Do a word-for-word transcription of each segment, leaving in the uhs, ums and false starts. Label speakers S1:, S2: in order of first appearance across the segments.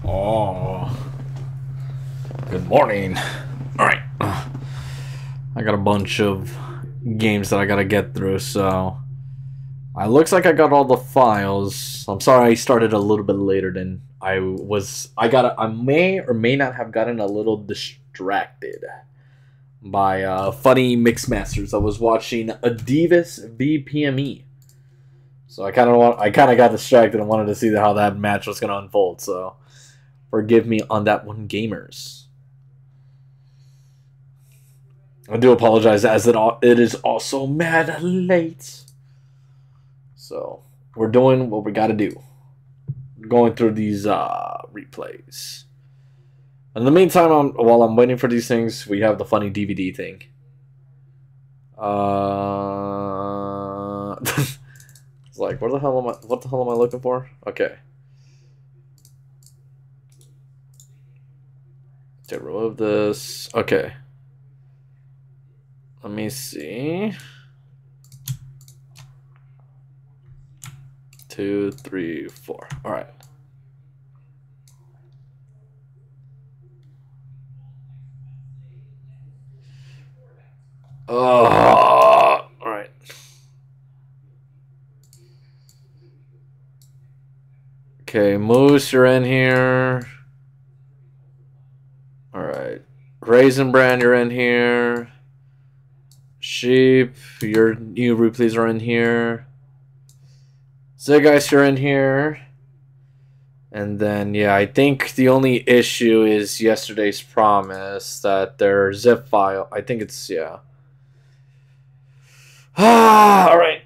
S1: Oh, good morning. Alright. I got a bunch of games that I gotta get through, so... It looks like I got all the files. I'm sorry I started a little bit later than I was... I got. I may or may not have gotten a little distracted by uh, funny Mixmasters. I was watching Adivas v P M E. So I kind of want. I kind of got distracted and wanted to see how that match was going to unfold, so... Forgive me on that one, gamers. I do apologize, as it it is also mad late. So we're doing what we got to do. Going through these uh, replays. In the meantime, I'm, while I'm waiting for these things, we have the funny D V D thing. Uh, it's like, where the hell am I? What the hell am I looking for? Okay. To remove this. Okay. Let me see. Two, three, four. All right. Oh, all right. Okay, Moose, you're in here. Alright. Raisin Bran, you're in here. Sheep, your new replays are in here. Zegeist, you're in here. And then, yeah, I think the only issue is yesterday's promise that their zip file. I think it's, yeah. Ah, alright.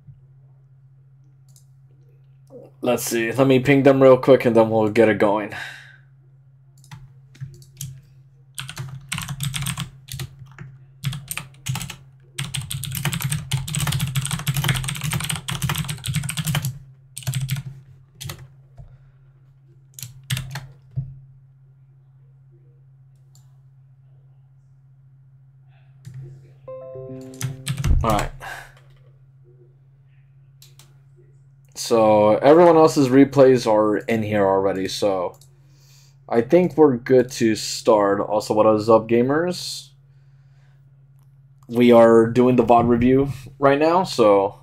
S1: Let's see. Let me ping them real quick and then we'll get it going. Alright. So, everyone else's replays are in here already, so I think we're good to start. Also, what is up, gamers? We are doing the V O D review right now, so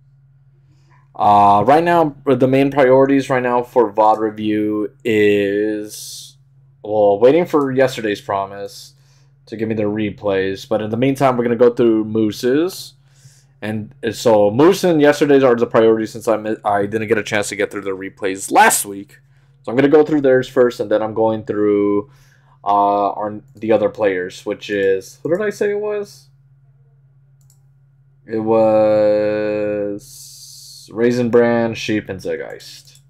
S1: uh, right now, the main priorities right now for V O D review is, well, waiting for yesterday's promise to give me the replays, but in the meantime, we're going to go through Moose's. And so Moose and yesterday's are the priorities since I I didn't get a chance to get through the replays last week. So I'm going to go through theirs first, and then I'm going through uh, our, the other players, which is... Who did I say it was? It was... Raisin Bran, Sheep, and Zegeist.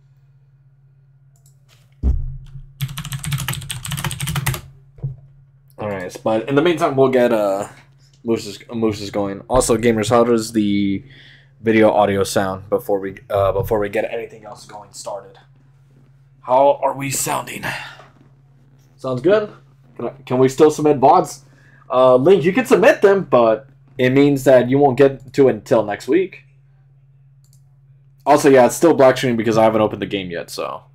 S1: Alright, but in the meantime, we'll get... Uh, Moose is, Moose is going. Also, gamers, how does the video audio sound before we uh, before we get anything else going started? How are we sounding? Sounds good? Can, I, can we still submit V O Ds? Uh, Link, you can submit them, but it means that you won't get to it until next week. Also, yeah, it's still black screen because I haven't opened the game yet, so...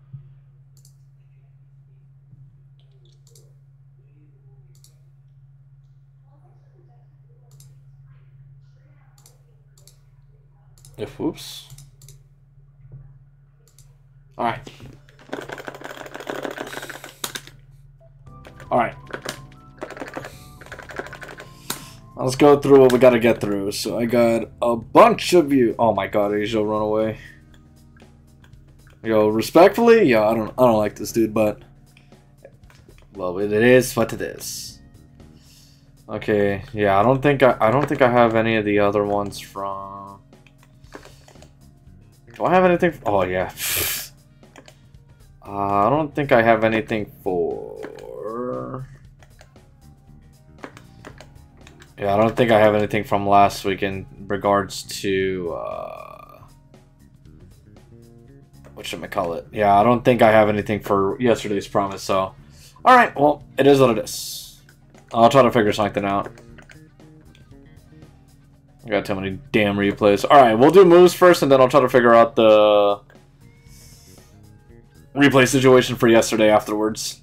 S1: If whoops. Alright. Alright. Let's go through what we gotta get through. So I got a bunch of you. Oh my god, Asia, run away. Yo, respectfully, yeah, I don't I don't like this dude, but well, it is what it is. Okay, yeah, I don't think I I don't think I have any of the other ones from... Do I have anything? Oh, yeah. uh, I don't think I have anything for... Yeah, I don't think I have anything from last week in regards to... Uh... Whatchamacallit? Yeah, I don't think I have anything for yesterday's promise, so... Alright, well, it is what it is. I'll try to figure something out. I got too many damn replays. Alright, we'll do moves first, and then I'll try to figure out the... replay situation for yesterday afterwards.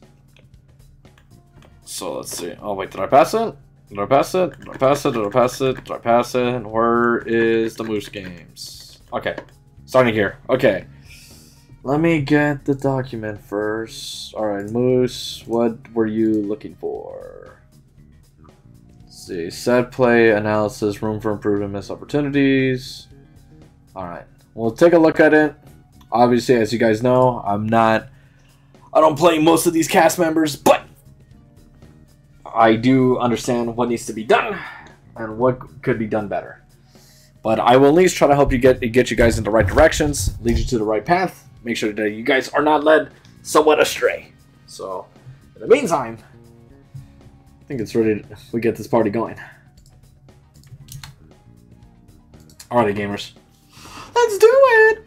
S1: So let's see. Oh wait, did I pass it? Did I pass it? Did I pass it? Did I pass it? Did I pass it? Where is the Moose Games? Okay. Starting here. Okay. Let me get the document first. Alright, Moose, what were you looking for? Let's see. Set play, analysis, room for improvement, missed opportunities. Alright. We'll take a look at it. Obviously, as you guys know, I'm not... I don't play most of these cast members, but I do understand what needs to be done and what could be done better. But I will at least try to help you get get you guys in the right directions, lead you to the right path, make sure that you guys are not led somewhat astray. So, in the meantime, I think it's ready to we get this party going. Alrighty, gamers. Let's do it!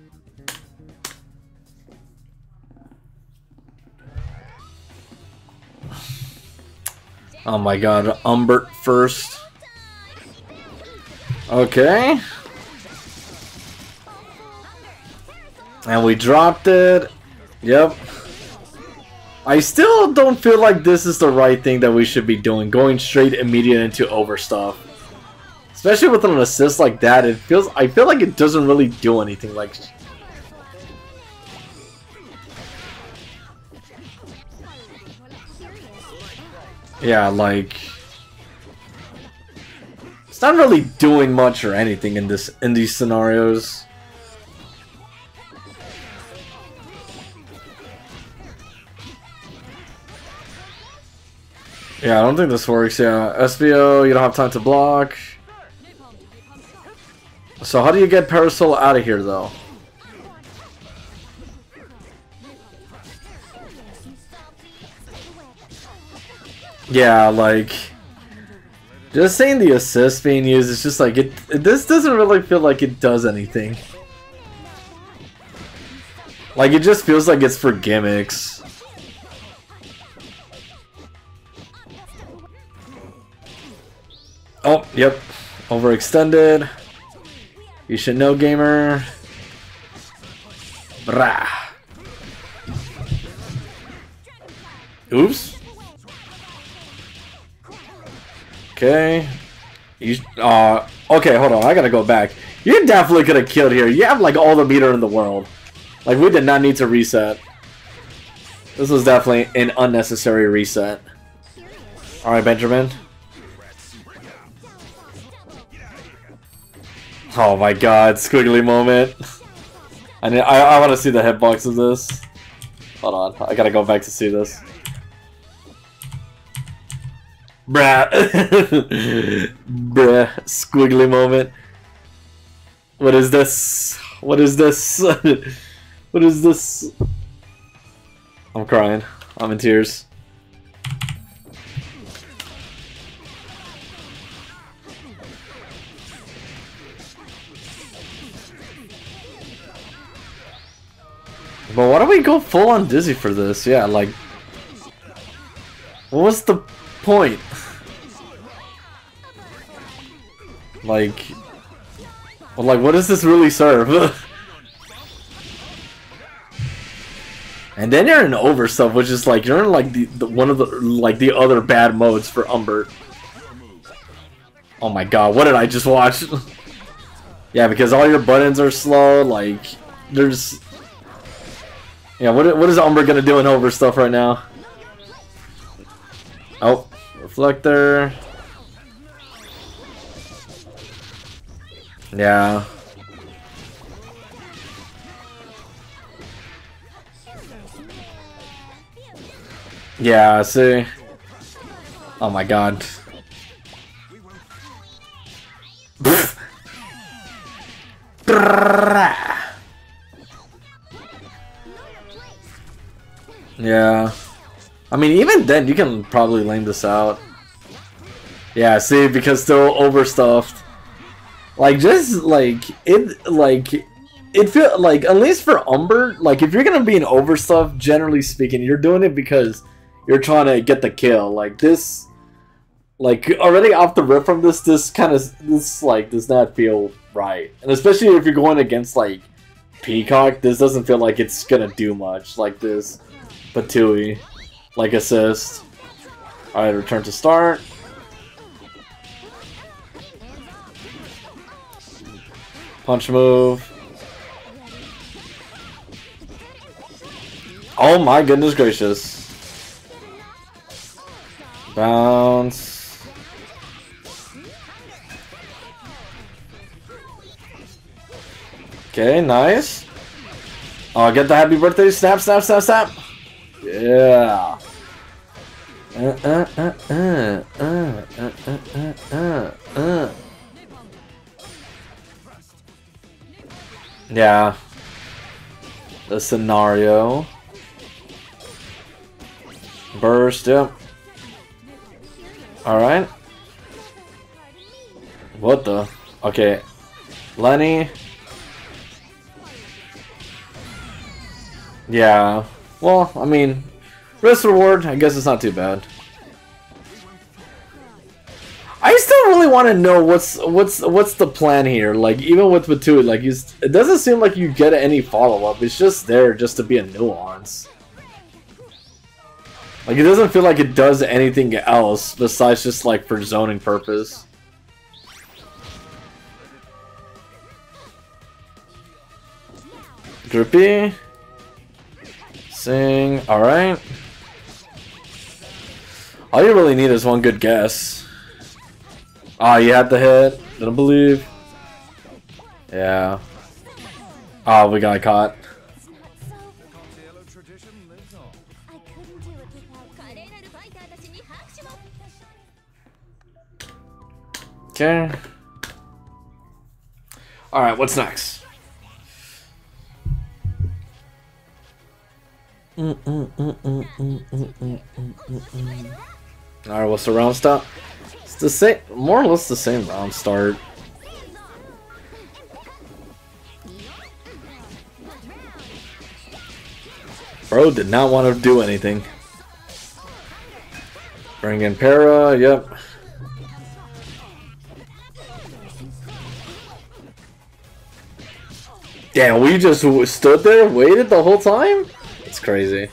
S1: Oh my god, Umbert first. Okay. And we dropped it. Yep. I still don't feel like this is the right thing that we should be doing. Going straight immediate into over stuff. Especially with an assist like that, it feels I feel like it doesn't really do anything like yeah, like it's not really doing much or anything in this in these scenarios. Yeah, I don't think this works. Yeah, S B O, you don't have time to block. So how do you get Parasol out of here, though? Yeah, like just saying the assist being used is just like it. This doesn't really feel like it does anything. Like it just feels like it's for gimmicks. Oh, yep. Overextended. You should know, gamer. Brah. Oops. Okay. You, uh, okay, hold on. I gotta go back. You definitely could have killed here. You have like all the meter in the world. Like, we did not need to reset. This was definitely an unnecessary reset. Alright, Benjamin. Oh my god, squiggly moment. I need, I, I want to see the hitbox of this. Hold on, I gotta go back to see this. Bruh. Bruh, squiggly moment. What is this? What is this? What is this? I'm crying. I'm in tears. But why don't we go full on Dizzy for this? Yeah, like... What was the point? Like... Well, like, what does this really serve? And then you're in over stuff, which is like, you're in like the, the one of the, like the other bad modes for Umbert. Oh my god, what did I just watch? Yeah, because all your buttons are slow, like, there's... Yeah, what, what is Umbert gonna do in over stuff right now? Oh, reflector. Yeah. Yeah, see? Oh my god. Yeah. I mean, even then, you can probably lane this out. Yeah, see, because they're overstuffed. Like, just, like, it, like, it feel like, at least for Umbert, like, if you're gonna be an overstuffed, generally speaking, you're doing it because you're trying to get the kill. Like, this, like, already off the rip from this, this kind of, this, like, does not feel right. And especially if you're going against, like, Peacock, this doesn't feel like it's gonna do much like this. Patui, like assist. Alright, return to start. Punch move. Oh my goodness gracious. Bounce. Okay, nice. Oh, get the happy birthday. Snap, snap, snap, snap. Yeah. Uh, uh, uh, uh, uh, uh, uh, uh, uh. Yeah. The scenario. Burst, yep. Alright. What the? Okay. Lenny. Yeah. Well, I mean, risk reward, I guess it's not too bad. I still really want to know what's what's what's the plan here. Like, even with Patui, like, he's, it doesn't seem like you get any follow-up. It's just there just to be a nuance. Like, it doesn't feel like it does anything else besides just, like, for zoning purpose. Groupie. Sing. Alright. All you really need is one good guess. Ah, oh, you had the hit. Didn't believe. Yeah. Oh, we got caught. Okay. Alright, what's next? Mm -mm -mm -mm -mm -mm -mm -mm -mm. Alright, what's the round stop? It's the same, more or less the same round start. Bro did not want to do anything. Bring in Para, yep. Damn, we just stood there, waited the whole time? It's crazy.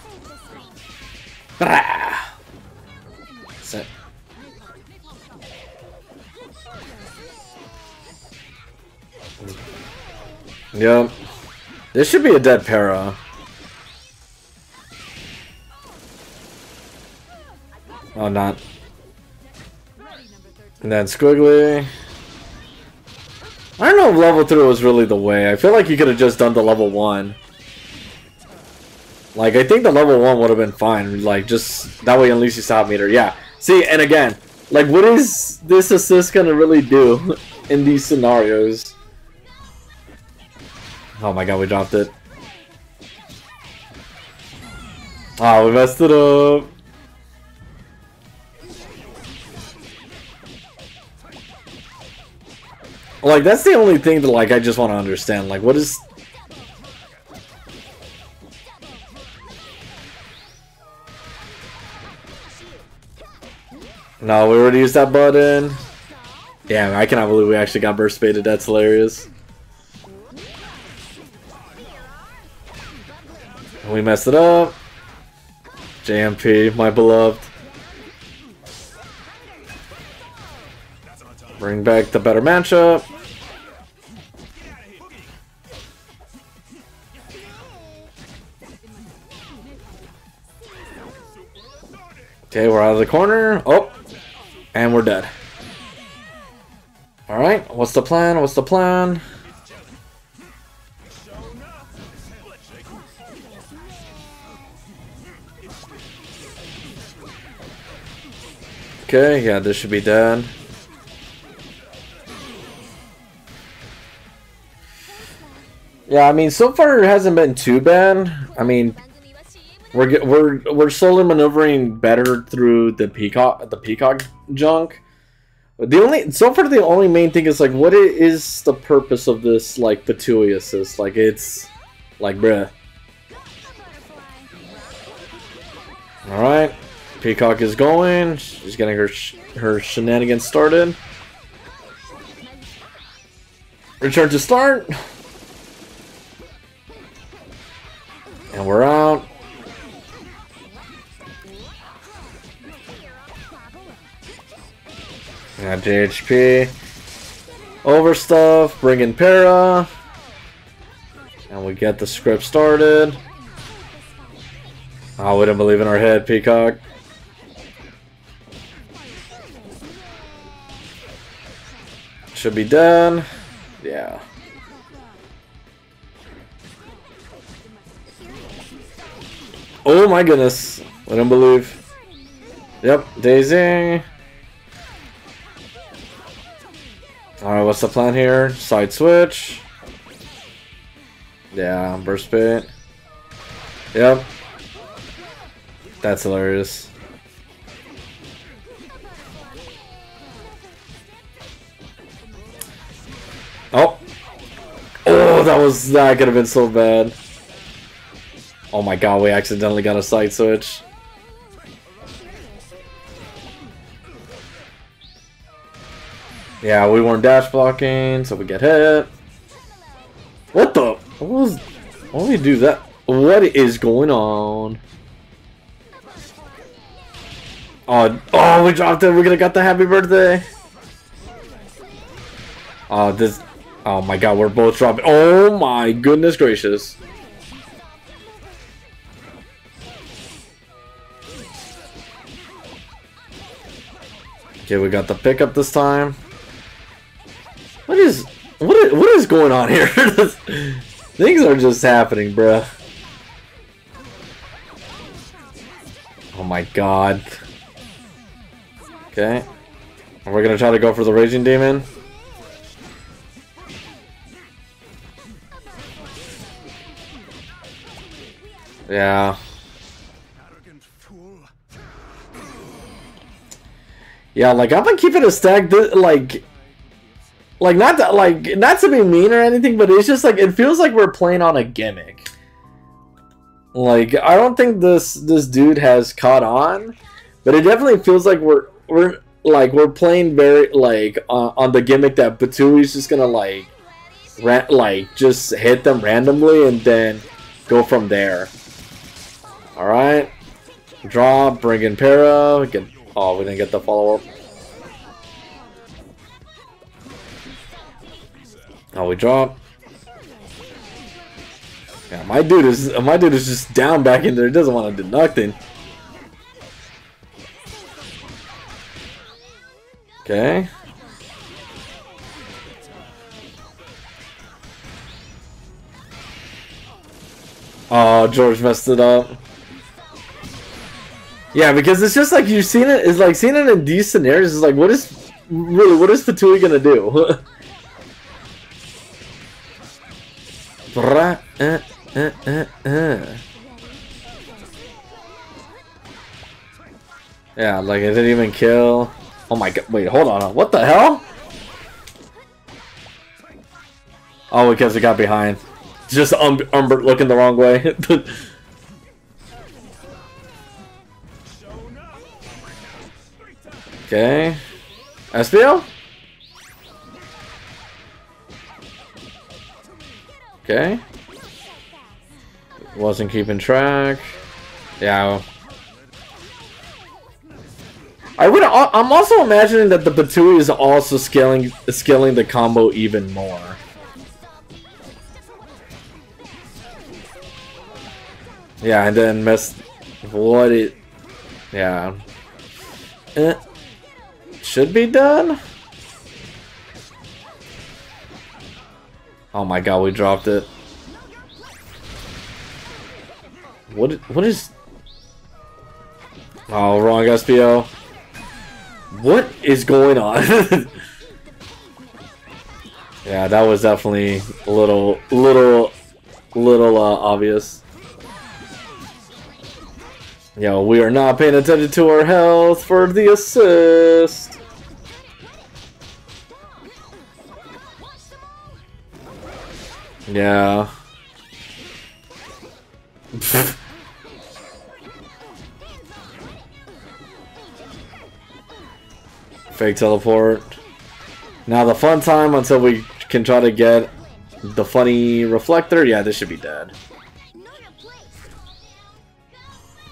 S1: Ah. Set. Yep. This should be a dead Para. Oh, not. And then Squiggly. I don't know if level three was really the way. I feel like you could have just done the level one. Like, I think the level one would have been fine. Like, just that way at least you stop meter. Yeah. See, and again, like, what is this assist gonna really do in these scenarios? Oh my god, we dropped it. Oh, we messed it up. Like, that's the only thing that, like, I just want to understand. Like, what is... No, we already used that button. Damn, I cannot believe we actually got burst baited. That's hilarious. We messed it up. J M P, my beloved. Bring back the better matchup. Okay, we're out of the corner. Oh, and we're dead. Alright, what's the plan? What's the plan? Okay, yeah, this should be dead. Yeah, I mean, so far it hasn't been too bad. I mean, we're we're we're slowly maneuvering better through the peacock the peacock junk. The only so far the only main thing is like, what is the purpose of this like Patui assist? Like, it's like, bruh. All right, Peacock is going. She's getting her sh her shenanigans started. Return to start. And we're out. Got J H P. Overstuff. Bring in Para. And we get the script started. Oh, we didn't believe in our head, Peacock. Should be done. Yeah. Oh my goodness. I don't believe. Yep, Daisy. Alright, what's the plan here? Side switch. Yeah, burst pit. Yep. That's hilarious. Oh. Oh, that was, that could have been so bad. Oh my god, we accidentally got a side switch. Yeah, we weren't dash blocking, so we get hit. What the? What was? Why did we do that? What is going on? Oh, oh, we dropped it. We're gonna got the happy birthday. Oh, this. Oh my god, we're both dropping. Oh my goodness gracious. Okay, we got the pickup this time. What is what is what is going on here? Things are just happening, bruh. Oh my god. Okay. We're gonna try to go for the Raging Demon. Yeah. Yeah, like I've been keeping a stack, like, like not that, like not to be mean or anything, but it's just like it feels like we're playing on a gimmick. Like I don't think this this dude has caught on, but it definitely feels like we're we're like we're playing very like uh, on the gimmick that Batui's just gonna like, ran like just hit them randomly and then go from there. All right, drop, bring in Para, get. Oh, we didn't get the follow-up. Oh, we drop. Yeah, my dude is my dude is just down back in there. He doesn't want to do nothing. Okay. Oh, George messed it up. Yeah, because it's just like you've seen it. It's like seeing it in these scenarios. Is like, what is really what is Fatui gonna do? uh, uh, uh, uh. Yeah, like it didn't even kill. Oh my god! Wait, hold on. What the hell? Oh, because it got behind. Just um, Umbert looking the wrong way. Okay. S P O? Okay. Wasn't keeping track. Yeah. I would. I'm also imagining that the Batui is also scaling scaling the combo even more. Yeah, and then mess. What it? Yeah. Eh. Should be done. Oh my god, we dropped it. What? What is? Oh, wrong S P O. What is going on? Yeah, that was definitely a little, little, little uh, obvious. Yo, we are not paying attention to our health for the assist. Yeah. Fake teleport. Now the fun time until we can try to get the funny reflector. Yeah, this should be dead.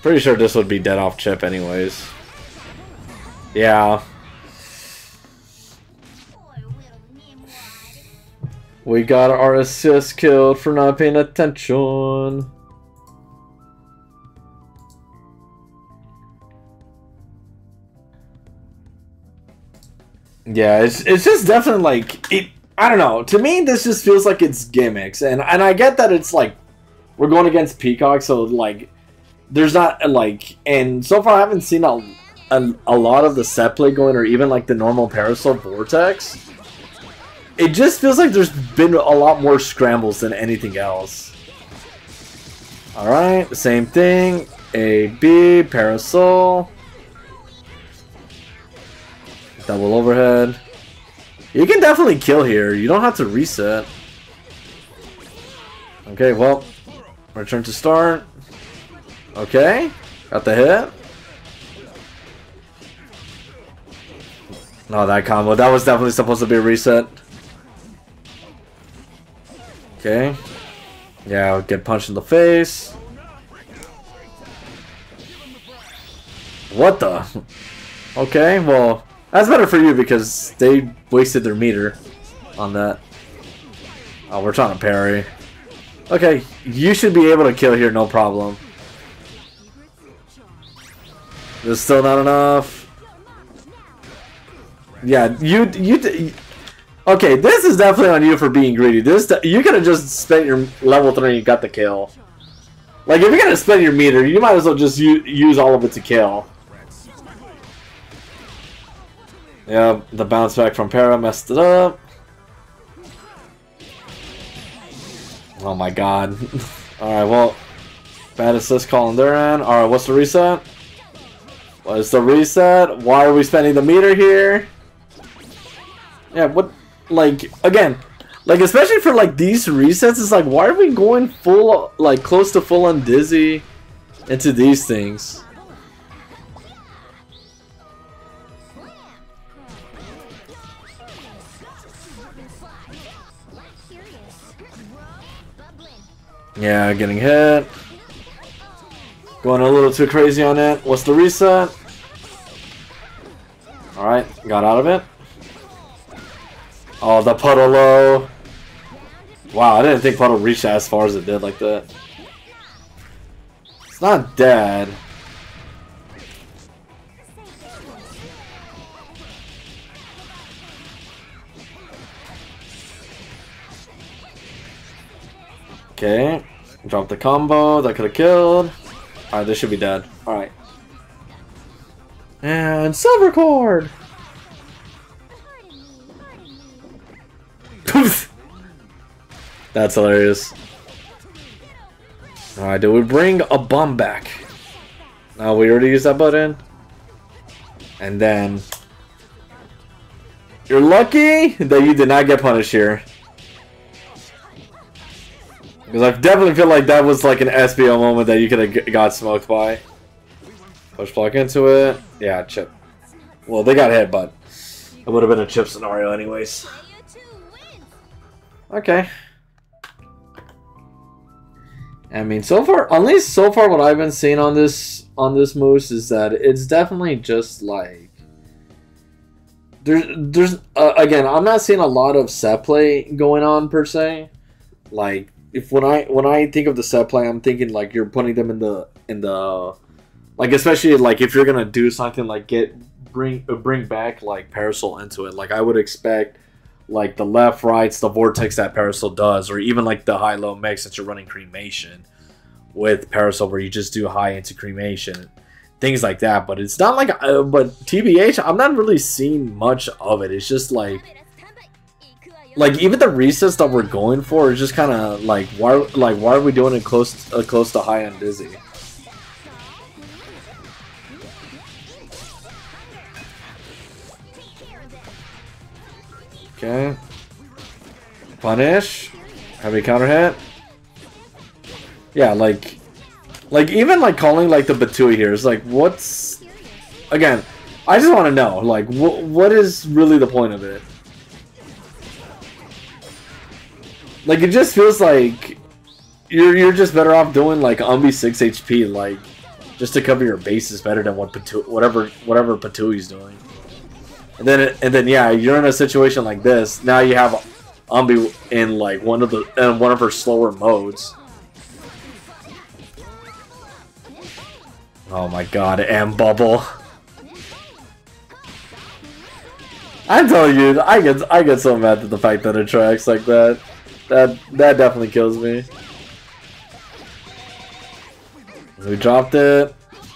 S1: Pretty sure this would be dead off chip anyways. Yeah. We got our assist killed for not paying attention. Yeah, it's it's just definitely like it. I don't know. To me, this just feels like it's gimmicks, and and I get that it's like we're going against Peacock, so like there's not like, and so far I haven't seen a a, a lot of the set play going, or even like the normal Parasol Vortex. It just feels like there's been a lot more scrambles than anything else. Alright, same thing. A, B, Parasol. Double overhead. You can definitely kill here. You don't have to reset. Okay, well. Return to start. Okay. Got the hit. No, that combo. That was definitely supposed to be a reset. Okay. Yeah, I'll get punched in the face. What the? Okay, well, that's better for you because they wasted their meter on that. Oh, we're trying to parry. Okay, you should be able to kill here, no problem. There's still not enough. Yeah, you you. Okay, this is definitely on you for being greedy. This you could have just spent your level three and you got the kill. Like if you're gonna spend your meter, you might as well just use all of it to kill. Yeah, the bounce back from Para messed it up. Oh my god. Alright, well, bad assist call on their end. Alright, what's the reset? What is the reset? Why are we spending the meter here? Yeah, what? Like, again, like, especially for, like, these resets, it's like, why are we going full, like, close to full on Dizzy into these things? Yeah, getting hit. Going a little too crazy on it. What's the reset? Alright, got out of it. Oh, the puddle low. Wow, I didn't think puddle reached as far as it did like that. It's not dead. Okay, drop the combo. That could have killed. Alright, this should be dead. Alright. And silver cord! That's hilarious. Alright, do we bring a bum back? No, we already used that button. And then... You're lucky that you did not get punished here. Because I definitely feel like that was like an S B O moment that you could have got smoked by. Push block into it. Yeah, chip. Well, they got hit, but it would have been a chip scenario anyways. Okay. I mean, so far, at least so far, what I've been seeing on this on this Moose is that it's definitely just like there's there's uh, again, I'm not seeing a lot of set play going on per se. Like if when I when I think of the set play, I'm thinking like you're putting them in the in the like especially like if you're gonna do something like get bring bring back like Parasol into it. Like I would expect. Like the left, rights, the vortex that Parasol does, or even like the high-low mix that you're running cremation with Parasol, where you just do high into cremation, things like that. But it's not like, uh, but T B H, I'm not really seeing much of it. It's just like, like even the resets that we're going for is just kind of like, why, like why are we doing it close, uh, close to high end Dizzy? Okay. Punish. Heavy counter hit. Yeah, like... Like, even, like, calling, like, the Batui here is, like, what's... Again, I just want to know, like, wh what is really the point of it? Like, it just feels like... You're, you're just better off doing, like, Umbi six H P, like... just to cover your bases better than what Patu whatever whatever Patui's doing. And then and then yeah, you're in a situation like this. Now you have Umbi in like one of the in one of her slower modes. Oh my god, and Bubble. I'm telling you, I get I get so mad at the fact that it tracks like that. That that definitely kills me. We dropped it.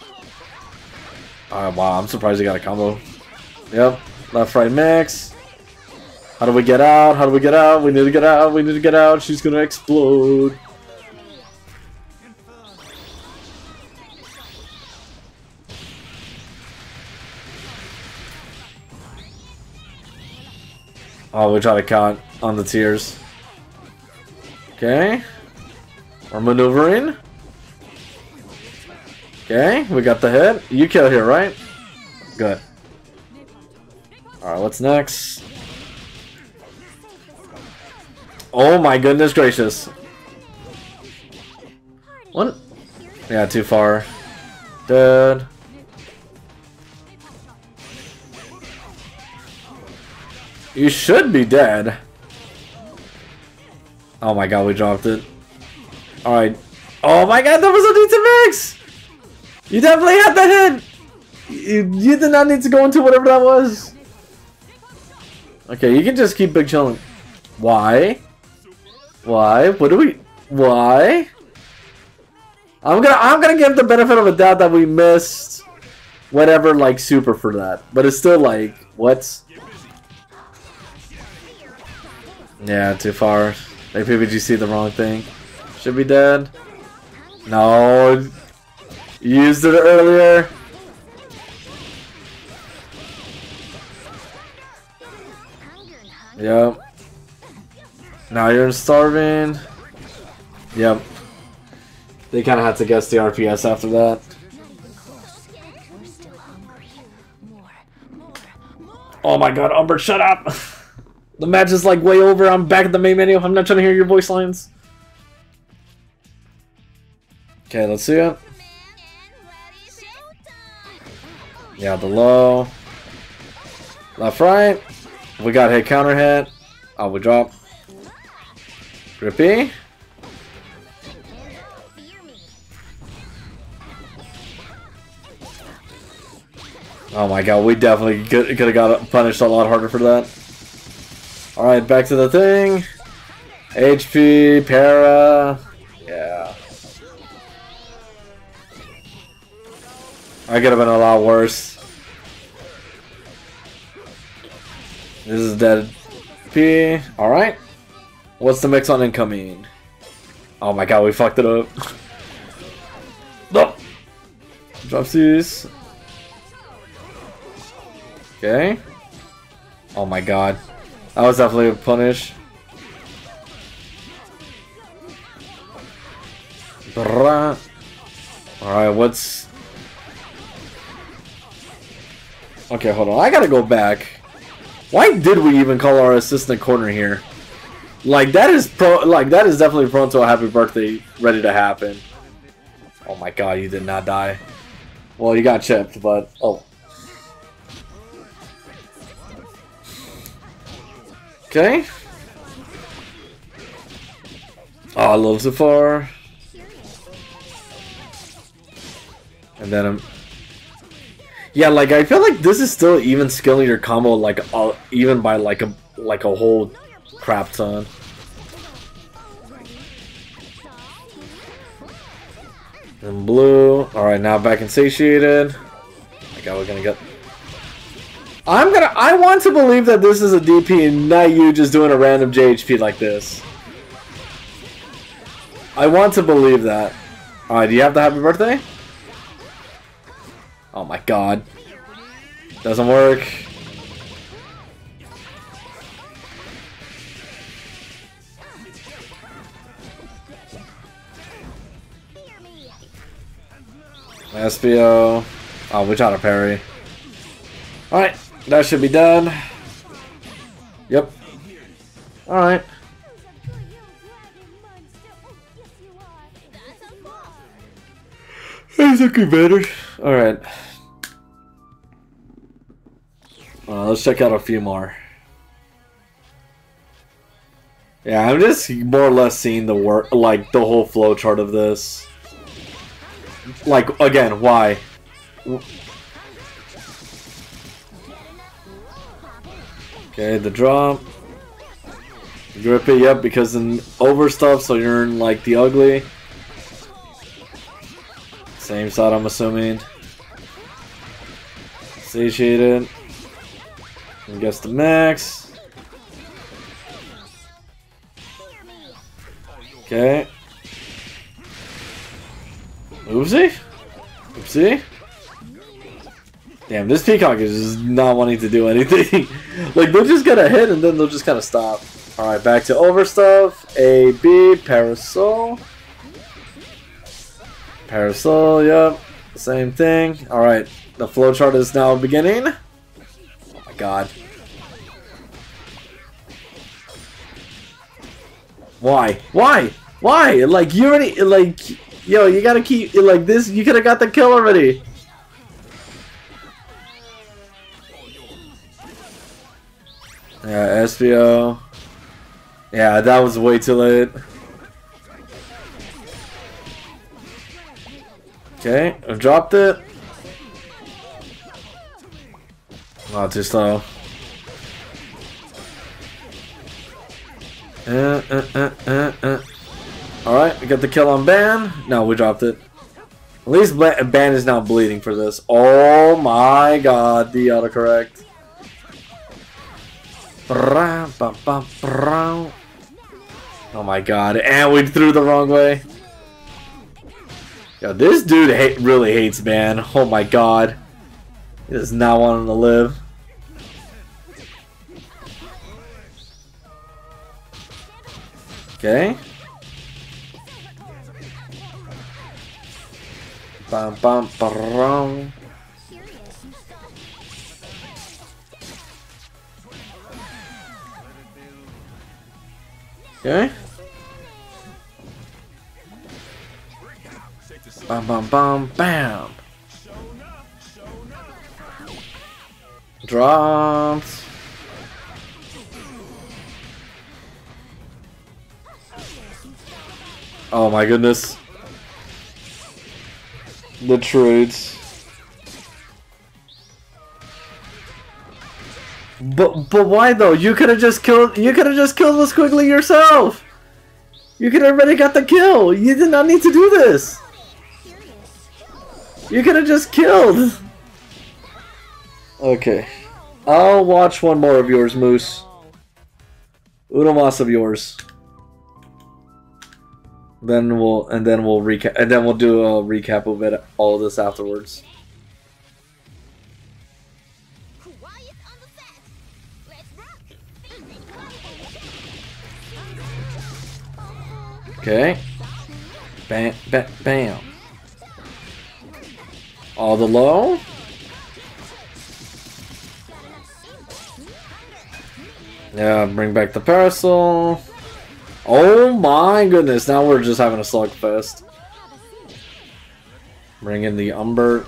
S1: Oh wow, I'm surprised he got a combo. Yep, left right mix. How do we get out? How do we get out? We need to get out. We need to get out. She's gonna explode. Oh, we try to count on the tiers. Okay. We're maneuvering. Okay, we got the hit. You kill here, right? Good. Alright, what's next? Oh my goodness gracious. What? Yeah, too far. Dead. You should be dead. Oh my god, we dropped it. Alright. Oh my god, that was a decent mix! You definitely had that hit! You, you did not need to go into whatever that was. Okay, you can just keep big chilling. Why? Why? What do we... Why? I'm gonna I'm gonna give the benefit of a doubt that we missed whatever like super for that. But it's still like, what? Yeah, too far. They P V G C the wrong thing. Should be dead. No. Used it earlier. Yep. Now you're starving. Yep. They kind of had to guess the R P S after that. Oh my god, Umber, shut up! The match is like way over. I'm back at the main menu. I'm not trying to hear your voice lines. Okay, let's see it. Yeah, the low. Left, right. We got hit, counter hit. Oh, we drop. Grippy. Oh my god, we definitely could have got punished a lot harder for that. Alright, back to the thing. H P, para. Yeah. I could have been a lot worse. This is dead P. Alright. What's the mix on incoming? Oh my god, we fucked it up. Nope. Drop C's. Okay. Oh my god. That was definitely a punish. Alright, what's... Okay, hold on. I gotta go back. Why did we even call our assistant corner here? Like, that is pro... Like, that is definitely prone to a happy birthday ready to happen. Oh my god, you did not die. Well, you got chipped, but... Oh. Okay. Oh, I love so far. And then I'm... Yeah, like, I feel like this is still even scaling your combo, like, uh, even by, like, a like a whole crap ton. And blue. Alright, now back in satiated. My god, we're gonna get... I'm gonna... I want to believe that this is a D P and not you just doing a random J H P like this. I want to believe that. Alright, do you have the happy birthday? Oh my god. Doesn't work. S P O. Oh, we tried to parry. Alright, that should be done. Yep. Alright. It's looking better. Alright. Uh, let's check out a few more. Yeah, I'm just more or less seeing the work, like the whole flowchart of this. Like, again, why? Okay, the drop. Grip it, yep, because in over stuff, so you're in like the ugly. Same side, I'm assuming. Satiated. I guess the max. Okay. Oopsie? Oopsie? Damn, this Peacock is just not wanting to do anything. Like, they'll just get a hit and then they'll just kind of stop. Alright, back to Overstuff. A, B, Parasol. Parasol, yep. Same thing. Alright, the flowchart is now beginning. Oh my god. Why? Why? Why? Like, you already, like, yo, you gotta keep, like, this, you could've got the kill already. Yeah, S B O. Yeah, that was way too late. Okay, I dropped it. Not too slow. Uh, uh, uh, uh, uh. Alright, we got the kill on Ban. No, we dropped it. At least Ban is now bleeding for this. Oh my god, the autocorrect. Oh my god, and we threw the wrong way. Yo, this dude hate, really hates Ban. Oh my god. He does not want him to live. Okay. Bum bum bum. Okay. Bum bum bum bam. Dropped. Oh my goodness. The trades. But but why though? You could have just killed. You could have just killed this quickly yourself. You could have already got the kill. You did not need to do this. You could have just killed. Okay, I'll watch one more of yours, Moose. Uno mas of yours. Then we'll and then we'll recap and then we'll do a recap of it all of this afterwards. Okay. Bam, bam, bam. All the low. Yeah, bring back the Parasol. Oh my goodness, now we're just having a slugfest. Bring in the Umber.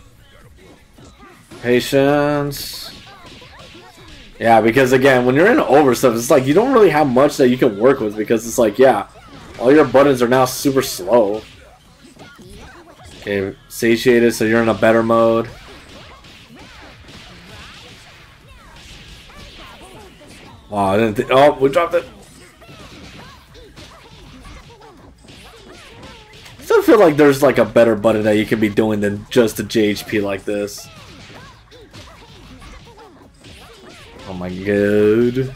S1: Patience. Yeah, because again, when you're in over stuff, it's like you don't really have much that you can work with because it's like, yeah, all your buttons are now super slow. Okay, satiated, so you're in a better mode. Wow, I didn't think. Oh, we dropped it. I still feel like there's like a better button that you can be doing than just a J H P like this. Oh my god.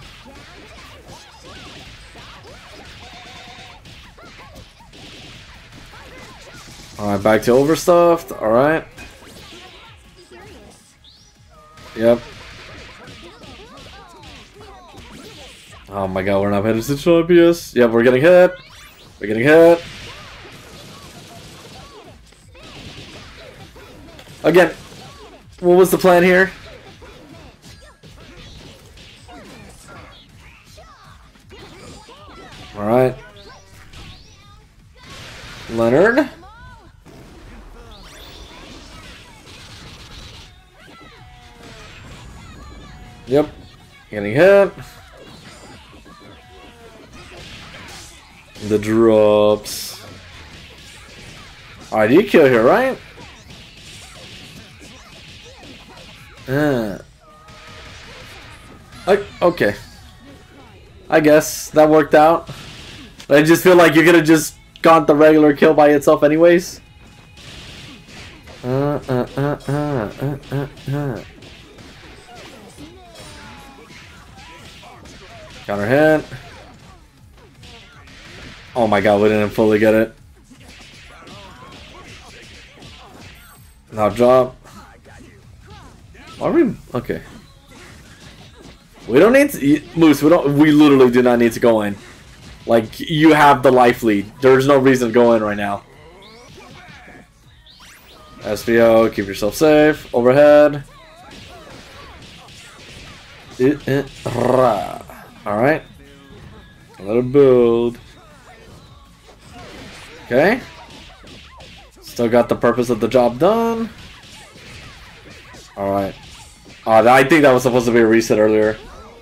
S1: Alright, back to overstuffed. Alright. Yep. Oh my god, we're not paying attention on P S. Yep, we're getting hit. We're getting hit. Again, what was the plan here? Alright. Leonard. Yep. Getting hit. The drops. Alright, you kill here, right? Uh. Okay. I guess that worked out. I just feel like you could have just got the regular kill by itself anyways. Uh, uh, uh, uh, uh, uh, uh. Counter hit. Oh my god, we didn't fully get it. Now drop. Are we okay? We don't need to, Moose. We don't. We literally do not need to go in. Like, you have the life lead. There's no reason to go in right now. S B O, keep yourself safe. Overhead. Alright. Let it build. Okay. Still got the purpose of the job done. Alright. Uh, I think that was supposed to be a reset earlier.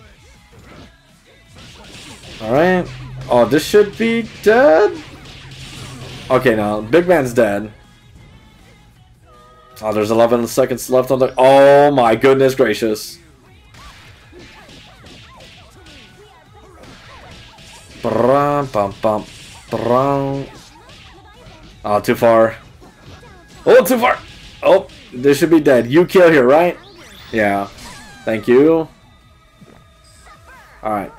S1: Alright. Oh, this should be dead? Okay, now, Big Man's dead. Oh, there's eleven seconds left on the... Oh my goodness gracious. Brum, bum, bum, brum. Oh, too far. Oh, too far! Oh, this should be dead. You kill here, right? Yeah. Thank you. Alright.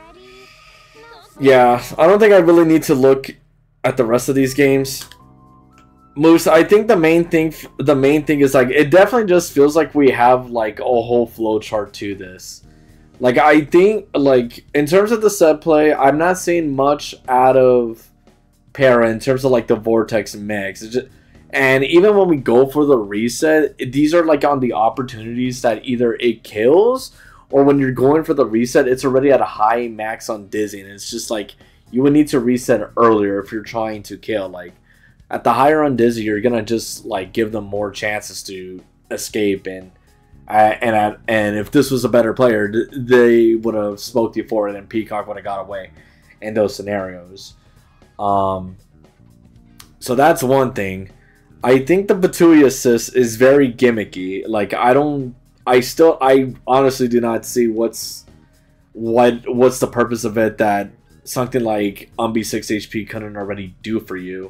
S1: Yeah, I don't think I really need to look at the rest of these games. Moose, I think the main thing the main thing is like it definitely just feels like we have like a whole flow chart to this. Like I think like in terms of the set play, I'm not seeing much out of Para in terms of like the Vortex mix. It's just, and even when we go for the reset, these are like on the opportunities that either it kills or when you're going for the reset, it's already at a high max on Dizzy, and it's just like you would need to reset earlier if you're trying to kill. Like at the higher on Dizzy, you're gonna just like give them more chances to escape, and uh, and uh, and if this was a better player, they would have smoked you for it, and Peacock would have got away in those scenarios. Um, so that's one thing. I think the Batui assist is very gimmicky. Like I don't. I still, I honestly do not see what's what what's the purpose of it that something like Umbi six H P couldn't already do for you.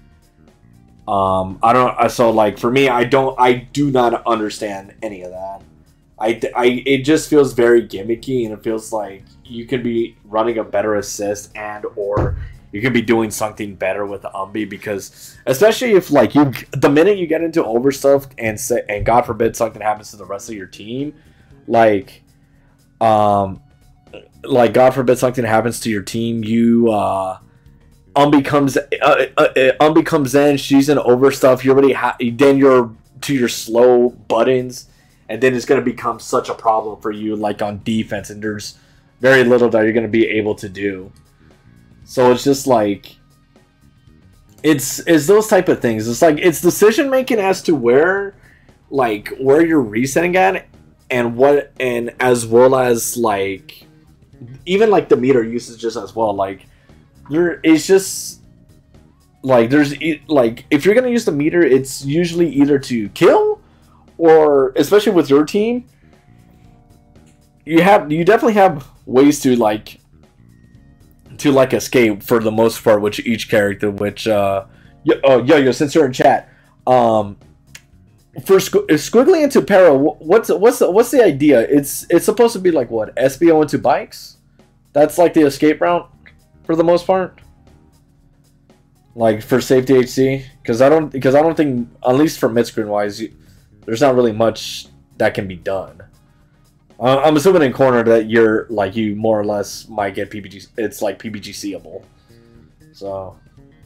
S1: Um, I don't. So like for me, I don't. I do not understand any of that. I, I it just feels very gimmicky, and it feels like you could be running a better assist and or you could be doing something better with the Umbi, because especially if like you the minute you get into overstuff and say and God forbid something happens to the rest of your team, like um like God forbid something happens to your team, you uh Umbi comes uh, uh, uh, Umbi comes in, she's in overstuff, you already ha- then you're to your slow buttons, and then it's going to become such a problem for you like on defense, and there's very little that you're going to be able to do. So it's just like it's it's those type of things. It's like it's decision making as to where like where you're resetting at, and what, and as well as like even like the meter usages as well. Like there it's just like there's like if you're gonna use the meter, it's usually either to kill, or especially with your team, you have you definitely have ways to like to like escape for the most part with each character. Which uh yo, oh yo yo since you're in chat, um for Squ- Squiggly into Para, what's what's the, what's the idea? It's it's supposed to be like what, S B O into bikes? That's like the escape route for the most part, like for safety H C, because I don't because I don't think, at least for mid screen wise, you, there's not really much that can be done. Uh, I'm assuming in corner that you're like you more or less might get P B G. It's like P B G seeable. So,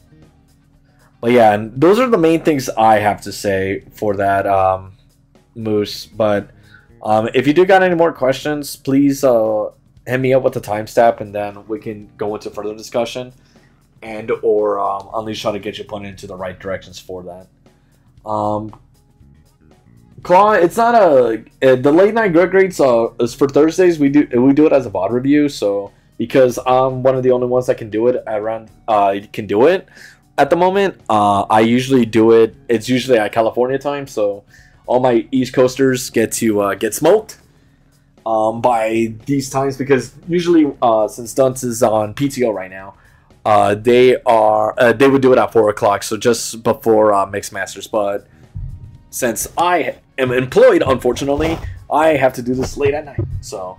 S1: but yeah, and those are the main things I have to say for that, um, Moose. But um, if you do got any more questions, please uh, hit me up with the timestamp, and then we can go into further discussion, and or um, at least try to get you pointed into the right directions for that. Um, Claw, it's not a uh, the late night Greg rates. Uh, is for Thursdays. We do we do it as a V O D review. So because I'm one of the only ones that can do it around, uh, can do it at the moment. Uh, I usually do it. It's usually at California time. So all my East Coasters get to uh, get smoked um, by these times because usually uh, since Dunce is on P T O right now, uh, they are uh, they would do it at four o'clock. So just before uh, Mixed Masters, but since I am employed, unfortunately, I have to do this late at night. So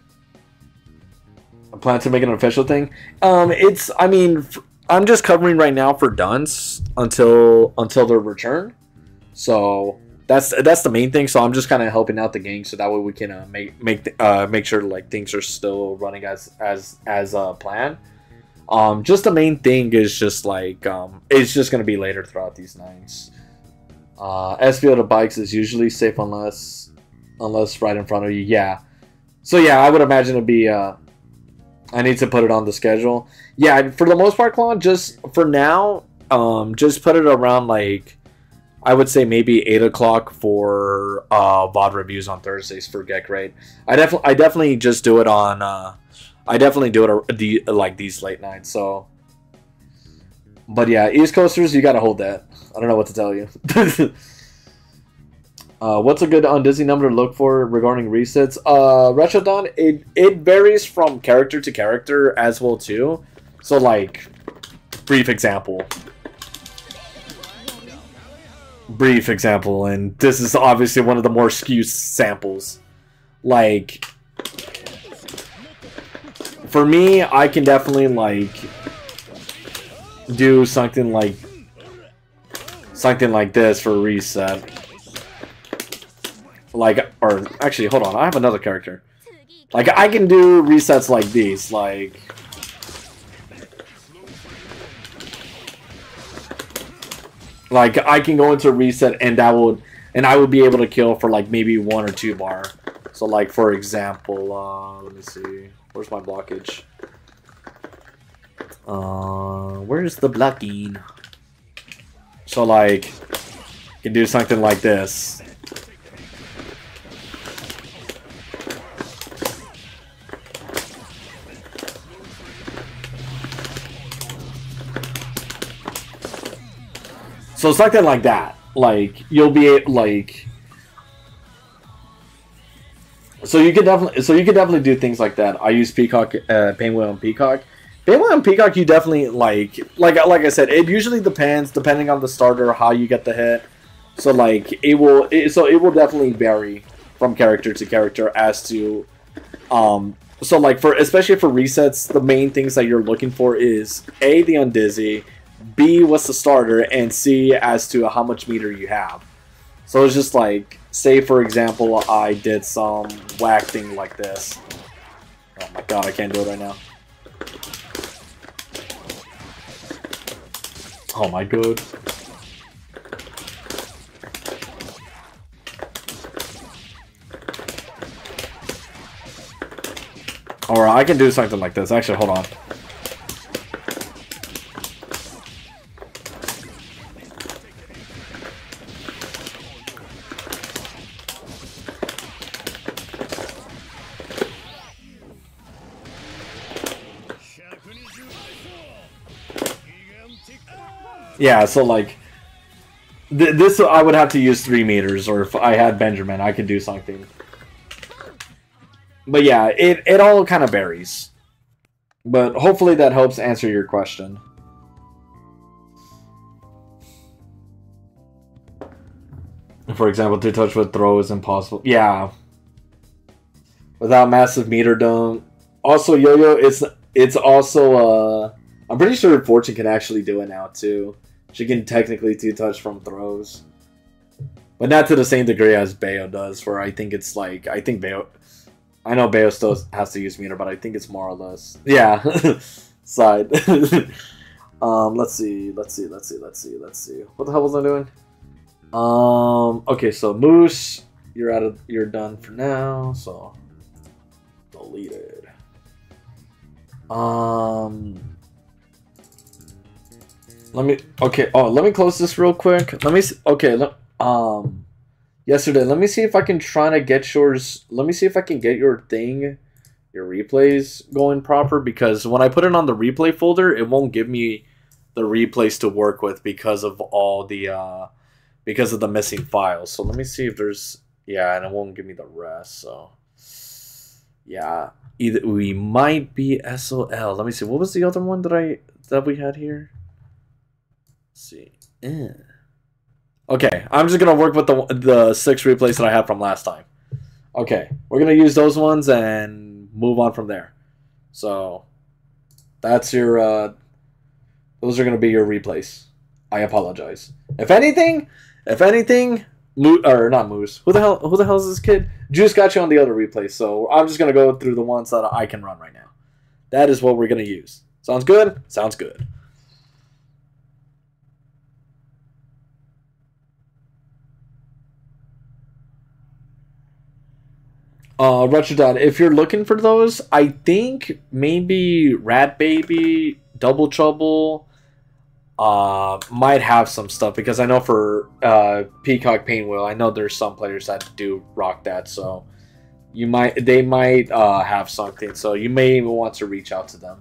S1: I plan to make it an official thing. Um, it's, I mean, I'm just covering right now for Dunce until until their return. So that's that's the main thing. So I'm just kind of helping out the gang, so that way we can uh, make make uh, make sure like things are still running as as as uh, planned. Um, just the main thing is just like um, it's just gonna be later throughout these nights. Uh, S V O to bikes is usually safe unless unless right in front of you. Yeah. So yeah, I would imagine it'd be. Uh, I need to put it on the schedule. Yeah, for the most part, Claude, just for now, um, just put it around like I would say maybe eight o'clock for uh, V O D reviews on Thursdays for Get Great. I definitely I definitely just do it on. Uh, I definitely do it the like these late nights. So. But yeah, East Coasters, you gotta hold that. I don't know what to tell you. uh, what's a good on Disney number to look for regarding resets? Uh, Retrodon, it it varies from character to character as well too. So like, brief example. Brief example, and this is obviously one of the more skewed samples. Like, for me, I can definitely like. do something like something like this for a reset. Like, or actually, hold on, I have another character. Like, I can do resets like these, like like I can go into reset and that would and I would be able to kill for like maybe one or two bar. So like for example, uh let me see, where's my blockage? Uh, where's the blocking? So like, you can do something like this. So something like that. Like you'll be like. So you could definitely, so you could definitely do things like that. I use Peacock, uh, Painwheel and Peacock. Painwheel and Peacock, you definitely like, like, like I said, it usually depends depending on the starter how you get the hit. So like it will, it, so it will definitely vary from character to character as to, um, so like for especially for resets, the main things that you're looking for is A, the undizzy, B, what's the starter, and C, as to how much meter you have. So it's just like, say for example, I did some whack thing like this. Oh my god, I can't do it right now. Oh my god. Or I can do something like this. Actually, hold on. Yeah, so like, th this I would have to use three meters, or if I had Benjamin, I could do something. But yeah, it, it all kind of varies. But hopefully that helps answer your question. For example, two touch with throw is impossible. Yeah. Without massive meter dome. Also, Yo-Yo, it's, it's also, uh, I'm pretty sure Fortune can actually do it now, too. She can technically two-touch from throws. But not to the same degree as Bayo does, where I think it's like... I think Bayo... I know Bayo still has to use meter, but I think it's more or less... Yeah. Side. um, let's see, let's see, let's see, let's see, let's see. What the hell was I doing? Um, okay, so Moose, you're out of... You're done for now, so... Deleted. Um... Let me, okay, oh, let me close this real quick. Let me, okay, let, um, yesterday. Let me see if I can try to get yours. Let me see if I can get your thing, your replays going proper. Because when I put it on the replay folder, it won't give me the replays to work with because of all the uh, because of the missing files. So let me see if there's yeah, and it won't give me the rest. So yeah, either we might be S O L. Let me see. What was the other one that I that we had here? Let's see. Eh. Okay, I'm just gonna work with the the six replays that I had from last time. Okay, we're gonna use those ones and move on from there. So that's your. Uh, those are gonna be your replays. I apologize. If anything, if anything, Mo or not Moose. Who the hell? Who the hell is this kid? Juice got you on the other replays, so I'm just gonna go through the ones that I can run right now. That is what we're gonna use. Sounds good? Sounds good. Uh, Retrodot, if you're looking for those, I think maybe Rat Baby, Double Trouble, uh, might have some stuff because I know for uh, Peacock Painwheel, I know there's some players that do rock that, so you might they might uh, have something, so you may even want to reach out to them.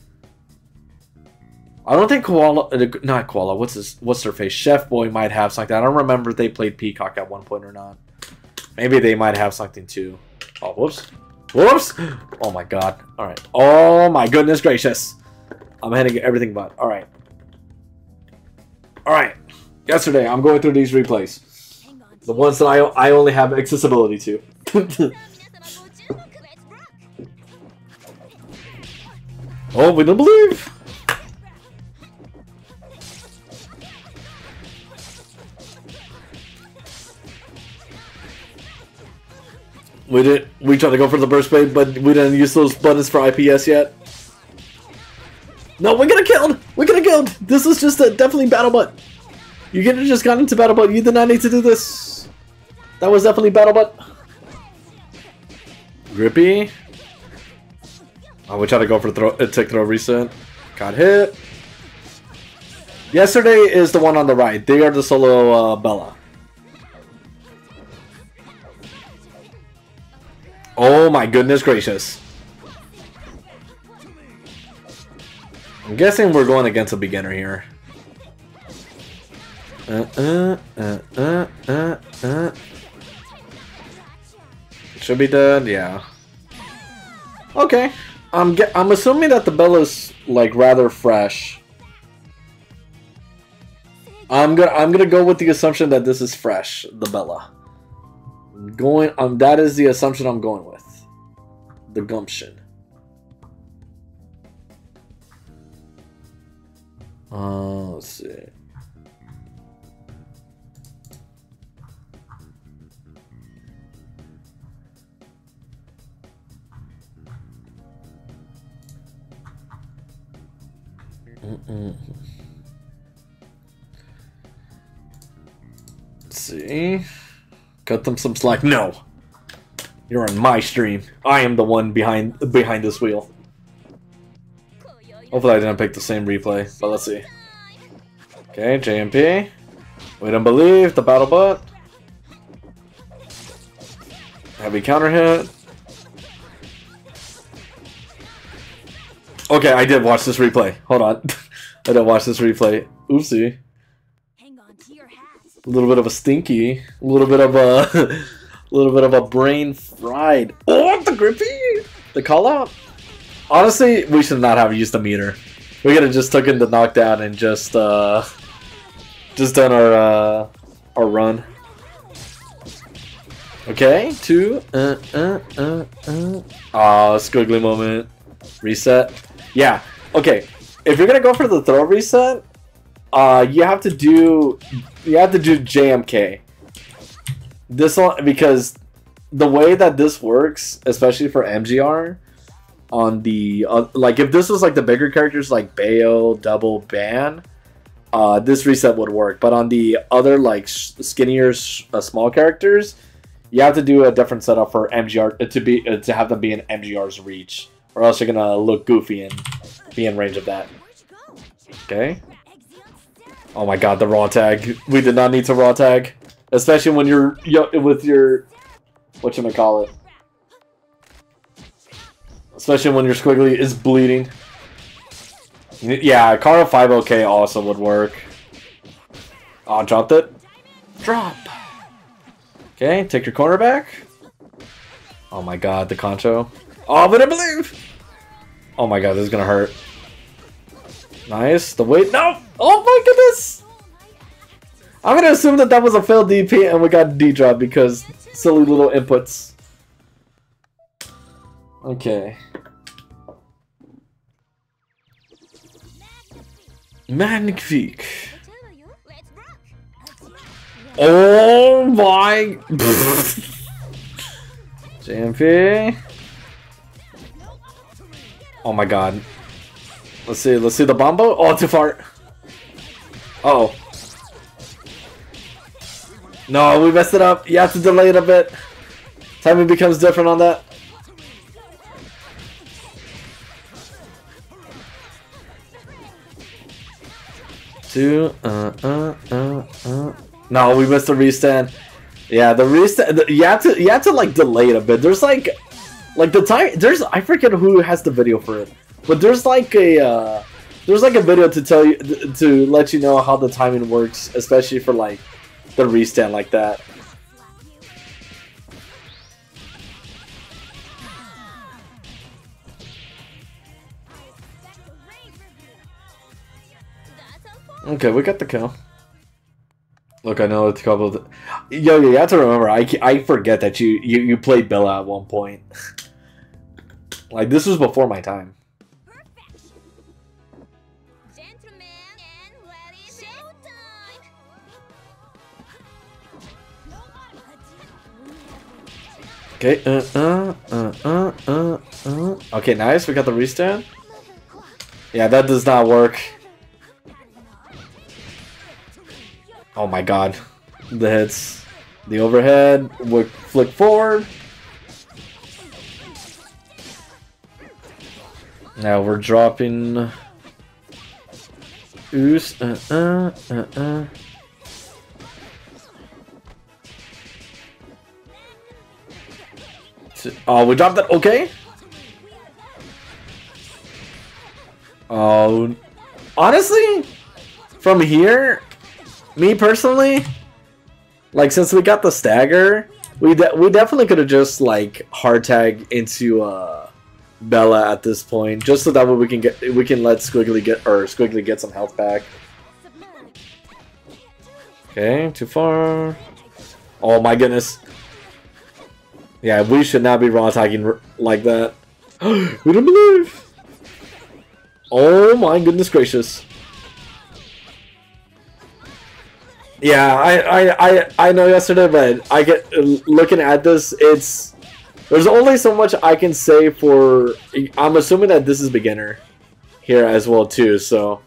S1: I don't think Koala, not Koala, what's his, what's their face? Chef Boy might have something. I don't remember if they played Peacock at one point or not. Maybe they might have something too. Oh, whoops. Whoops! Oh my god. Alright. Oh my goodness gracious. I'm hitting everything but. Alright. Alright. Yesterday, I'm going through these replays. The ones that I, I only have accessibility to. Oh, we don't believe! We did. We tried to go for the burst blade, but we didn't use those buttons for I P S yet. No, we're gonna killed. We're gonna killed. This is just a definitely battle butt. You could have just gone into battle butt. You did not need to do this. That was definitely battle butt. Grippy. Oh, we tried to go for throw, uh, tick throw reset. Got hit. Yesterday is the one on the right. They are the solo uh, Bella. Oh my goodness gracious. I'm guessing we're going against a beginner here. Uh, uh, uh, uh, uh, uh. Should be dead, yeah. Okay. I'm ge I'm assuming that the Bella's like rather fresh. I'm gonna I'm gonna go with the assumption that this is fresh, the Bella. Going um that is the assumption I'm going with. The gumption. Uh let's see. Mm-mm. Let's see. Cut them some slack. No, you're on my stream. I am the one behind behind this wheel. Hopefully, I didn't pick the same replay, but let's see. Okay, J M P. We don't believe the battle butt. Heavy counter hit. Okay, I did watch this replay. Hold on. I did watch this replay. Oopsie.
S2: Hang on to your hat.
S1: A little bit of a stinky. A little bit of a... a little bit of a brain fried. Oh, the grippy! The call out? Honestly, we should not have used the meter. We could have just taken the knockdown and just, uh... just done our, uh... our run. Okay, two. Uh, uh, uh, uh. Aw, squiggly moment. Reset. Yeah, okay. If you're gonna go for the throw reset, uh, you have to do you have to do J M K. This one, because the way that this works, especially for M G R, on the uh, like if this was like the bigger characters like Bayo, Double, Ban, uh, this reset would work. But on the other like skinnier, uh, small characters, you have to do a different setup for M G R to be uh, to have them be in M G R's reach. Or else you're gonna look goofy and be in range of that. Okay. Oh my god, the raw tag. We did not need to raw tag. especially when you're yo with your whatchamacallit. Especially when your squiggly is bleeding. Yeah, Kara five O K also would work. Oh, dropped it. Drop. Okay, take your corner back. Oh my god, the concho. Oh, but I believe. Oh my god, this is gonna hurt. Nice. The weight. No. Oh my goodness. I'm gonna assume that that was a failed D P and we got D drop because silly little inputs. Okay. Magnifique. Oh my. J M P. Oh my god. Let's see, let's see the bombo. Oh, too far. Uh oh. No, we messed it up. You have to delay it a bit. Timing becomes different on that. Two, uh, uh, uh, uh. No, we missed the restand. Yeah, the restand. The, you have to, you have to like delay it a bit. There's like, like the time. There's I forget who has the video for it, but there's like a, uh, there's like a video to tell you to let you know how the timing works, especially for like the restand like that. Okay, we got the kill. Look, I know it's a couple of... The... Yo, yo, you have to remember, I, I forget that you, you, you played Bella at one point. Like, this was before my time. Okay, uh, uh, uh, uh, uh, uh. Okay, nice, we got the restand. Yeah, that does not work. Oh my god. The hits. The overhead. We flick forward. Now we're dropping. Oos. Uh uh uh uh. Oh, we dropped that. Okay. Oh. Honestly, from here. Me personally, like since we got the stagger, we de we definitely could have just like hard tag into uh, Bella at this point, just so that way we can get we can let Squiggly get or Squiggly get some health back. Okay, too far. Oh my goodness. Yeah, we should not be raw tagging like that. We don't believe. Oh my goodness gracious. Yeah, I, I, I, I know yesterday, but I get looking at this, it's there's only so much I can say for. I'm assuming that this is beginner here as well too, so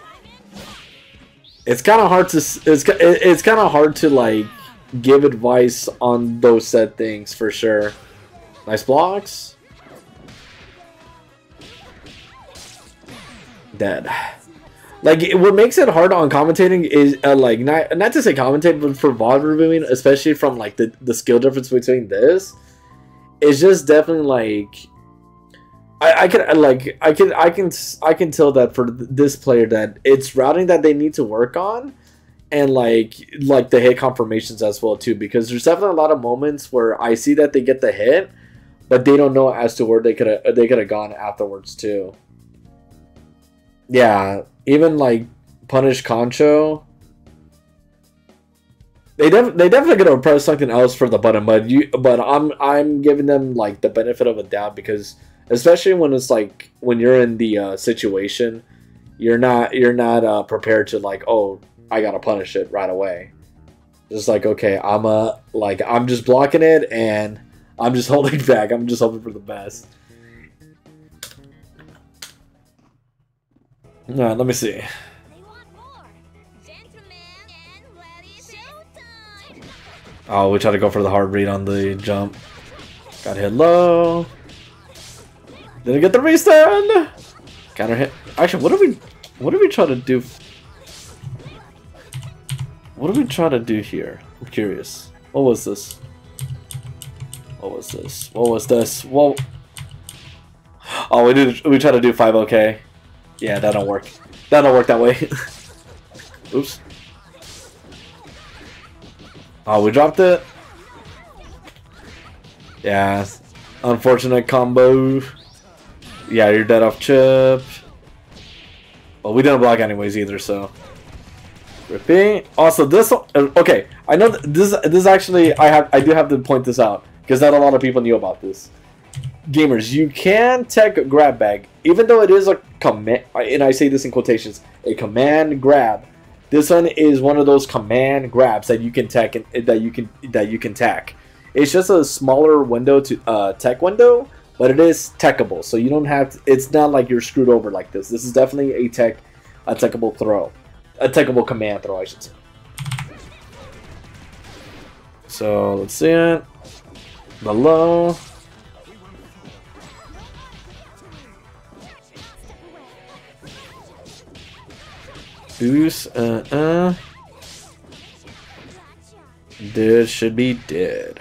S1: it's kind of hard to it's it's kind of hard to like give advice on those said things for sure. Nice blocks. Dead. Like, what makes it hard on commentating is, uh, like, not, not to say commentate, but for V O D reviewing, especially from, like, the, the skill difference between this, is just definitely, like, I, I can, like, I can, I can, I can tell that for this player that it's routing that they need to work on, and, like, like, the hit confirmations as well, too, because there's definitely a lot of moments where I see that they get the hit, but they don't know as to where they could have, they could have gone afterwards, too. Yeah. Even like punish Concho, they def they definitely gonna press something else for the button, but you but I'm I'm giving them like the benefit of a doubt because especially when it's like when you're in the uh, situation, you're not you're not uh, prepared to like oh I gotta punish it right away. Just like okay I'm a like I'm just blocking it and I'm just holding back. I'm just hoping for the best. Alright, let me see. Oh, we try to go for the hard read on the jump. Got hit low. Didn't get the restand. Counter hit. Actually, what did we what did we try to do? What did we try to do here? I'm curious. What was this? What was this? What was this? Whoa. Oh, we did. We tried to do five OK. Yeah, that don't work. That don't work that way. Oops. Oh, we dropped it. Yeah, unfortunate combo. Yeah, you're dead off chip. Well, we didn't block anyways either, so. Repeat. Also, this. Okay, I know this. This actually, I have. I do have to point this out because not a lot of people knew about this. Gamers, you can tech grab bag, even though it is a command, and I say this in quotations, a command grab. This one is one of those command grabs that you can tech and that you can that you can tack. It's just a smaller window to uh, tech window, but it is techable, so you don't have to, it's not like you're screwed over like this. This is definitely a tech, a techable throw, a techable command throw, I should say. So let's see it. The low. Boost, uh, uh. This should be dead.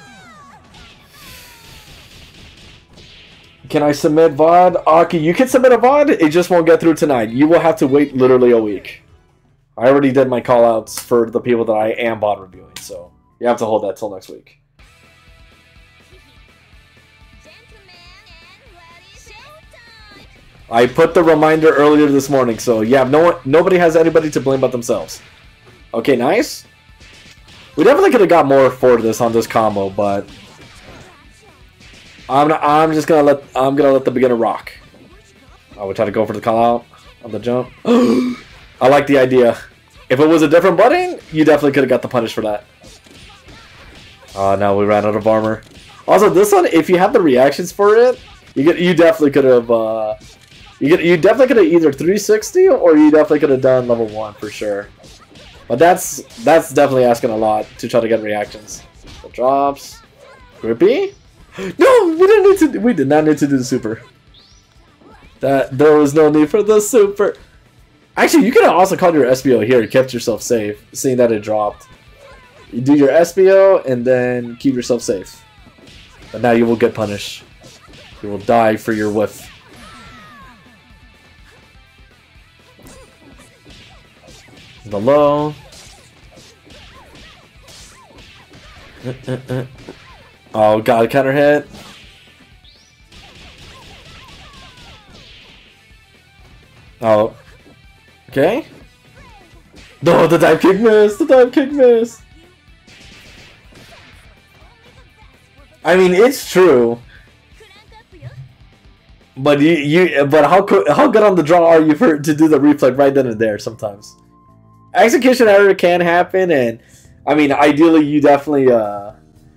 S1: Can I submit V O D? Okay, you can submit a V O D, it just won't get through tonight. You will have to wait literally a week. I already did my callouts for the people that I am V O D reviewing, so you have to hold that till next week. I put the reminder earlier this morning, so yeah, no one, nobody has anybody to blame but themselves. Okay, nice. We definitely could have got more for this on this combo, but I'm not, I'm just gonna let I'm gonna let the beginner rock. I would try to go for the call out on the jump. I like the idea. If it was a different button, you definitely could have got the punish for that. Oh no, we ran out of armor. Also, this one, if you have the reactions for it, you get you definitely could have. Uh, You get, you definitely could have either three sixty or you definitely could have done level one for sure. But that's that's definitely asking a lot to try to get reactions. The drops, grippy. No, we didn't need to. We did not need to do the super. That there was no need for the super. Actually, you could have also called your S B O here. You kept yourself safe, seeing that it dropped. You do your S B O and then keep yourself safe. But now you will get punished. You will die for your whiff. The low. Uh, uh, uh. Oh god, counter hit. Oh. Okay. No, the dive kick missed. The dive kick missed. I mean, it's true. But you, you, but how how good on the draw are you for to do the reflect right then and there? Sometimes. Execution error can happen, and I mean, ideally, you definitely, uh,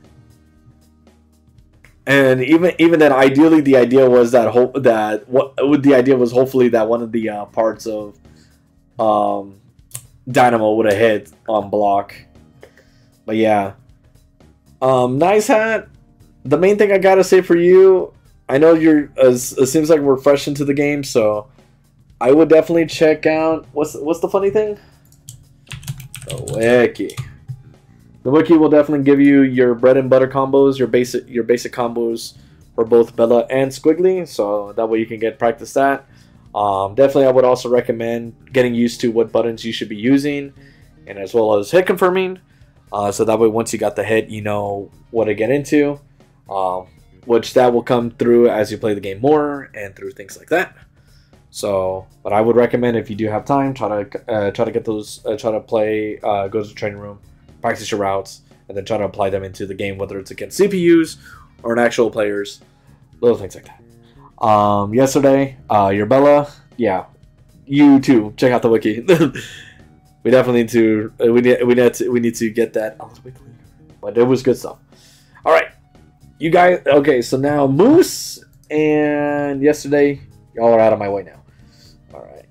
S1: and even even then, ideally, the idea was that hope that what the idea was hopefully that one of the uh, parts of um, Dynamo would have hit on block. But yeah, um, nice hat. The main thing I gotta say for you, I know you're. As it seems like we're fresh into the game, so I would definitely check out. What's what's the funny thing? The wiki. The wiki will definitely give you your bread and butter combos, your basic your basic combos for both Bella and Squiggly, so that way you can get practice that. Um, definitely, I would also recommend getting used to what buttons you should be using, and as well as hit confirming, uh, so that way once you got the hit, you know what to get into, um, which that will come through as you play the game more and through things like that. So, but I would recommend if you do have time, try to uh, try to get those, uh, try to play, uh, go to the training room, practice your routes, and then try to apply them into the game, whether it's against C P Us or an actual players, little things like that. Um, yesterday, uh, your Bella, yeah, you too. Check out the wiki. We definitely need to, uh, we need, we need to, we need to get that a little bit cleaner. But it was good stuff. All right, you guys. Okay, so now Moose and yesterday, y'all are out of my way now. Alright.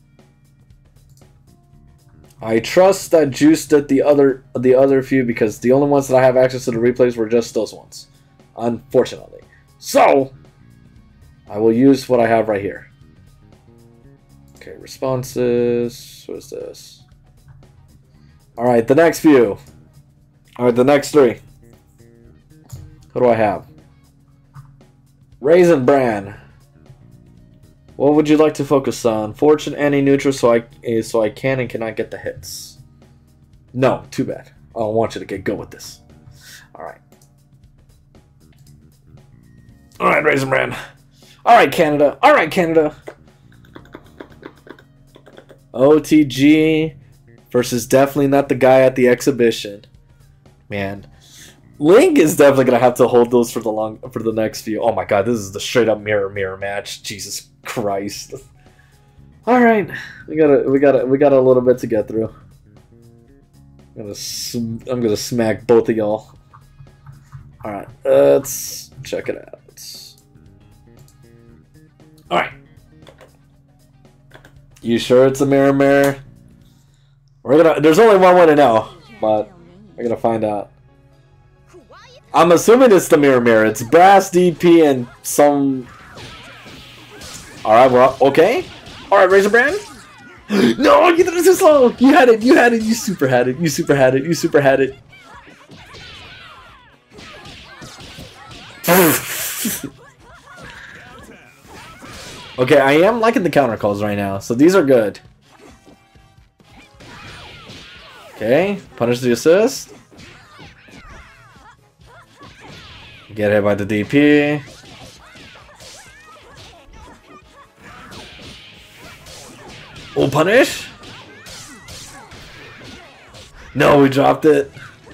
S1: I trust that Juice did the other the other few because the only ones that I have access to the replays were just those ones. Unfortunately. So I will use what I have right here. Okay, responses. What is this? Alright, the next few. Alright, the next three. Who do I have? Raisin Bran. What would you like to focus on? Fortune, Annie, neutral, so I eh, so I can and cannot get the hits. No, too bad. I don't want you to get good with this. Alright. Alright, Raisin Bran. Alright, Canada. Alright, Canada. O T G versus definitely not the guy at the exhibition. Man. Link is definitely gonna have to hold those for the long for the next few. Oh my god, this is the straight up mirror mirror match. Jesus Christ. Alright. We gotta we gotta we got a little bit to get through. I'm gonna sm I'm gonna smack both of y'all. Alright, let's check it out. Alright. You sure it's a mirror mirror? We're gonna there's only one way to know, but we're gonna find out. I'm assuming it's the mirror mirror. It's Brass, D P, and some. Alright, well, okay. Alright, Raisin Bran. No, you did it too slow. You had it, you had it, you super had it, you super had it, you super had it. Okay, I am liking the counter calls right now, so these are good. Okay, punish the assist. Get hit by the D P. Oh, punish? No, we dropped it.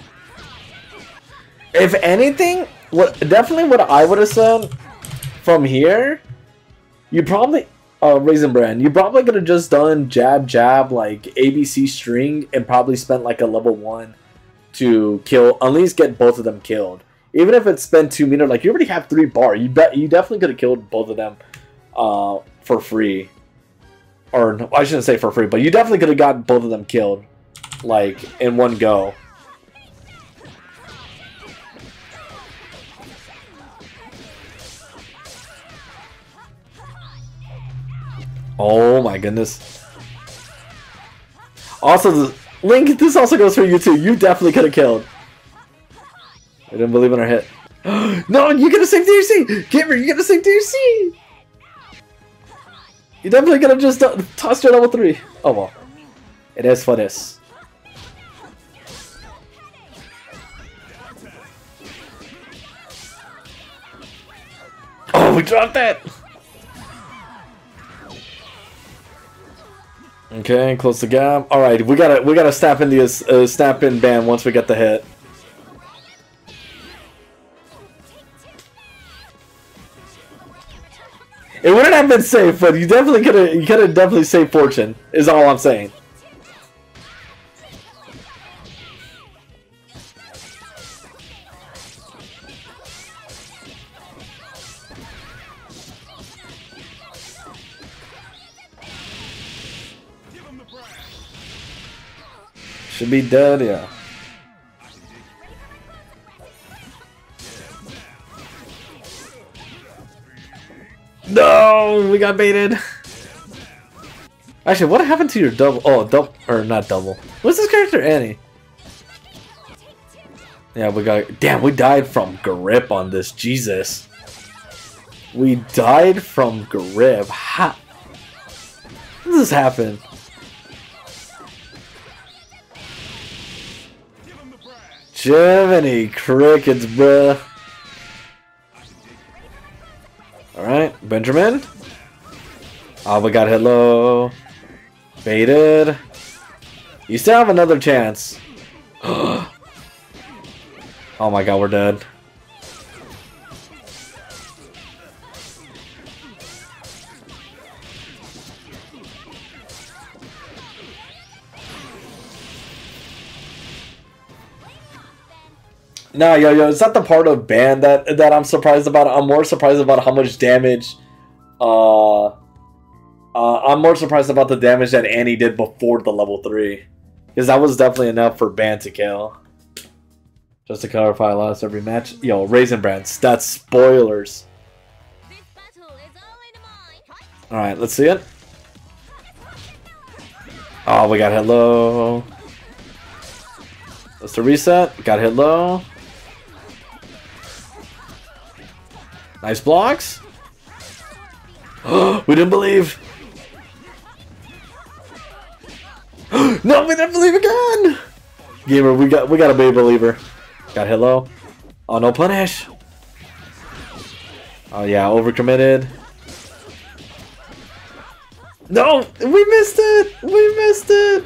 S1: If anything, what definitely what I would have said from here, you probably uh Raisin Bran, you probably could have just done jab jab like A B C string and probably spent like a level one to kill, at least get both of them killed. Even if it's spent two meter, like you already have three bar, you bet you definitely could have killed both of them uh for free. Or no, I shouldn't say for free, but you definitely could have got both of them killed like in one go. Oh my goodness. Also, the, Link, this also goes for you too. You definitely could have killed. I didn't believe in our hit. No, you get a save D C! Gamer, you get a save D C! You definitely could have just uh, tossed your level three. Oh well. It is for this. Oh, we dropped that! Okay, close the gap. All right, we gotta we gotta snap in the uh, snap in ban once we get the hit. It wouldn't have been safe, but you definitely could have you could have definitely saved Fortune. Is all I'm saying. Should be dead, yeah. No, we got baited. Actually, what happened to your double? Oh, double or not double? What's this character, Annie? Yeah, we got. Damn, we died from grip on this. Jesus, we died from grip. How? How did this happen? Jiminy crickets, bruh. Alright, Benjamin. Oh, we got hit low. Baited. You still have another chance. Oh my god, we're dead. No, yo, yo, it's not the part of ban that that I'm surprised about. I'm more surprised about how much damage. Uh, uh, I'm more surprised about the damage that Annie did before the level three, because that was definitely enough for ban to kill. Just to clarify, I lost every match. Yo, Raisin Bran, that's spoilers. All right, let's see it. Oh, we got hello. That's the reset. Got hit low. Nice blocks. We didn't believe. No, we didn't believe again. Gamer, we got we got to be a believer. Got hit low. Oh, no punish. Oh yeah, overcommitted. No, we missed it. We missed it.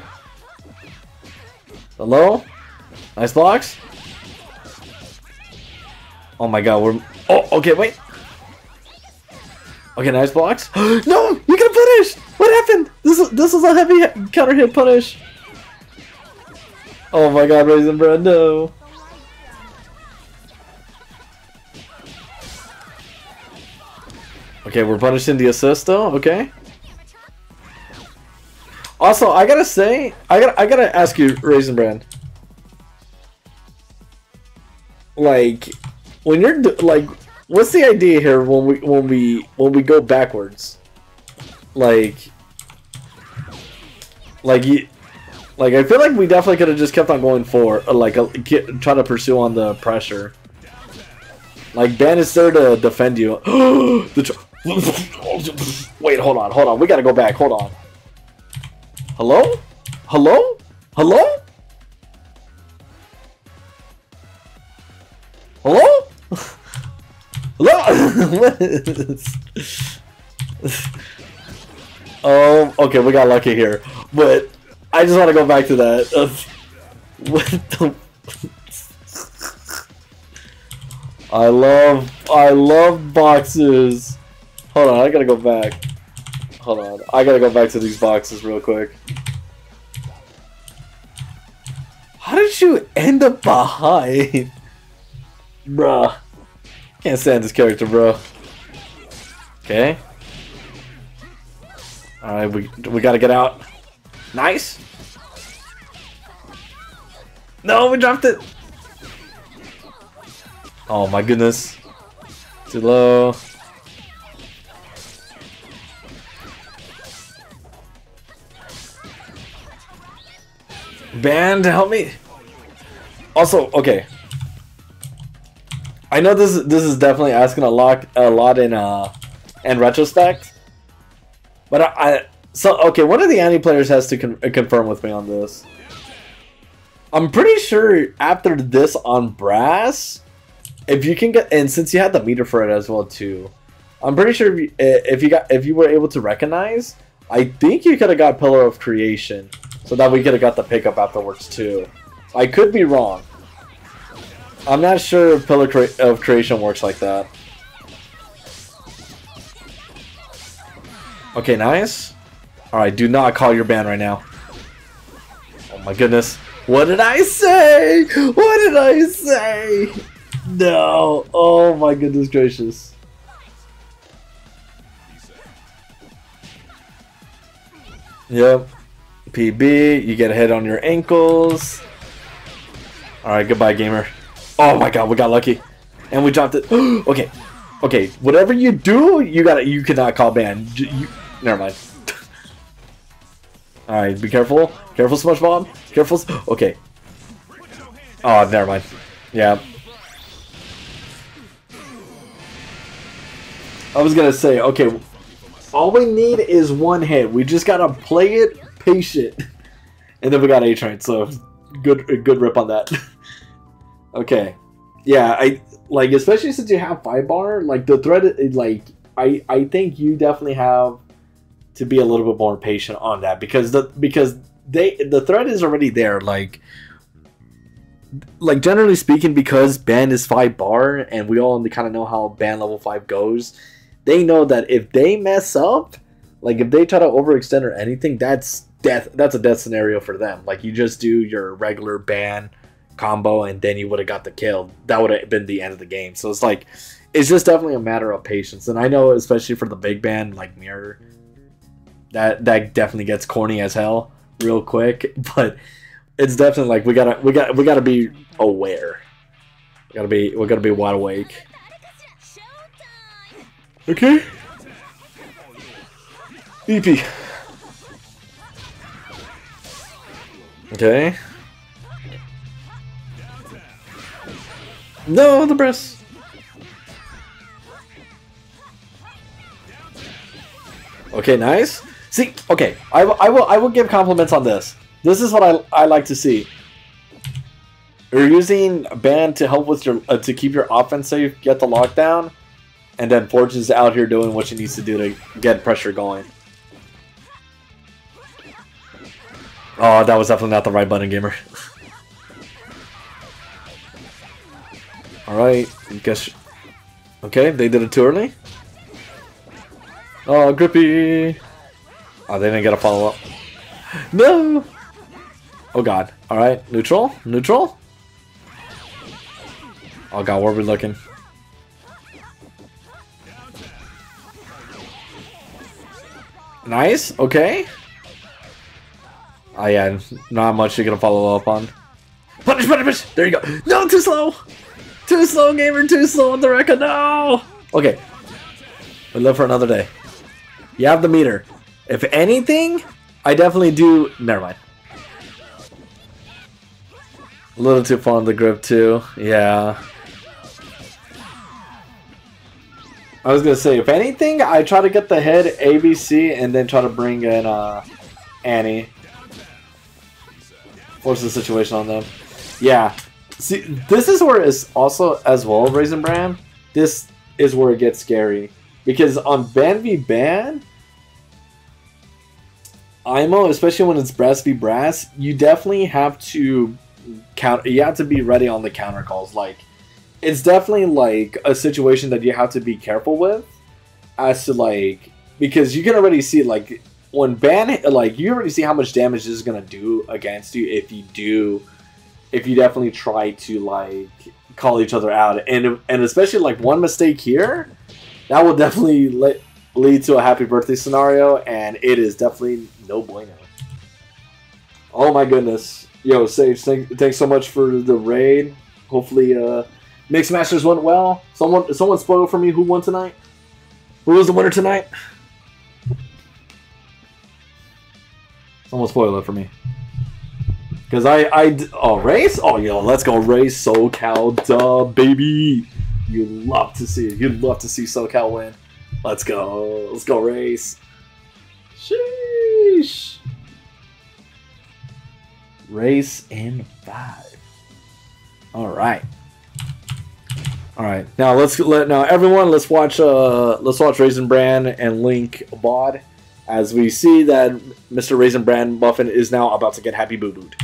S1: Hello. Nice blocks. Oh my god, we're... Oh, okay, wait. Okay, nice blocks. No, you got punished. What happened? This is this is a heavy counter hit punish. Oh my god, Raisin Bread, no. Okay, we're punishing the assist though. Okay. Also, I gotta say, I gotta I gotta ask you, Raisin Brand. Like, when you're like, what's the idea here when we when we when we go backwards? Like, like you, like I feel like we definitely could have just kept on going for, uh, like, uh, get, try to pursue on the pressure. Like, Ben is there to defend you. the tr Wait, hold on, hold on. We gotta go back. Hold on. Hello? Hello? Hello? Hello? Hello? What is... Um, okay, we got lucky here. But I just want to go back to that. Uh, what the... I love... I love boxes. Hold on, I gotta go back. Hold on, I gotta go back to these boxes real quick. How did you end up behind? Bruh. Can't stand this character, bro. Okay. Alright, we, we gotta get out. Nice. No, we dropped it. Oh my goodness. Too low. Band, help me. Also, okay. I know this this is definitely asking a lot a lot in uh in retrospect, but I, I so okay. One of the Annie players has to con confirm with me on this. I'm pretty sure after this on Brass, if you can get, and since you had the meter for it as well too, I'm pretty sure if you, if you got if you were able to recognize, I think you could have got Pillar of Creation, so that we could have got the pickup afterwards too. I could be wrong. I'm not sure if Pillar of Creation works like that. Okay, nice. Alright, do not call your ban right now. Oh my goodness. What did I say? What did I say? No. Oh my goodness gracious. Yep. P B, you get a hit on your ankles. Alright, goodbye, gamer. Oh my god, we got lucky. And we dropped it. Okay. Okay, whatever you do, you gotta you cannot call ban. You, never mind. Alright, be careful. Careful, SpongeBob. Careful. Okay. Oh, never mind. Yeah. I was gonna say, okay, all we need is one hit. We just gotta play it patient. And then we got A-Train, so good good rip on that. Okay. Yeah, I like, especially since you have five bar, like the thread, like I I think you definitely have to be a little bit more patient on that, because the because they the thread is already there, like like generally speaking, because ban is five bar and we all kind of know how ban level five goes. They know that if they mess up, like if they try to overextend or anything, that's death. That's a death scenario for them. Like, you just do your regular ban combo and then you would have got the kill. That would have been the end of the game. So it's like, it's just definitely a matter of patience. And I know, especially for the big ban like Mirror, that that definitely gets corny as hell real quick. But it's definitely like, we gotta we got we gotta be aware. We gotta be we gotta be wide awake. Okay. E P. No, the breast. Okay, nice. See, okay, I, I will I will give compliments on this. This is what I I like to see. You're using Ban to help with your uh, to keep your offense safe, get the lockdown, and then Forge is out here doing what she needs to do to get pressure going. Oh, that was definitely not the right button, gamer. All right, I guess. Okay, they did it too early. Oh, grippy. Oh, they didn't get a follow up. No. Oh god. All right, neutral, neutral. Oh god, where are we looking? Nice. Okay. Oh yeah, not much you're gonna follow up on. Punish, punish, punish. There you go. No, too slow. Too slow, gamer. Too slow on the record. No. Okay. We live for another day. You have the meter. If anything, I definitely do. Never mind. A little too far on the grip too. Yeah. I was gonna say, if anything, I try to get the head A B C and then try to bring in uh, Annie. Force the situation on them. Yeah. See, this is where it's also as well, Raisin Bran. This is where it gets scary. Because on Ban v Ban, I M O, especially when it's Brass v Brass, you definitely have to count. You have to be ready on the counter calls. Like, it's definitely like a situation that you have to be careful with, as to like, because you can already see like when Ban, like you already see how much damage this is gonna do against you if you do, if you definitely try to like call each other out, and and especially like one mistake here. That will definitely le lead to a happy birthday scenario, and it is definitely no bueno. Oh my goodness. Yo, Sage, thank, thanks so much for the raid. Hopefully, uh, Mix Masters went well. Someone someone spoiled for me who won tonight. Who was the winner tonight? Someone spoiled it for me. Because I, I, oh, race? Oh, yo, let's go race SoCal, duh, baby. You love to see it. You'd love to see SoCal win. Let's go. Let's go race. Sheesh. Race in five. All right. All right. Now let's let now everyone. Let's watch. Uh, let's watch Raisin Bran and Link B O D as we see that Mister Raisin Bran Muffin is now about to get happy boo booed.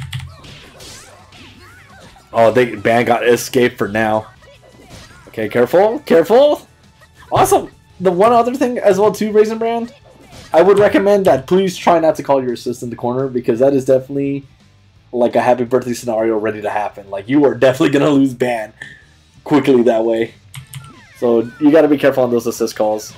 S1: Oh, they Ban got escape for now. Okay, careful, careful. Awesome. The one other thing as well too, Raisin Bran, I would recommend that please try not to call your assist in the corner, because that is definitely like a happy birthday scenario ready to happen. Like, you are definitely gonna lose Ban quickly that way. So you got to be careful on those assist calls.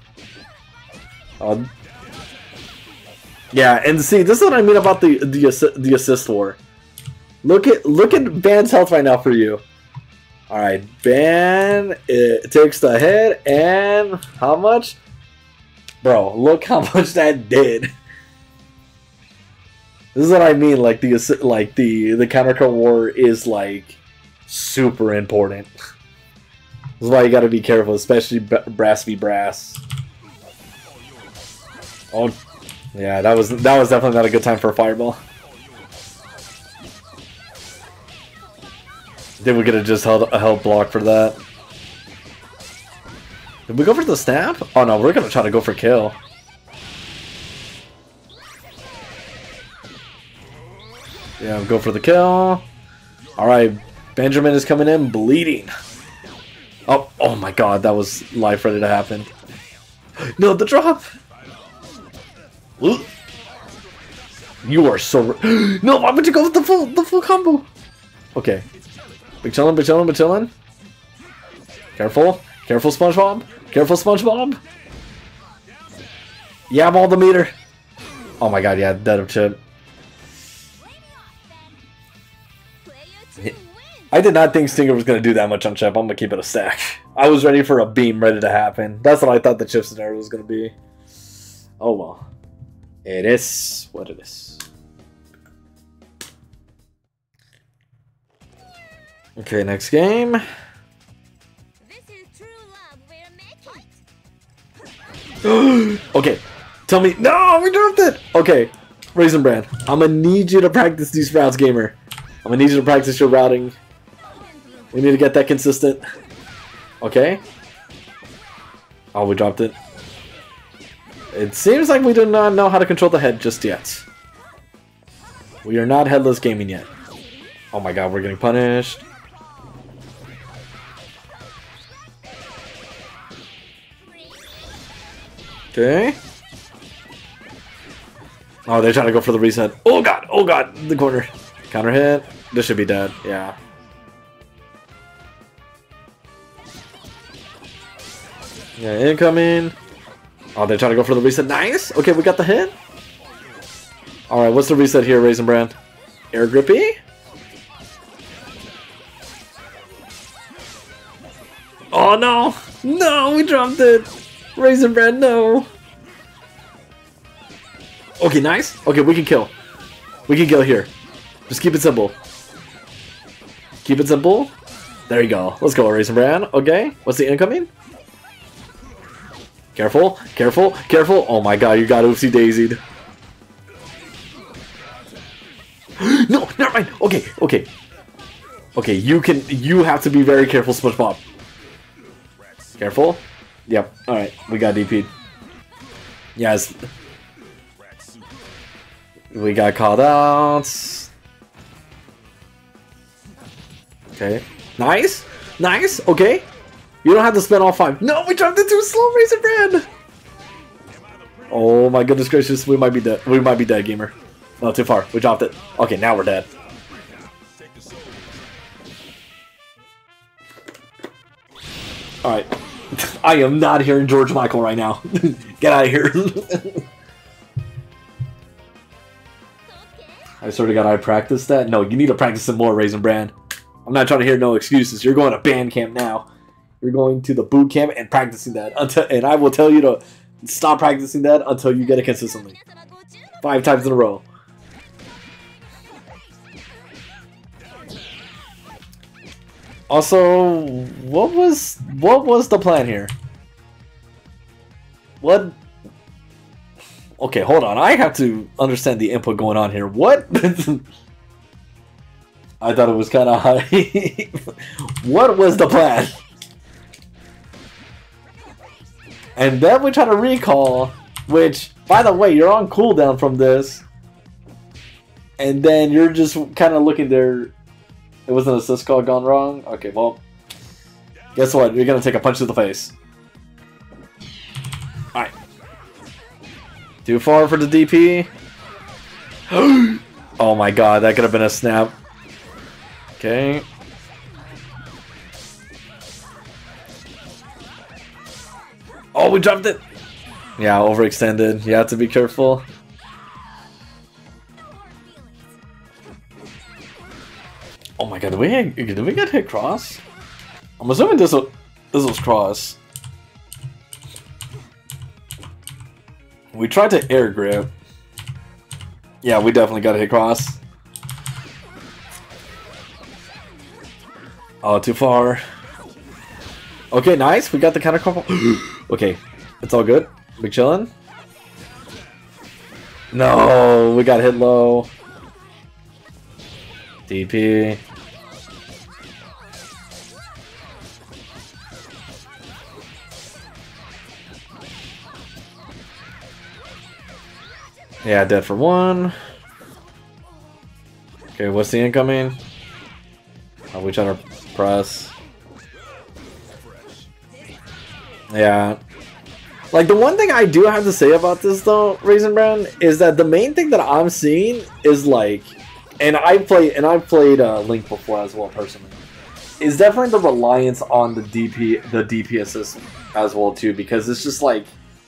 S1: Um, yeah, and see, this is what I mean about the the assi the assist war. Look at look at Ban's health right now for you. All right, Ban it takes the head, and how much? Bro, look how much that did. This is what I mean. Like the like the the counter call war is like super important. This is why you got to be careful, especially Brass v Brass. Oh, yeah, that was that was definitely not a good time for a fireball. Then we could have just held a held block for that. Did we go for the snap? Oh no, we're gonna try to go for kill. Yeah, go for the kill. All right, Benjamin is coming in bleeding. Oh, oh my God, that was life ready to happen. No, the drop. You are so no. Why would you go with the full the full combo? Okay. Big chillin', big chillin', big chillin'. Careful. Careful, SpongeBob. Careful, SpongeBob. Yeah, I'm all the meter. Oh my God, yeah, dead of chip. I did not think Stinger was going to do that much on chip. I'm going to keep it a stack. I was ready for a beam ready to happen. That's what I thought the chip scenario was going to be. Oh well. It is what it is. Okay, next game. Okay, tell me. No, we dropped it. Okay, Raisin Bran, I'm gonna need you to practice these routes, gamer. I'm gonna need you to practice your routing. We need to get that consistent. Okay. Oh, we dropped it. It seems like we do not know how to control the head just yet. We are not headless gaming yet. Oh my god, we're getting punished. Okay. Oh, they're trying to go for the reset. Oh god, oh god, the corner. Counter hit. This should be dead, yeah. Yeah, incoming. Oh, they're trying to go for the reset. Nice! Okay, we got the hit. Alright, what's the reset here, Raisin Bran? Air grippy? Oh no! No, we dropped it! Raisin Bran, no! Okay, nice. Okay, we can kill. We can kill here. Just keep it simple. Keep it simple. There you go. Let's go, Raisin Bran. Okay, what's the incoming? Careful, careful, careful. Oh my god, you got oopsie daisied. No, never mind. Okay, okay. Okay, you can, you have to be very careful, SpongeBob. Careful. Yep, alright, we got D P'd. Yes. We got called out. Okay. Nice, nice, okay. You don't have to spend all five. No, we dropped it too slow, Raisin Bran. Oh my goodness gracious, we might be dead. We might be dead, gamer. No, too far. We dropped it. Okay, now we're dead. Alright. I am not hearing George Michael right now. Get out of here. I sort of got I practiced that. No, you need to practice some more, Raisin Bran. I'm not trying to hear no excuses. You're going to band camp now. You're going to the boot camp and practicing that. Until, and I will tell you to stop practicing that until you get it consistently. Five times in a row. Also, what was what was the plan here? What? Okay, hold on. I have to understand the input going on here. What? I thought it was kind of high. What was the plan? And then we try to recall, which, by the way, you're on cooldown from this. And then you're just kind of looking there. It was an assist call gone wrong? Okay, well, guess what? You're going to take a punch to the face. Alright. Too far for the D P. Oh my god, that could have been a snap. Okay. Oh, we dropped it! Yeah, overextended. You have to be careful. Oh my god, did we, did we get hit cross? I'm assuming this was, this was cross. We tried to air grip. Yeah, we definitely got hit cross. Oh, too far. Okay, nice. We got the counter combo. Okay, it's all good. We chillin'. No, we got hit low. D P. Yeah, dead for one. Okay, what's the incoming? Oh, we trying to press. Yeah. Like, the one thing I do have to say about this, though, Raisin Bran, is that the main thing that I'm seeing is, like, and I play and I've played uh, Link before as well, personally, is definitely the reliance on the D P, the D P assist as well, too, because it's just, like,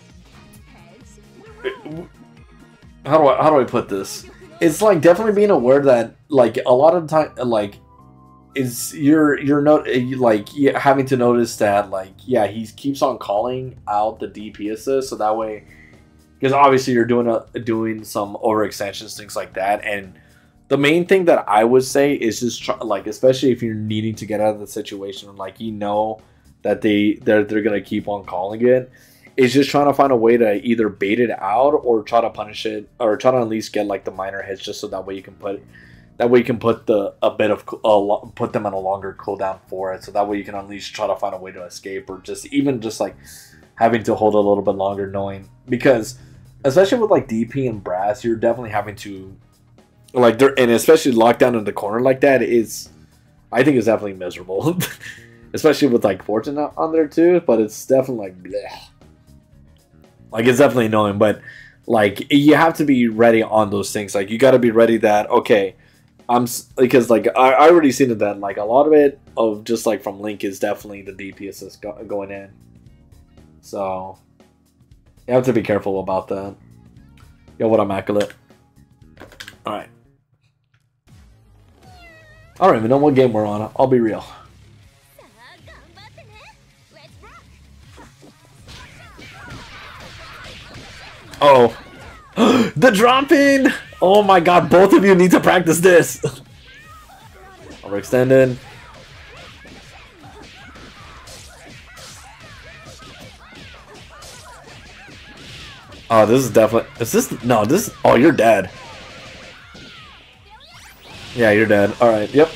S1: how do I, how do I put this? It's, like, definitely being aware that, like, a lot of the time, like, is you're you're not like having to notice that, like, yeah, he keeps on calling out the D P assist, so that way, because obviously you're doing a doing some overextensions, things like that. And the main thing that I would say is just try, like, especially if you're needing to get out of the situation, like, you know that they they're they're gonna keep on calling it, is just trying to find a way to either bait it out or try to punish it, or try to at least get like the minor hits, just so that way you can put that way you can put the a bit of uh, put them on a longer cooldown for it, so that way you can at least try to find a way to escape, or just even just like having to hold a little bit longer, knowing, because especially with like D P and Brass, you're definitely having to like they're, and especially locked down in the corner like that is, I think, is definitely miserable. Especially with like Fortune on there too, but it's definitely like bleh. Like it's definitely annoying, but like you have to be ready on those things. Like you got to be ready that okay, I'm because like I, I already seen it that like a lot of it of just like from Link is definitely the D P assist go, going in, so you have to be careful about that. Yo, what up, Immaculate? All right, I don't even know what game we're on. I'll be real. Oh, the drop in! Oh my god, both of you need to practice this. Overextended. Oh, this is definitely. Is this? No, this. Oh, you're dead. Yeah, you're dead. Alright, yep.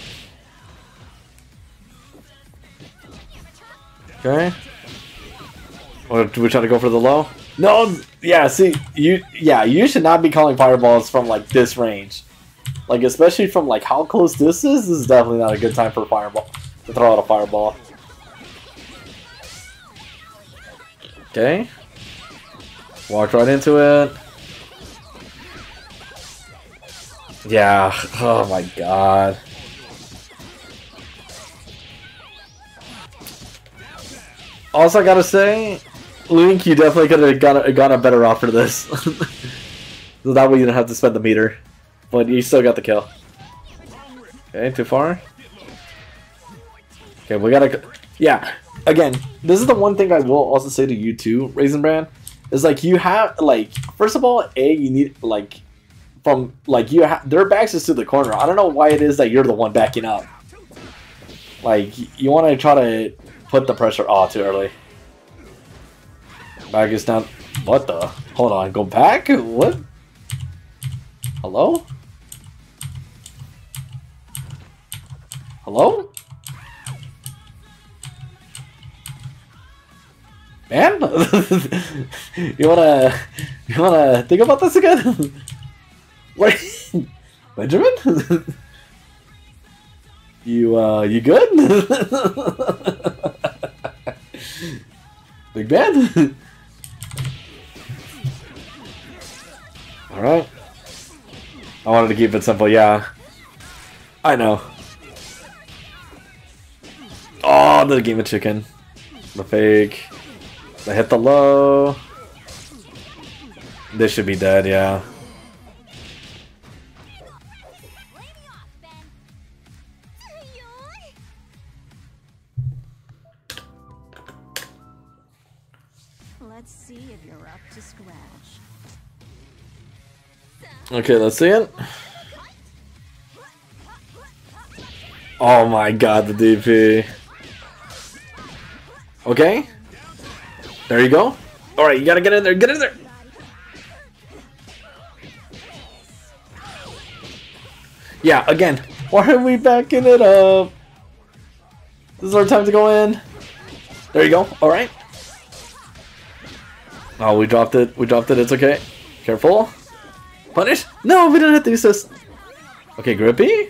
S1: Okay. Or do we try to go for the low? No, yeah, see, you, yeah, you should not be calling fireballs from, like, this range. Like, especially from, like, how close this is, this is definitely not a good time for a fireball, to throw out a fireball. Okay. Walked right into it. Yeah, oh my god. Also, I gotta say, Link, you definitely could have got a, got a better offer this. So that way you don't have to spend the meter. But you still got the kill. Okay, too far? Okay, we gotta... Yeah, again, this is the one thing I will also say to you too, Raisin Bran. Is like, you have, like, first of all, A, you need, like, from, like, you have... Their backs is to the corner. I don't know why it is that you're the one backing up. Like, you want to try to put the pressure... Oh, too early. Back is down. What the? Hold on. Go back? What? Hello? Hello? Man? you wanna... You wanna think about this again? Wait. Benjamin? you, uh... You good? Big Ben? Alright. I wanted to keep it simple, yeah. I know. Oh, the game of chicken. The fake. They hit the low. This should be dead, yeah.
S2: Let's see if you're up to scratch.
S1: Okay, let's see it. Oh my god, the D P. Okay. There you go. Alright, you gotta get in there. Get in there. Yeah, again. Why are we backing it up? This is our time to go in. There you go. Alright. Oh, we dropped it. We dropped it. It's okay. Careful. Punish? No, we didn't have to use this. Okay, Grippy.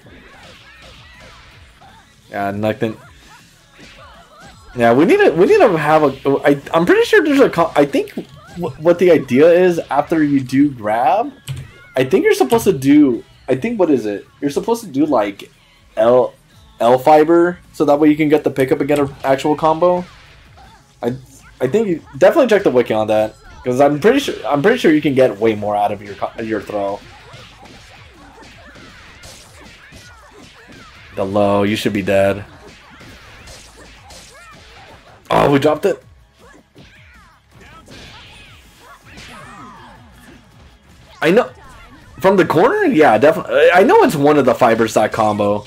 S1: Yeah, nothing. Yeah, we need to. We need to have a. I, I'm pretty sure there's a. I think what the idea is after you do grab, I think you're supposed to do. I think what is it? You're supposed to do like L L fiber, so that way you can get the pickup and get an actual combo. I I think you definitely check the wiki on that. Because I'm pretty sure I'm pretty sure you can get way more out of your your throw. The low, you should be dead. Oh, we dropped it. I know from the corner, yeah, definitely. I know it's one of the fiber stack combo.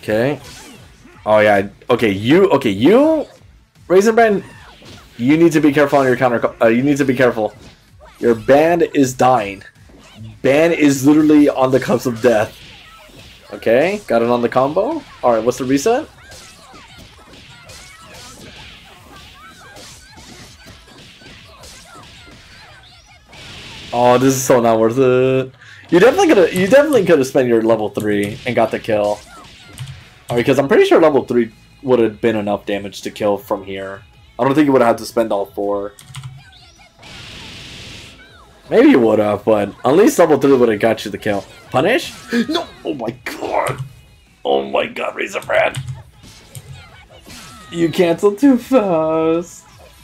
S1: Okay. Oh yeah. Okay, you. Okay, you. Raisin Bran, you need to be careful on your counter. Uh, you need to be careful. Your band is dying. Band is literally on the cusp of death. Okay, got it on the combo. All right, what's the reset? Oh, this is so not worth it. You definitely could have. You definitely could have spent your level three and got the kill. All right, because I'm pretty sure level three would have been enough damage to kill from here. I don't think you would have had to spend all four. Maybe you would have, but at least level three would have got you the kill. Punish? No! Oh my god! Oh my god, Raisin Bran! You canceled too fast.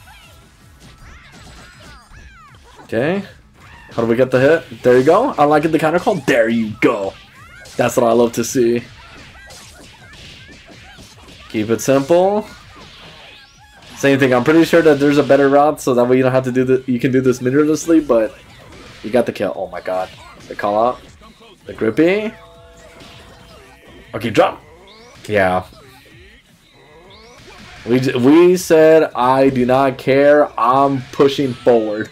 S1: Okay. How do we get the hit? There you go. I like it, the counter call. There you go. That's what I love to see. Keep it simple. Same thing. I'm pretty sure that there's a better route, so that way you don't have to do the. You can do this meterlessly, but you got the kill. Oh my god! The call out, the grippy. Okay, drop. Yeah. We we said I do not care. I'm pushing forward.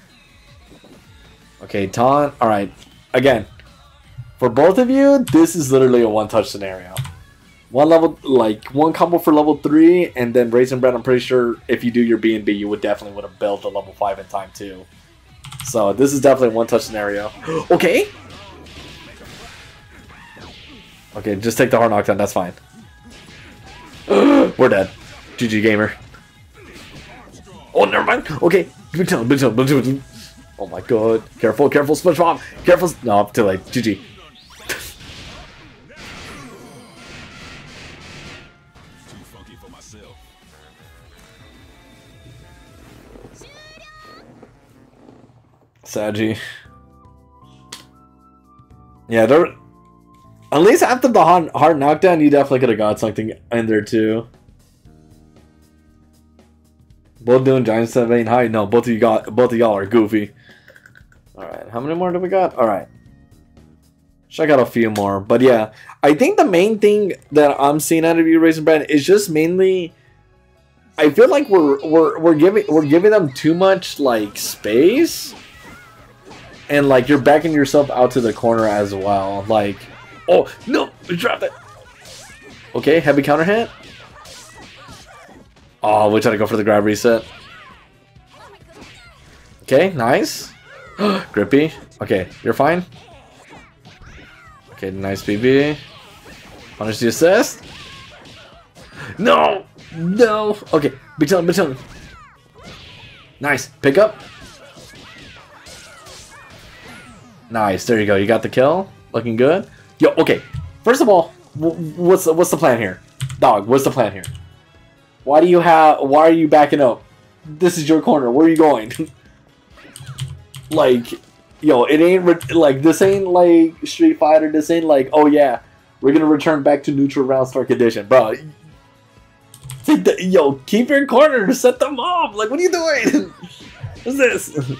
S1: Okay, taunt. All right. Again, for both of you, this is literally a one-touch scenario. One level, like one combo for level three, and then Raisin Bran. I'm pretty sure if you do your B and B, you would definitely would have built the level five in time too. So this is definitely a one-touch scenario. Okay. Okay, just take the hard knockdown. That's fine. We're dead. G G gamer. Oh, never mind. Okay. Oh my god. Careful, careful, SpongeBob. Careful. No, too late. G G. Saggy. Yeah, there. At least after the hard, hard knockdown, you definitely could have got something in there too. Both doing giant seven high. No, both of you got. Both of y'all are goofy. All right, how many more do we got? All right, check out a few more. But yeah, I think the main thing that I'm seeing out of you, Raisin Bran, is just mainly. I feel like we're we're we're giving we're giving them too much like space. And like you're backing yourself out to the corner as well. Like, oh no, we dropped it. Okay, heavy counter hit. Oh, we try to go for the grab reset. Okay, nice. Grippy. Okay, you're fine. Okay, nice B B. Punish the assist. No, no. Okay, Baton, Baton. Nice, pick up. Nice, there you go. You got the kill. Looking good. Yo, okay. First of all, what's the, what's the plan here, dog? What's the plan here? Why do you have? Why are you backing up? This is your corner. Where are you going? Like, yo, it ain't like this ain't like Street Fighter. This ain't like, oh yeah, we're gonna return back to neutral round start condition, bro. The, yo, keep your corner. Set them up. Like, what are you doing? What's this?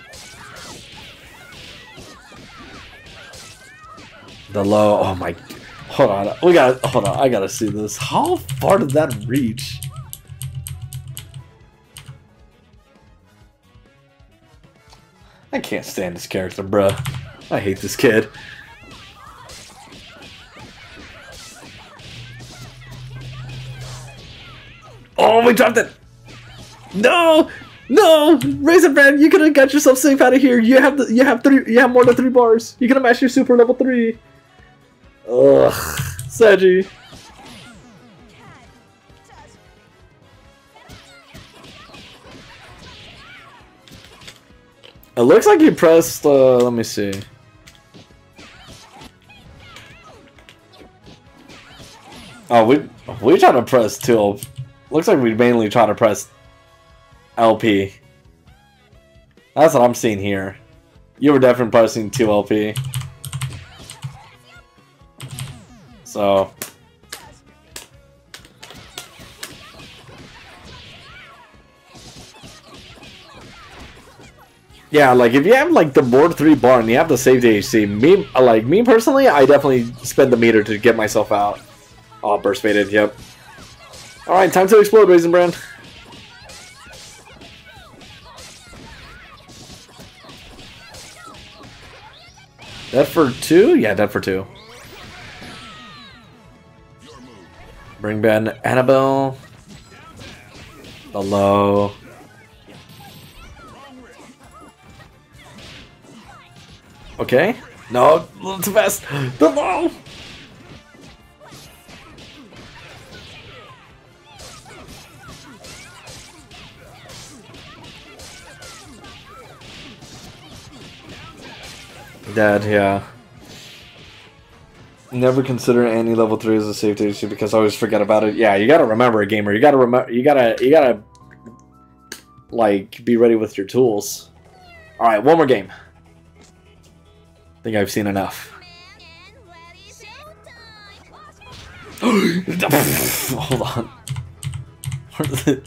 S1: The low, oh my, hold on, we got, hold on, I gotta see this. How far did that reach? I can't stand this character, bruh. I hate this kid. Oh, we dropped it! No! No! Raisin Bran, you could have got yourself safe out of here. You have the, you have three, you have more than three bars. You could have matched your super level three. Ugh, Saggy. It looks like you pressed, uh, let me see. Oh, we we try to press two. Looks like we mainly try to press L P. That's what I'm seeing here. You were definitely pressing two L P. So yeah, like if you have like the board three bar and you have to save the H C, me like me personally, I definitely spend the meter to get myself out. Oh, burst faded, yep. Alright, time to explode, Raisin Bran. Dead for two? Yeah, dead for two. Bring Ben Annabelle. The low. Okay. No, a little too fast. The low. Dead, yeah. Never consider any level three as a safety issue because I always forget about it. Yeah, you gotta remember a gamer. You gotta remember. You gotta. You gotta. Like, be ready with your tools. All right, one more game. I think I've seen enough. Hold on. Where's it?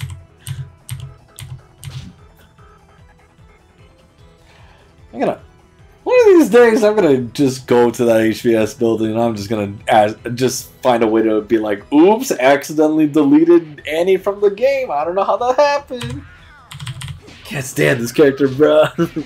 S1: I'm gonna. One of these days, I'm gonna just go to that H B S building and I'm just gonna ask, just find a way to be like, oops, accidentally deleted Annie from the game. I don't know how that happened. Can't stand this character, bro.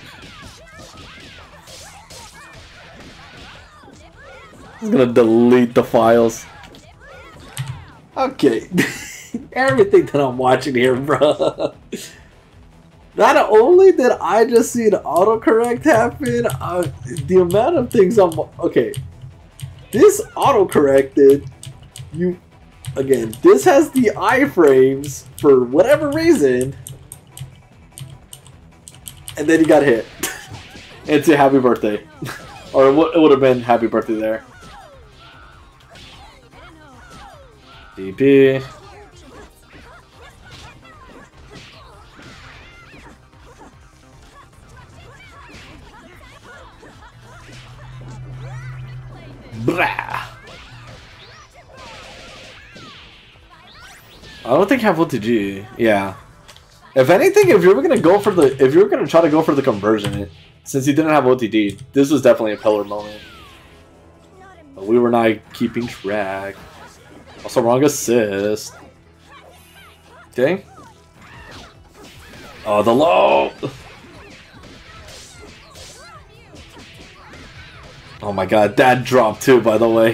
S1: I'm gonna delete the files. Okay. Everything that I'm watching here, bro. Not only did I just see an autocorrect happen, uh, the amount of things I'm... Okay. This autocorrected. You... Again, this has the iframes for whatever reason. And then you got hit. And say happy birthday. Or it would have been happy birthday there. D P. Blah. I don't think I have O T G. Yeah. If anything, if you were gonna go for the, if you were gonna try to go for the conversion, since you didn't have O T D, this was definitely a pillar moment. But we were not keeping track. Also, wrong assist. Okay. Oh, the low. Oh my god, that dropped too, by the way.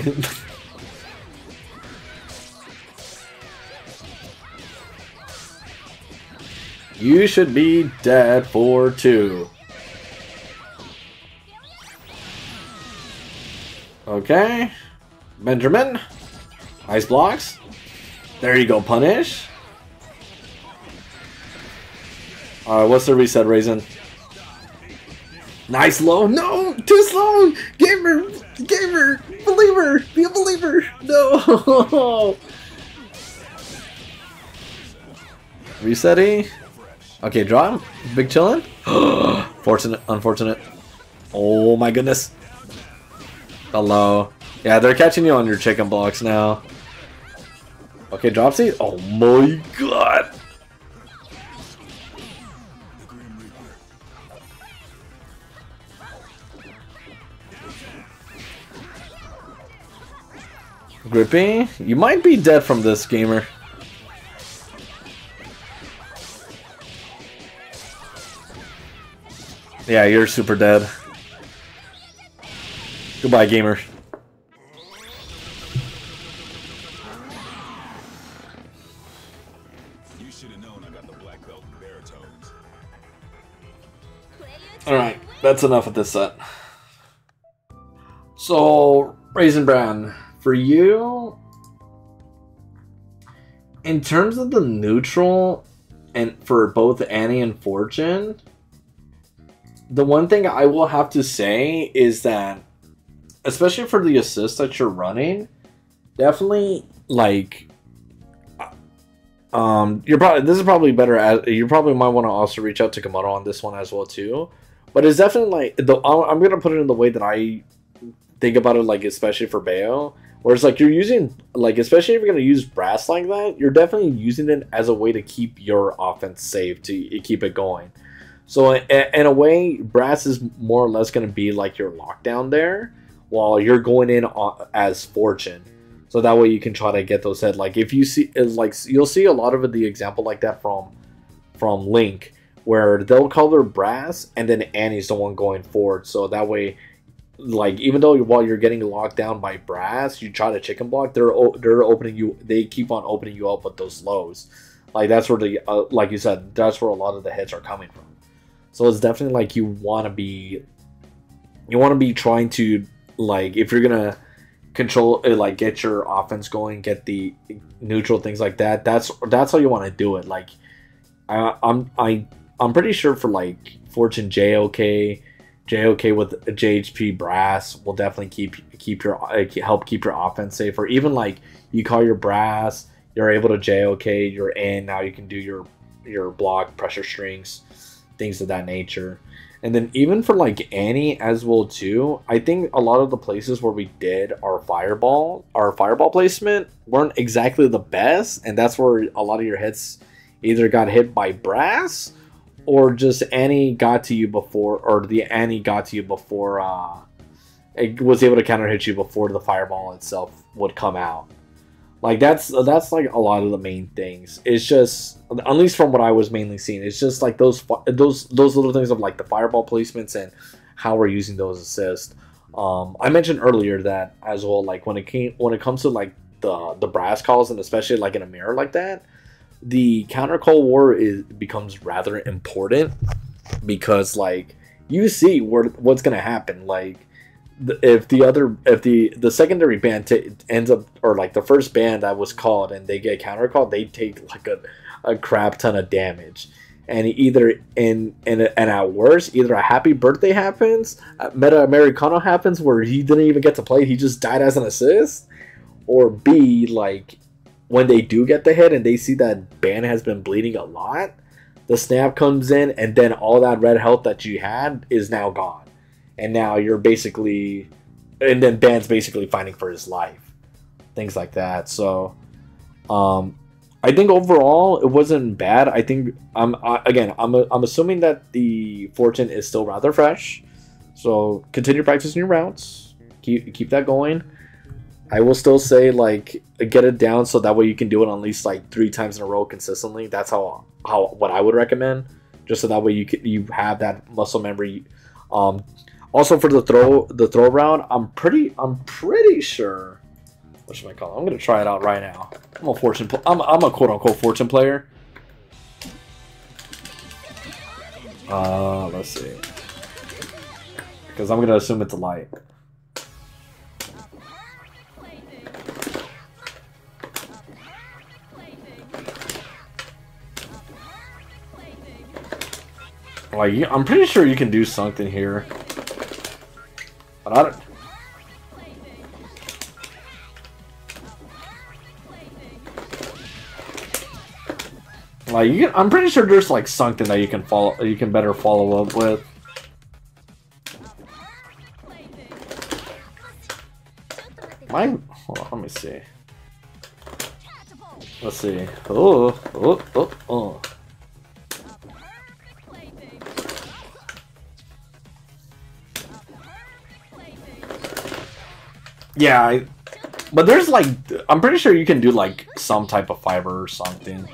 S1: You should be dead for two. Okay. Benjamin. Nice blocks. There you go, punish. Alright, what's the reset, Raisin? Nice low. No! Too slow! Gamer! Gamer! Believer! Be a believer! No! Resetting. Okay, draw him. Big chillin'. Fortunate, unfortunate. Oh my goodness. Hello. Yeah, they're catching you on your chicken blocks now. Okay, drop seed. Oh my god. Grippy, you might be dead from this, gamer. Yeah, you're super dead. Goodbye, gamer.
S3: You should have known I got the black belt in baritones.
S1: Alright, that's enough of this set. So, Raisin Bran, for you, in terms of the neutral, and for both Annie and Fortune, the one thing I will have to say is that, especially for the assist that you're running, definitely, like, um, you're probably, this is probably better, as, you probably might want to also reach out to Komodo on this one as well, too. But it's definitely, like, the, I'm going to put it in the way that I think about it, like, especially for Bayo. Where it's like you're using, like, especially if you're going to use Brass like that, you're definitely using it as a way to keep your offense safe, to keep it going. So in a way, Brass is more or less going to be like your lockdown there, while you're going in as Fortune. So that way you can try to get those hit. Like if you see, like you'll see a lot of the example like that from from Link, where they'll color Brass and then Annie's the one going forward. So that way, like even though while you're getting locked down by Brass, you try to chicken block. They're they're opening you. They keep on opening you up with those lows. Like that's where the uh, like you said, that's where a lot of the hits are coming from. So it's definitely like you want to be, you want to be trying to, like if you're gonna control it, like get your offense going, get the neutral things like that. That's that's how you want to do it. Like I, I'm I I'm pretty sure for like Fortune J O K, J O K with J H P Brass will definitely keep keep your uh, help keep your offense safe. Or even like you call your Brass, you're able to J O K, you're in, now you can do your your block pressure strings, things of that nature. And then even for like Annie as well too, I think a lot of the places where we did our fireball, our fireball placement weren't exactly the best, and that's where a lot of your hits either got hit by Brass or just Annie got to you before, or the Annie got to you before uh, it was able to counter hit you before the fireball itself would come out. Like that's that's like a lot of the main things. It's just, at least from what I was mainly seeing, it's just like those those those little things of like the fireball placements and how we're using those assists. Um, I mentioned earlier that as well. Like when it came when it comes to like the the Brass calls, and especially like in a mirror like that, the counter call war is becomes rather important, because like you see where what's gonna happen. Like if the other if the the secondary band t ends up, or like the first band that was called and they get counter called, they take like a, a crap ton of damage. And either in in and at worst, either a happy birthday happens, Meta Americano happens where he didn't even get to play, he just died as an assist, or B, like when they do get the hit and they see that band has been bleeding a lot, the snap comes in and then all that red health that you had is now gone. And now you're basically, and then Band's basically fighting for his life. Things like that. So, um, I think overall it wasn't bad. I think, I'm I, again, I'm, I'm assuming that the Fortune is still rather fresh. So continue practicing your routes. Keep, keep that going. I will still say, like, get it down so that way you can do it at least like three times in a row consistently. That's how, how what I would recommend. Just so that way you can, you have that muscle memory. Um, Also for the throw the throw round, I'm pretty I'm pretty sure. What should I call it? I'm gonna try it out right now. I'm a fortune. I'm I'm a quote unquote fortune player. Uh, let's see. Because I'm gonna assume it's a light. Like I'm pretty sure you can do something here. But I don't... Like you can, I'm pretty sure there's like something that you can follow, you can better follow up with. Mine. Hold on, let me see. Let's see. Oh, oh, oh, oh. Yeah, I, but there's like, I'm pretty sure you can do like some type of fiber or something.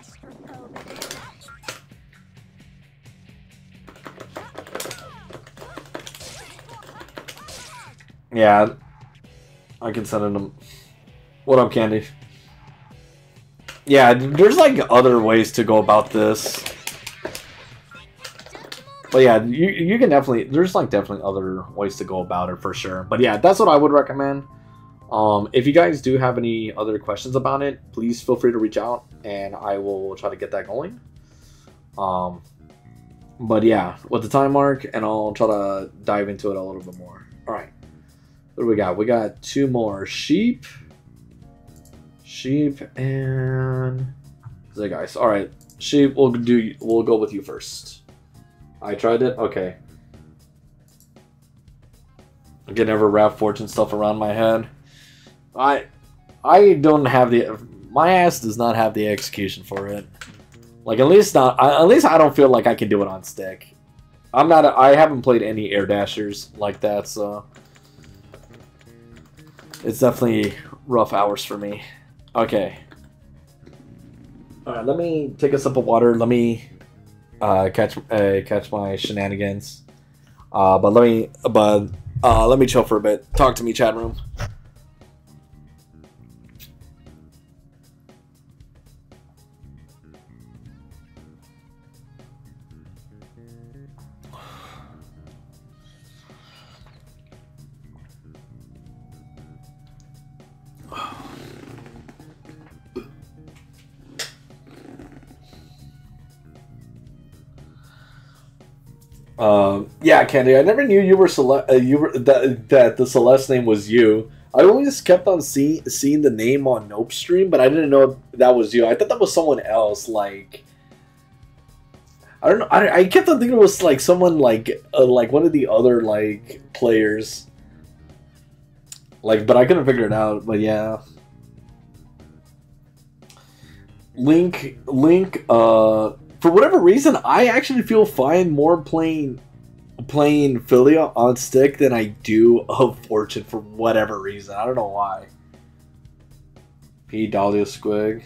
S1: Yeah, I can send them. What up, Candy? Yeah, there's like other ways to go about this. But yeah, you, you can definitely, there's like definitely other ways to go about it for sure. But yeah, that's what I would recommend. Um, if you guys do have any other questions about it, please feel free to reach out and I will try to get that going. Um, but yeah, with the time mark, and I'll try to dive into it a little bit more. All right, what do we got? We got two more. Sheep. Sheep and the guys. All right, Sheep, we'll do, we'll go with you first. I tried it? Okay. I can never wrap fortune stuff around my head. I I don't have the... My ass does not have the execution for it. Like, at least not... At least I don't feel like I can do it on stick. I'm not... A, I haven't played any air dashers like that, so... It's definitely rough hours for me. Okay. Alright, let me take a sip of water. Let me uh, catch uh, catch my shenanigans. Uh, but let me but uh, let me chill for a bit. Talk to me, chat room. Uh, yeah, Candy. I never knew you were Cele- uh, you were that that the Celeste name was you. I always kept on seeing seeing the name on Nope stream, but I didn't know that was you. I thought that was someone else. Like, I don't know. I, I kept on thinking it was like someone like uh, like one of the other like players. Like, but I couldn't figure it out. But yeah, Link, Link. Uh. For whatever reason, I actually feel fine more playing playing Filia on stick than I do of Fortune for whatever reason. I don't know why. P. Dahlia Squig.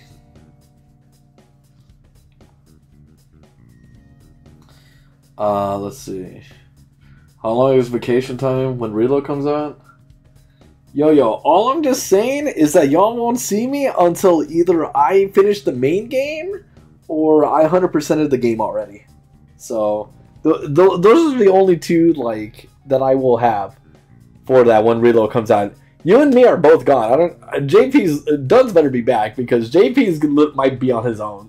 S1: Uh, let's see. How long is vacation time when Reload comes out? Yo, yo, all I'm just saying is that y'all won't see me until either I finish the main game or I one hundred percented the game already. So, th th those are the only two, like, that I will have for that when Reload comes out. You and me are both gone. I don't. J P's Duns better be back because J P's might be on his own.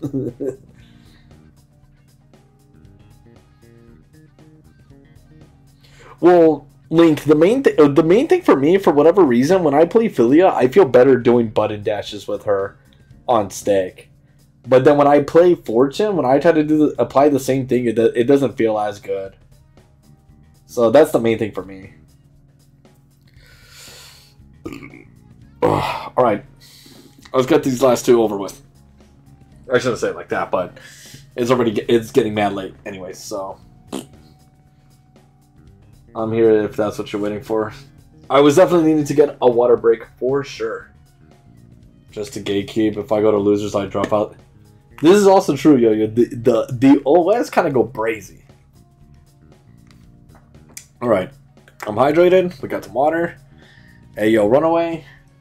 S1: Well, Link, the main th the main thing for me, for whatever reason, when I play Filia, I feel better doing button dashes with her on stick. But then when I play Fortune, when I try to do the, apply the same thing, it, it doesn't feel as good. So that's the main thing for me. Alright. Let's get these last two over with. I shouldn't say it like that, but it's already it's getting mad late anyway, so I'm here if that's what you're waiting for. I was definitely needing to get a water break for sure. Just to gatekeep. If I go to losers, I drop out. This is also true, yo yo. The the, the O S kind of go brazy. All right, I'm hydrated. We got some water. Hey yo, Runaway.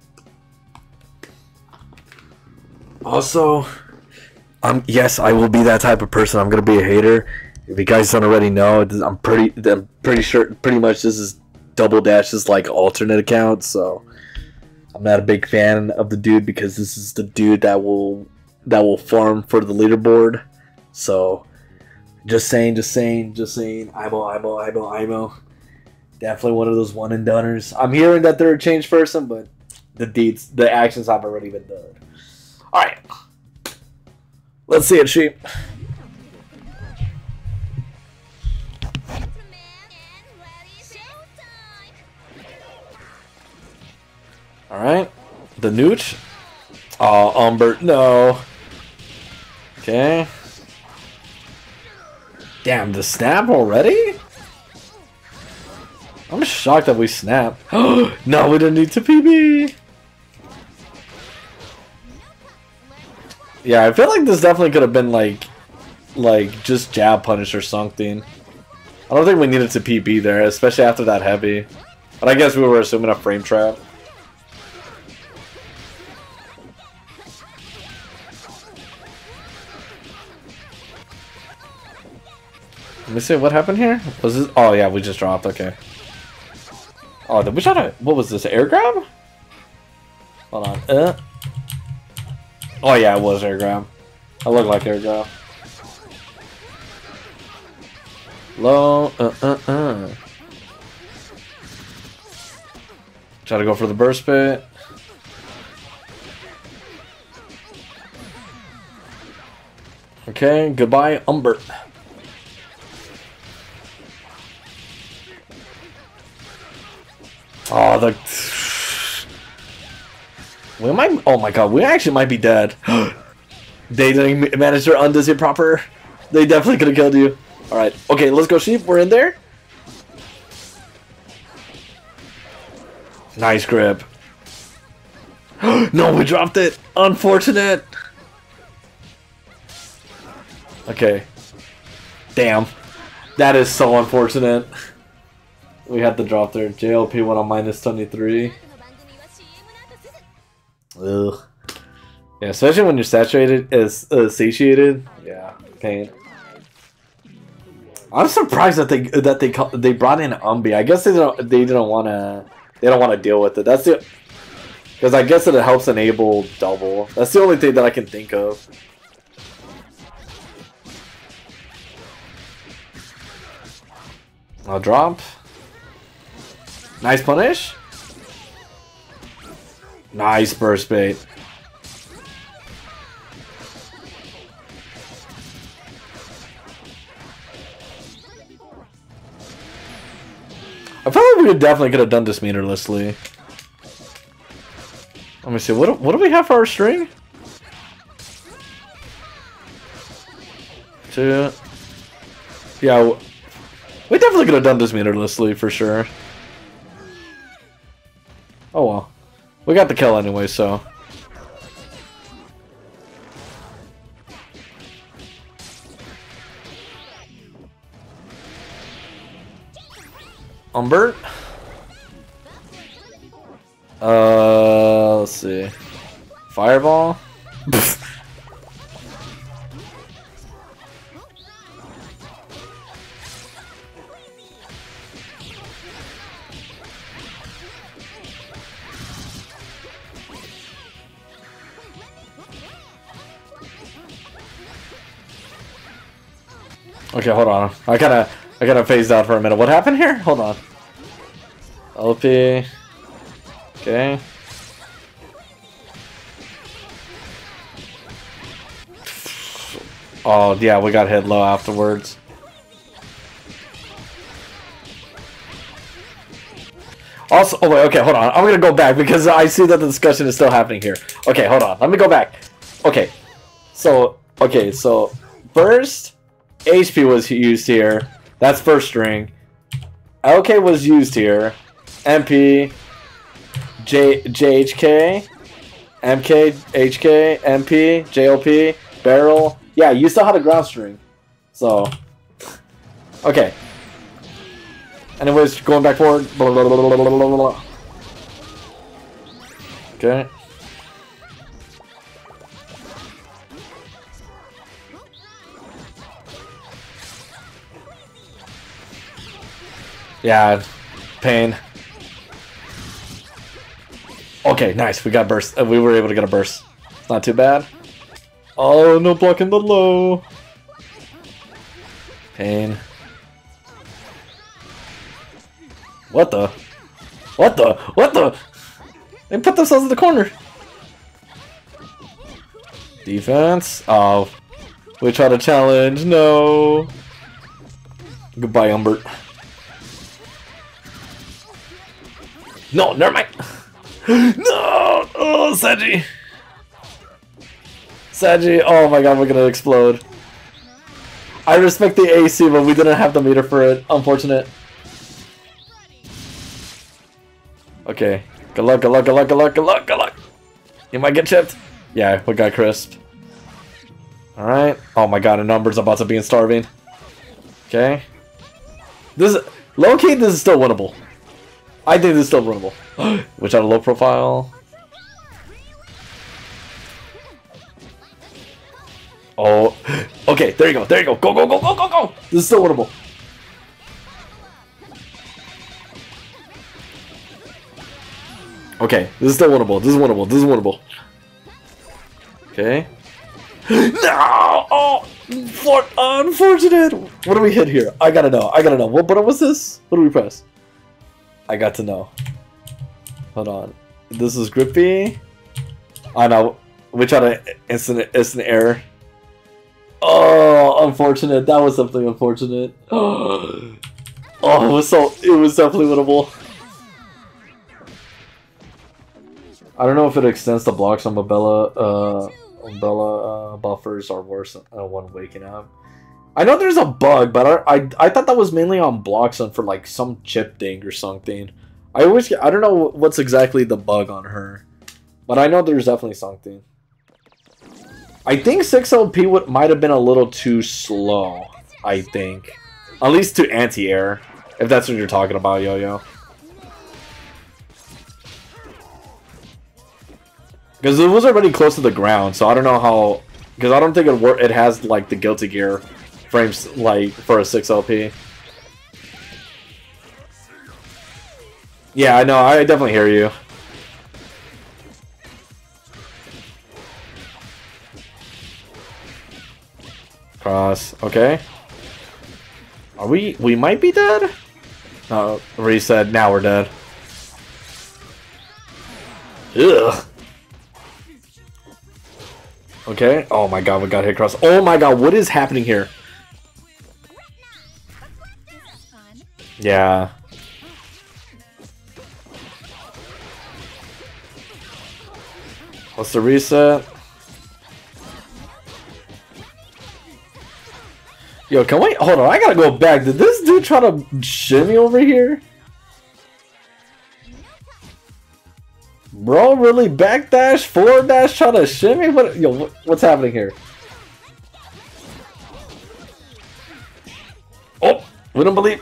S1: Also, I'm yes, I will be that type of person. I'm gonna be a hater. If you guys don't already know, I'm pretty. I'm pretty sure. Pretty much, this is Double Dash's like alternate account. So I'm not a big fan of the dude because this is the dude that will. that will farm for the leaderboard. So, just saying, just saying, just saying, eyeball, eyeball, eyeball, eyeball. Definitely one of those one and doneers. I'm hearing that they're a changed person, but the deeds, the actions have already been done. Alright. Let's see it, sheep. Alright. The Nooch. Oh, Umber, no. Okay. Damn, the snap already? I'm shocked that we snapped. No, we didn't need to P B. Yeah, I feel like this definitely could have been like, like just jab punish or something. I don't think we needed to P B there, especially after that heavy. But I guess we were assuming a frame trap. Let me see what happened here. Was this? Oh yeah, we just dropped. Okay. Oh, did we try to? What was this? Air grab? Hold on. Uh. Oh yeah, it was air grab. I look like air grab. Low. Uh uh uh. Try to go for the burst bit. Okay. Goodbye, Umber. Oh, the... We might... Oh my god, we actually might be dead. They didn't manage to undis it proper. They definitely could have killed you. Alright, okay, let's go, sheep. We're in there. Nice grip. No, we dropped it. Unfortunate. Okay. Damn. That is so unfortunate. We had to drop there. J L P went on minus twenty-three. Ugh. Yeah, especially when you're saturated, is uh, satiated. Yeah, pain. I'm surprised that they that they they brought in Umbi. I guess they don't they didn't want to they don't want to deal with it. That's the because I guess it helps enable double. That's the only thing that I can think of. I'll drop. Nice punish. Nice burst bait. I feel like we could definitely could have done this meterlessly. Let me see. What what do we have for our string? Two. Yeah, we definitely could have done this meterlessly for sure. Oh well, we got the kill anyway, so. Umbert. Uh, let's see. Fireball. Okay, hold on. I gotta, I gotta phase out for a minute. What happened here? Hold on. L P. Okay. Oh yeah, we got hit low afterwards. Also, oh wait, okay, hold on. I'm gonna go back because I see that the discussion is still happening here. Okay, hold on. Let me go back. Okay, so okay, so first H P was used here. That's first string. L K was used here. M P, J JHK, M K, H K, M P, J L P, barrel. Yeah, you still had a ground string. So, okay. Anyways, going back forward. Blah, blah, blah, blah, blah, blah, blah. Okay. Yeah, pain. Okay, nice. We got burst. Uh, we were able to get a burst. It's not too bad. Oh, no blocking the low. Pain. What the? What the? What the? They put themselves in the corner. Defense. Oh. We try to challenge. No. Goodbye, Umbert. No, never mind. No! Oh, Seji! Seji, oh my god, we're gonna explode. I respect the A C, but we didn't have the meter for it. Unfortunate. Okay. Good luck, good luck, good luck, good luck, good luck, good luck. You might get chipped. Yeah, we got crisp. Alright. Oh my god, a number's about to be in starving. Okay. This is... Low-key, this is still winnable. I think this is still winnable. Which on a low profile. Oh. Okay, there you go, there you go. Go, go, go, go, go, go! This is still winnable. Okay, this is still winnable. This is winnable. This is winnable. Okay. No! Oh! For unfortunate! What do we hit here? I gotta know. I gotta know. What button was this? What do we press? I got to know. Hold on. This is grippy. I know. We try to instant instant error. Oh, unfortunate. That was something unfortunate. Oh, it was so. It was definitely winnable. I don't know if it extends the blocks on Umbrella. Uh, umbrella uh, buffers are worse uh, when waking up. I know there's a bug, but I, I I thought that was mainly on Bloxon for like some chip thing or something. I always I don't know what's exactly the bug on her. But I know there's definitely something. I think six L P would might have been a little too slow. I think, at least to anti-air, if that's what you're talking about, Yo-Yo. Because it was already close to the ground, so I don't know how. Because I don't think it wor it has like the Guilty Gear frames like for a six L P. Yeah, I know. I definitely hear you. Cross. Okay. Are we? We might be dead. Oh, reset. Now we're dead. Ugh. Okay. Oh my god, we got hit cross. Oh my god, what is happening here? Yeah. What's the reset? Yo, can we hold on? I gotta go back. Did this dude try to shimmy over here? Bro, really backdash, forward dash, try to shimmy? What? Yo, what, what's happening here? Oh, we don't believe.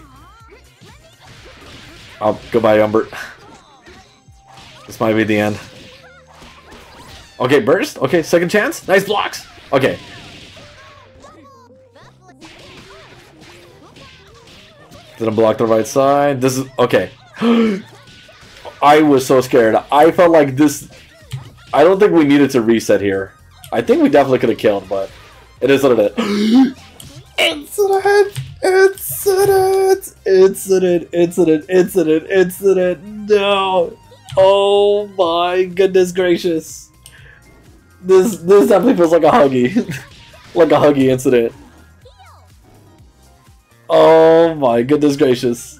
S1: Oh, goodbye, Umbert. This might be the end. Okay, burst. Okay, second chance. Nice blocks. Okay. Didn't block the right side. This is okay. I was so scared. I felt like this. I don't think we needed to reset here. I think we definitely could have killed, but it is what it is. Incident! Incident! Incident! Incident! Incident! Incident! No! Oh my goodness gracious! This this definitely feels like a huggy, like a huggy incident. Oh my goodness gracious!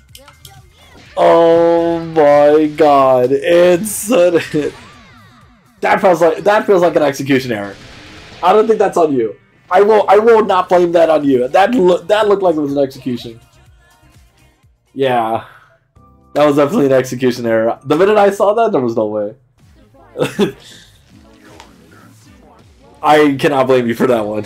S1: Oh my god! Incident! That feels like that feels like an execution error. I don't think that's on you. I will I will not blame that on you. That look that looked like it was an execution. Yeah, that was definitely an execution error. The minute I saw that, there was no way. I cannot blame you for that one.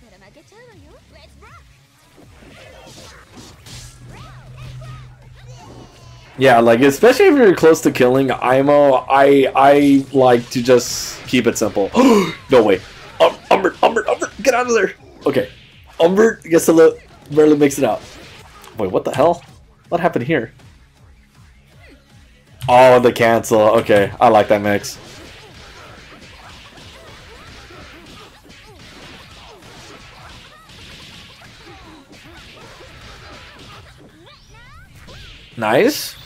S1: Yeah, like especially if you're close to killing I M O, I I like to just keep it simple. No way. Um, Umbert, Umbert, Umbert, get out of there. Okay. Umbert gets a little, barely makes it out. Wait, what the hell? What happened here? Oh, the cancel. Okay, I like that mix. Nice.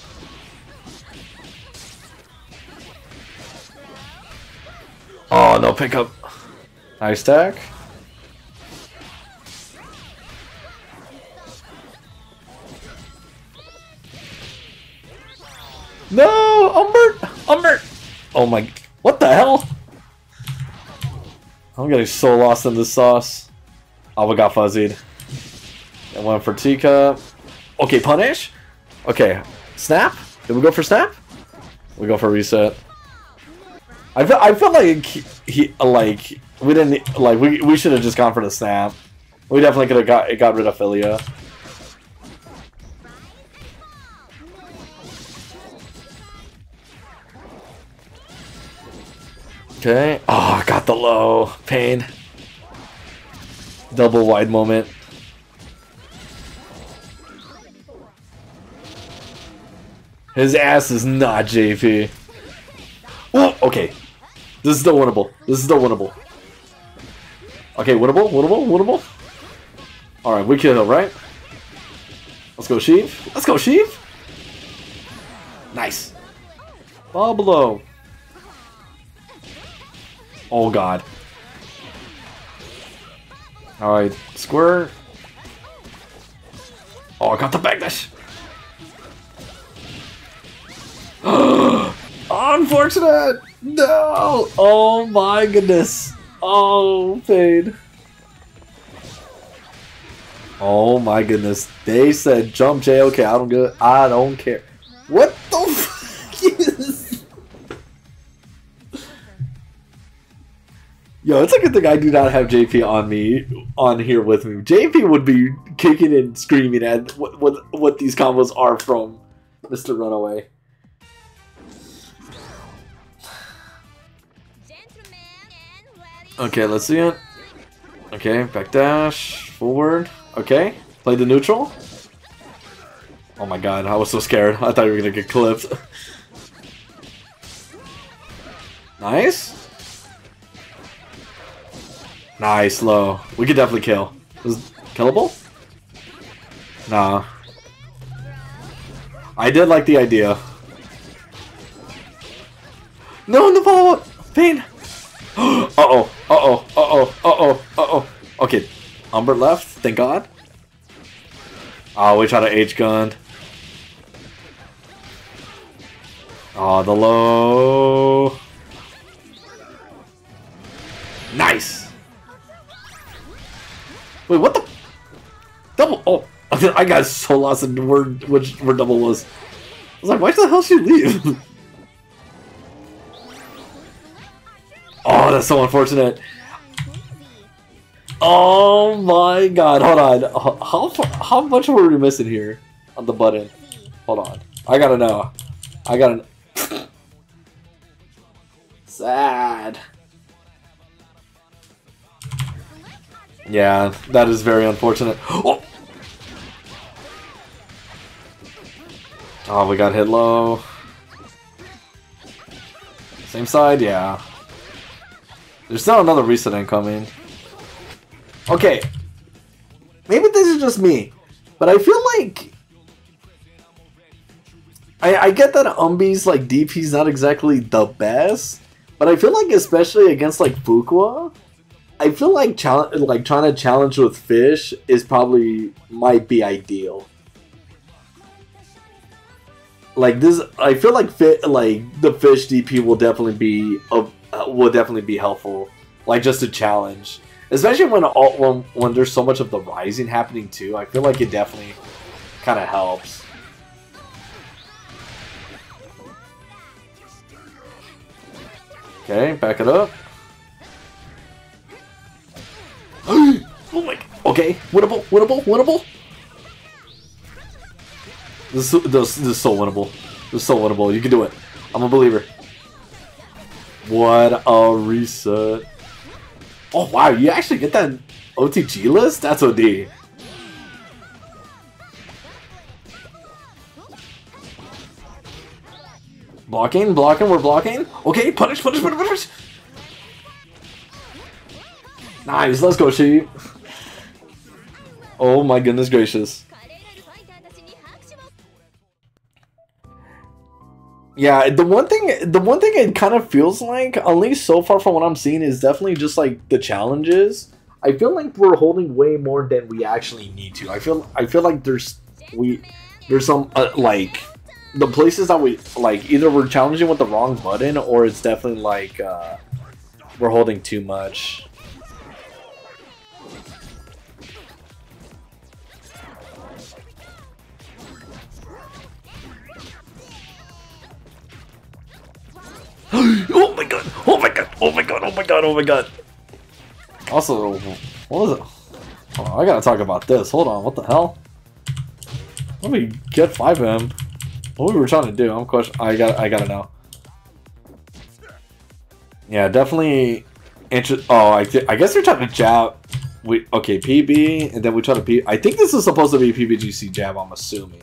S1: Oh, no pickup. Nice stack. No, Umbert, Umbert. Oh my, what the hell? I'm getting so lost in this sauce. Oh, we got fuzzied. I went for teacup. Okay, punish. Okay, snap. Did we go for snap? We go for reset. I feel I feel like he, he like we didn't like we we should have just gone for the snap. We definitely could have got got rid of Philia. Okay. Oh, got the low pain. Double wide moment. His ass is not J P. Oh, okay. This is still winnable. This is still winnable. Okay, winnable, winnable, winnable. Alright, we kill, right? Let's go, Sheev. Let's go, Sheev. Nice. Ball below. Oh, God. Alright, square. Oh, I got the backdash. Unfortunate! No! Oh my goodness. Oh, pain. Oh my goodness. They said jump J. Okay, I don't get I don't care. What the fuck is Yo, it's a good thing I do not have J P on me, on here with me. J P would be kicking and screaming at what what, what these combos are from Mister Runaway. Okay, let's see it. Okay, back dash, forward. Okay, play the neutral. Oh my god, I was so scared. I thought you were gonna get clipped. Nice. Nice, low. We could definitely kill. Is it killable? Nah. I did like the idea. No, no follow-up! Pain! Uh-oh, uh-oh, uh-oh, uh-oh, uh-oh. Okay, Umbert left, thank god. Oh, we tried to H-gun. Oh, the low. Nice! Wait, what the? Double? Oh, I got so lost in where, which, where double was. I was like, why the hell should she leave? Oh, that's so unfortunate. Oh my god, hold on. How far, how much were we missing here on the button? Hold on. I gotta know. I gotta know. Sad. Yeah, that is very unfortunate. Oh! Oh, we got hit low. Same side, yeah. There's still another reset incoming. Okay. Maybe this is just me, but I feel like I, I get that Umbi's like D P's not exactly the best, but I feel like especially against like Fuqua, I feel like challenge like trying to challenge with Fish is probably might be ideal. Like this, I feel like fit like the Fish D P will definitely be a, uh, will definitely be helpful. Like just a challenge, especially when all when when there's so much of the rising happening too. I feel like it definitely kind of helps. Okay, back it up. Oh my god. Okay, winnable, winnable, winnable. This is, this, this is so winnable. This is so winnable. You can do it. I'm a believer. What a reset. Oh wow, you actually get that O T G list? That's O D. Blocking, blocking, we're blocking. Okay, punish, punish, punish, punish. Nice, let's go, sheep. Oh my goodness gracious. Yeah, the one thing, the one thing it kind of feels like, at least so far from what I'm seeing, is definitely just like the challenges. I feel like we're holding way more than we actually need to. I feel, I feel like there's we, there's some uh, like the places that we like either we're challenging with the wrong button or it's definitely like uh, we're holding too much. Oh my god! Oh my god! Oh my god! Oh my god! Oh my god! Also, what was it? Oh, I gotta talk about this. Hold on, what the hell? Let me get five M. What we were trying to do? I'm question. I got. I gotta know. Yeah, definitely. Inter oh, I. I guess they're trying to jab. We okay, P B, and then we try to P. I think this is supposed to be P B G C jab. I'm assuming.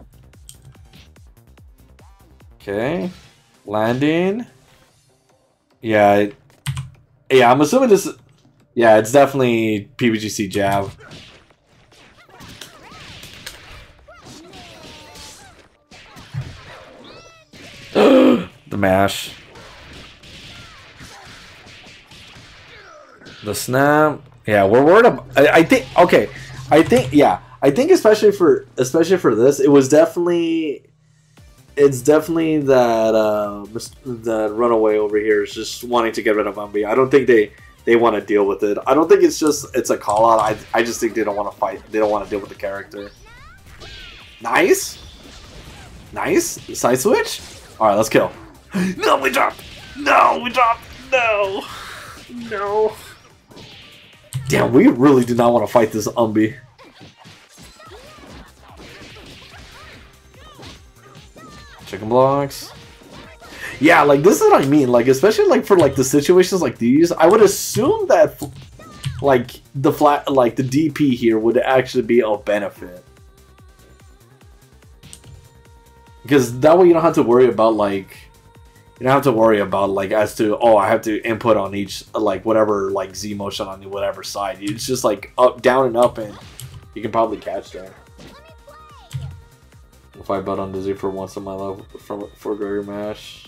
S1: Okay. Landing. Yeah. Yeah, I'm assuming this. Yeah, it's definitely P B G C jab. The mash. The snap. Yeah, we're worried about. I, I think. Okay. I think. Yeah. I think especially for especially for this, it was definitely. It's definitely that uh, that Runaway over here is just wanting to get rid of Umbi. I don't think they they want to deal with it. I don't think it's just it's a call out. I I just think they don't want to fight. They don't want to deal with the character. Nice, nice side switch. All right, let's kill. No, we dropped. No, we dropped. No. No. Damn, we really do not want to fight this Umbi. Chicken blocks. Yeah, like this is what I mean. Like especially like for like the situations like these, I would assume that like the flat like the D P here would actually be of benefit. Because that way you don't have to worry about like you don't have to worry about like as to oh I have to input on each like whatever like Z motion on whatever side. It's just like up, down, and up, and you can probably catch there. If I bet on Dizzy for once in my life from for Gregor Mash.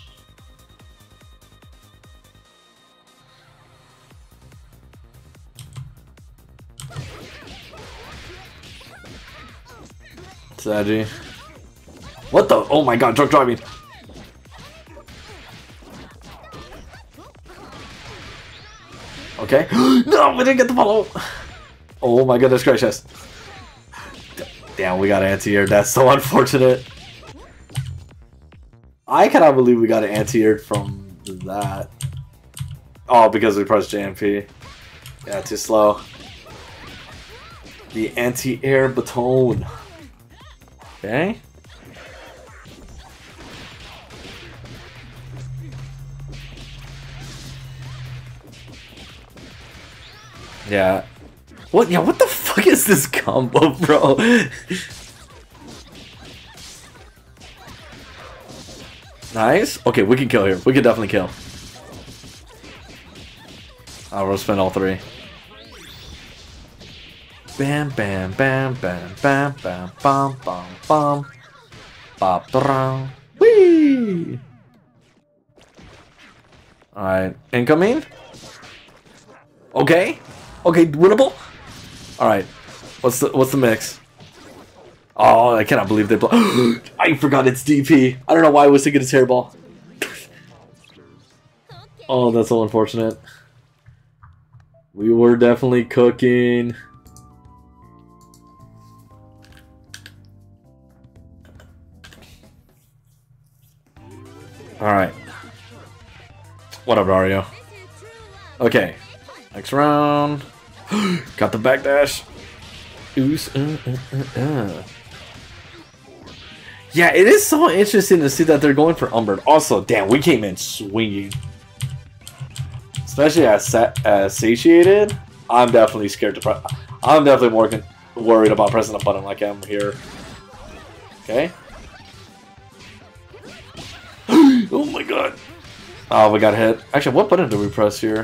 S1: Sadgy. What the? Oh my god, drunk driving. Okay. No, we didn't get the follow. Oh my goodness gracious. Damn, we got anti-air. That's so unfortunate. I cannot believe we got an anti-air from that. Oh, because we pressed J M P. Yeah, too slow. The anti-air baton. Okay. Yeah. What? Yeah, what the fuck is this combo, bro? Nice. Okay, we can kill here. We can definitely kill. I'll roll spin all three. Bam, bam, bam, bam, bam, bam, bam, bam, bam. Bop, bam. Whee! Alright, incoming. Okay. Okay, winnable. Alright. What's the what's the mix? Oh, I cannot believe they blow. I forgot it's D P. I don't know why I was thinking it's hairball. Oh, that's so unfortunate. We were definitely cooking. Alright. What up, Dario? Okay. Next round. Got the backdash. Oops. Uh, uh, uh, uh. Yeah, it is so interesting to see that they're going for Umbred. Also, damn, we came in swinging. Especially as, as satiated, I'm definitely scared to press. I'm definitely more worried about pressing a button like I'm here. Okay. Oh my god. Oh, we got hit. Actually, what button did we press here?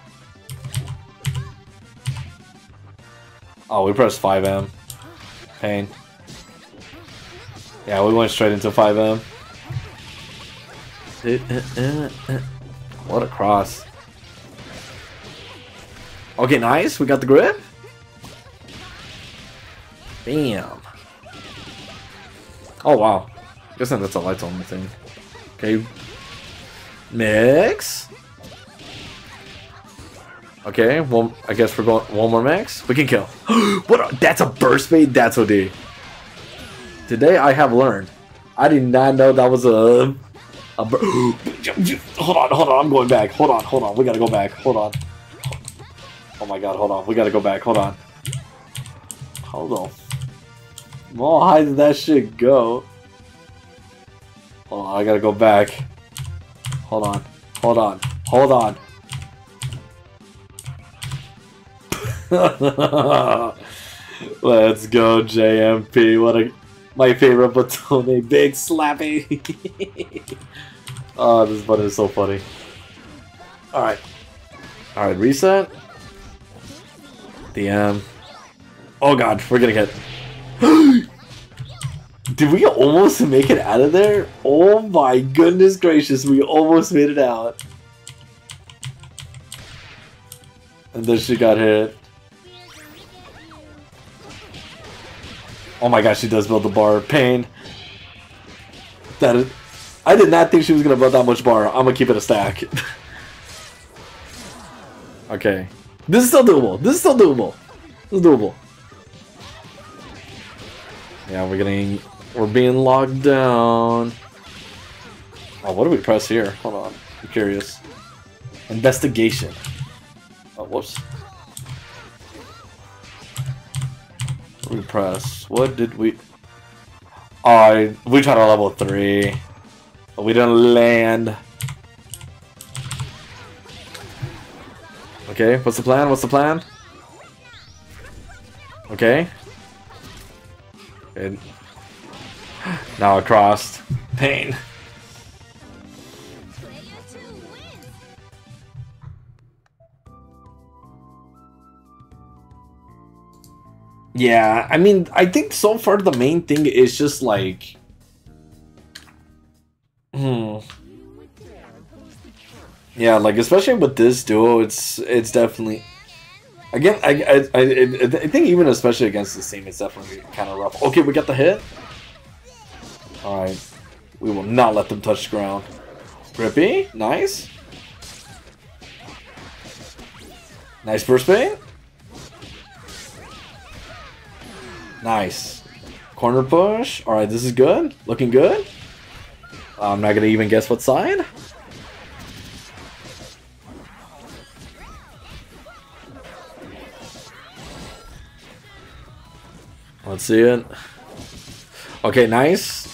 S1: Oh, we pressed five M. Pain. Yeah, we went straight into five M. What a cross. Okay, nice. We got the grip. Bam. Oh, wow. Guessing that's a lights only thing. Okay. Mix. Okay, well, I guess we're going one more mix. We can kill. What? A, that's a burst bait. That's O D. Today I have learned. I did not know that was a. a hold on, hold on. I'm going back. Hold on, hold on. We gotta go back. Hold on. Oh my god, hold on. We gotta go back. Hold on. Hold on. Well, how did that shit go? Hold on, I gotta go back. Hold on. Hold on. Hold on. Let's go, J M P. What a my favorite Batone, big slappy. Oh, this button is so funny. Alright. Alright, reset. The M. Oh god, we're gonna get. Did we almost make it out of there? Oh my goodness gracious, we almost made it out. And then she got hit. Oh my gosh, she does build the bar. Pain. That is, I did not think she was going to build that much bar. I'm going to keep it a stack. Okay. This is still doable. This is still doable. This is doable. Yeah, we're getting... We're being locked down. Oh, what do we press here? Hold on. I'm curious. Investigation. Oh, whoops. We press. What did we? Oh, we tried a level three, but we didn't land. Okay, what's the plan? What's the plan? Okay. And now it crossed. Pain. Yeah, I mean, I think so far the main thing is just like, hmm. Yeah, like especially with this duo, it's it's definitely. Again, I I I, I think even especially against this team, it's definitely kind of rough. Okay, we got the hit. All right, we will not let them touch the ground. Grippy, nice. Nice burst bait. Nice. Corner push. All right, this is good. Looking good. I'm not gonna even guess what side. Let's see it. Okay, nice.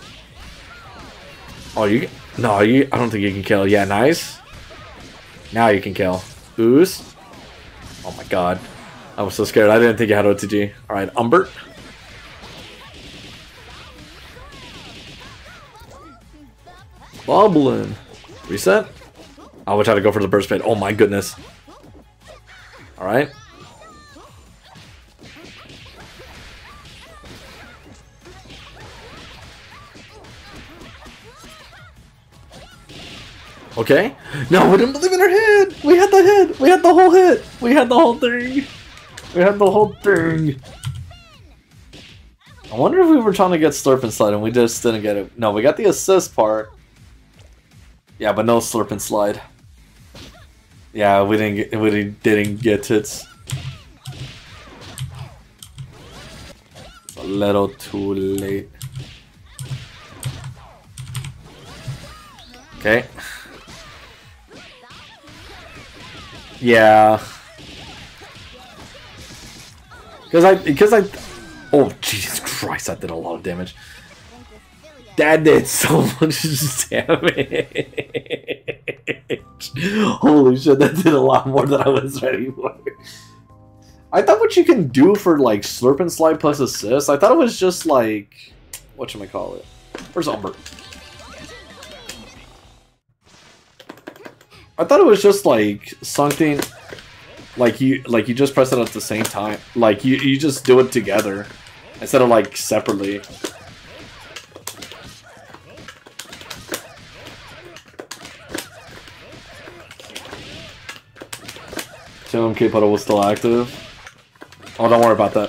S1: Oh, you no, you. I don't think you can kill. Yeah, nice. Now you can kill. Ooze. Oh my god, I was so scared. I didn't think you had O T G. All right, Umbert. Boblin. Reset. I would try to go for the burst bait. Oh my goodness. All right. Okay. No, we didn't believe in our hit. We had the hit. We had the whole hit. We had the whole thing. We had the whole thing. I wonder if we were trying to get Slurp and Slide and we just didn't get it. No, we got the assist part. Yeah, but no Slurp and Slide. Yeah, we didn't get, we didn't get it. It's a little too late. Okay. Yeah. Because I, because I, oh Jesus Christ, that did a lot of damage. That did so much damage. Holy shit, that did a lot more than I was ready for. I thought what you can do for like Slurp and Slide plus assist, I thought it was just like, whatchamacallit. Where's Umber? I thought it was just like something like you like you just press it at the same time. Like you, you just do it together instead of like separately. Tim K Puddle was still active. Oh, don't worry about that.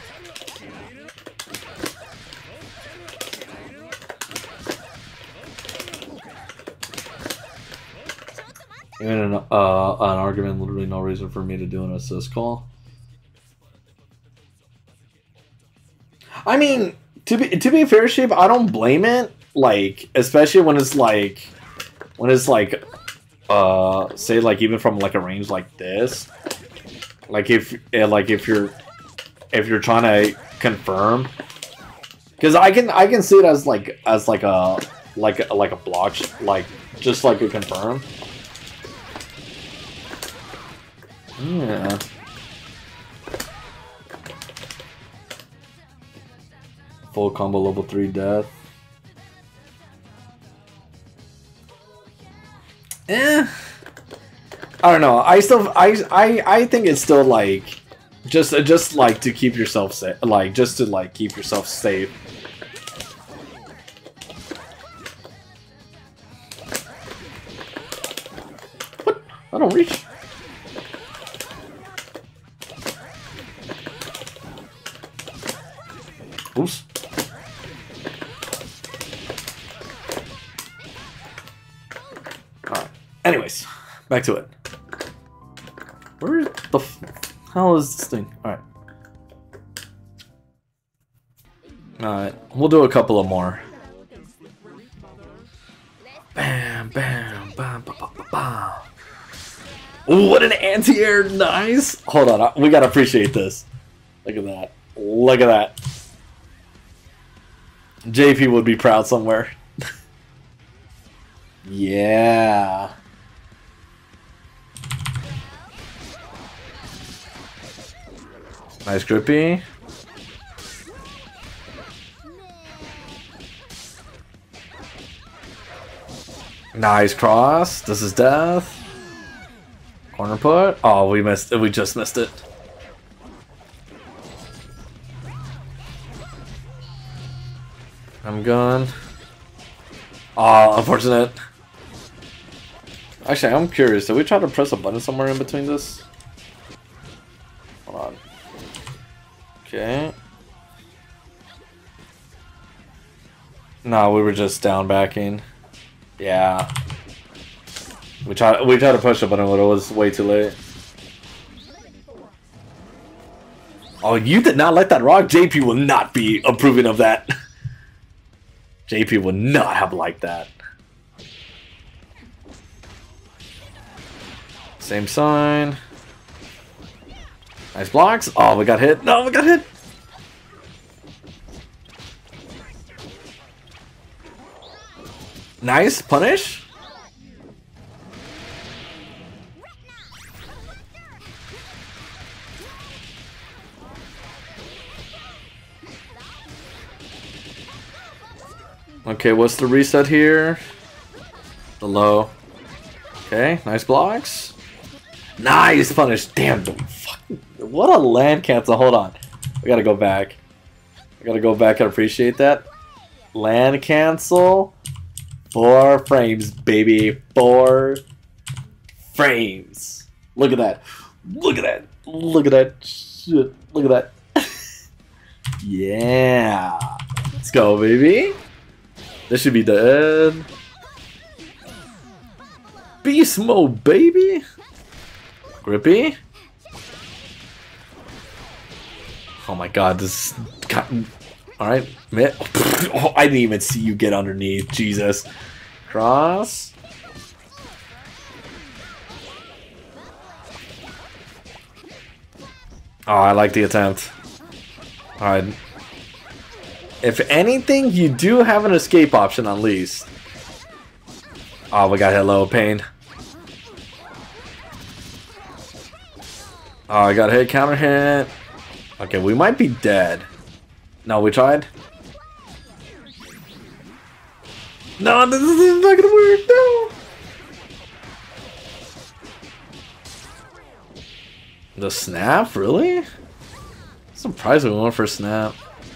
S1: Even an, uh, an argument, literally no reason for me to do an assist call. I mean, to be to be fair, Shape, I don't blame it. Like, especially when it's like, when it's like, uh, say like even from like a range like this, like if like if you're if you're trying to confirm, because I can I can see it as like as like a like a, like a block, like just like a confirm. Yeah. Full combo level three death. Eh. I don't know. I still I I I think it's still like just just like to keep yourself safe, like just to like keep yourself safe. What? I don't reach. Oops. Alright. Anyways, back to it. Where the f hell is this thing? Alright. Alright. We'll do a couple of more. Bam, bam, bam, bam, bam, bam. Ooh, what an anti-air. Nice. Hold on. We gotta appreciate this. Look at that. Look at that. J P would be proud somewhere. Yeah. Nice grippy. Nice cross. This is death. Corner put. Oh, we missed it. We just missed it. I'm gone. Oh, unfortunate. Actually, I'm curious. Did we try to press a button somewhere in between this? Hold on. Okay. No, we were just down backing. Yeah. We tried we tried to push a button, but it was way too late. Oh, you did not let that rock? J P will not be approving of that. J P would not have liked that. Same sign. Nice blocks. Oh, we got hit. No, we got hit. Nice punish. Okay, what's the reset here? The low. Okay, nice blocks. Nice punish. Damn, what a land cancel. Hold on. I gotta go back. I gotta go back and appreciate that. Land cancel. Four frames, baby. Four frames. Look at that. Look at that. Look at that. Shit. Look at that. Yeah. Let's go, baby. This should be dead. Beast mode, baby. Grippy. Oh my god, this got... Alright, oh, I didn't even see you get underneath. Jesus. Cross. Oh, I like the attempt. Alright. If anything, you do have an escape option at least. Oh, we got hit low. Pain. Oh, I got hit. Counter hit. Okay, we might be dead. No, we tried. No, this is not gonna work. No. The snap, really? Surprised we went for snap.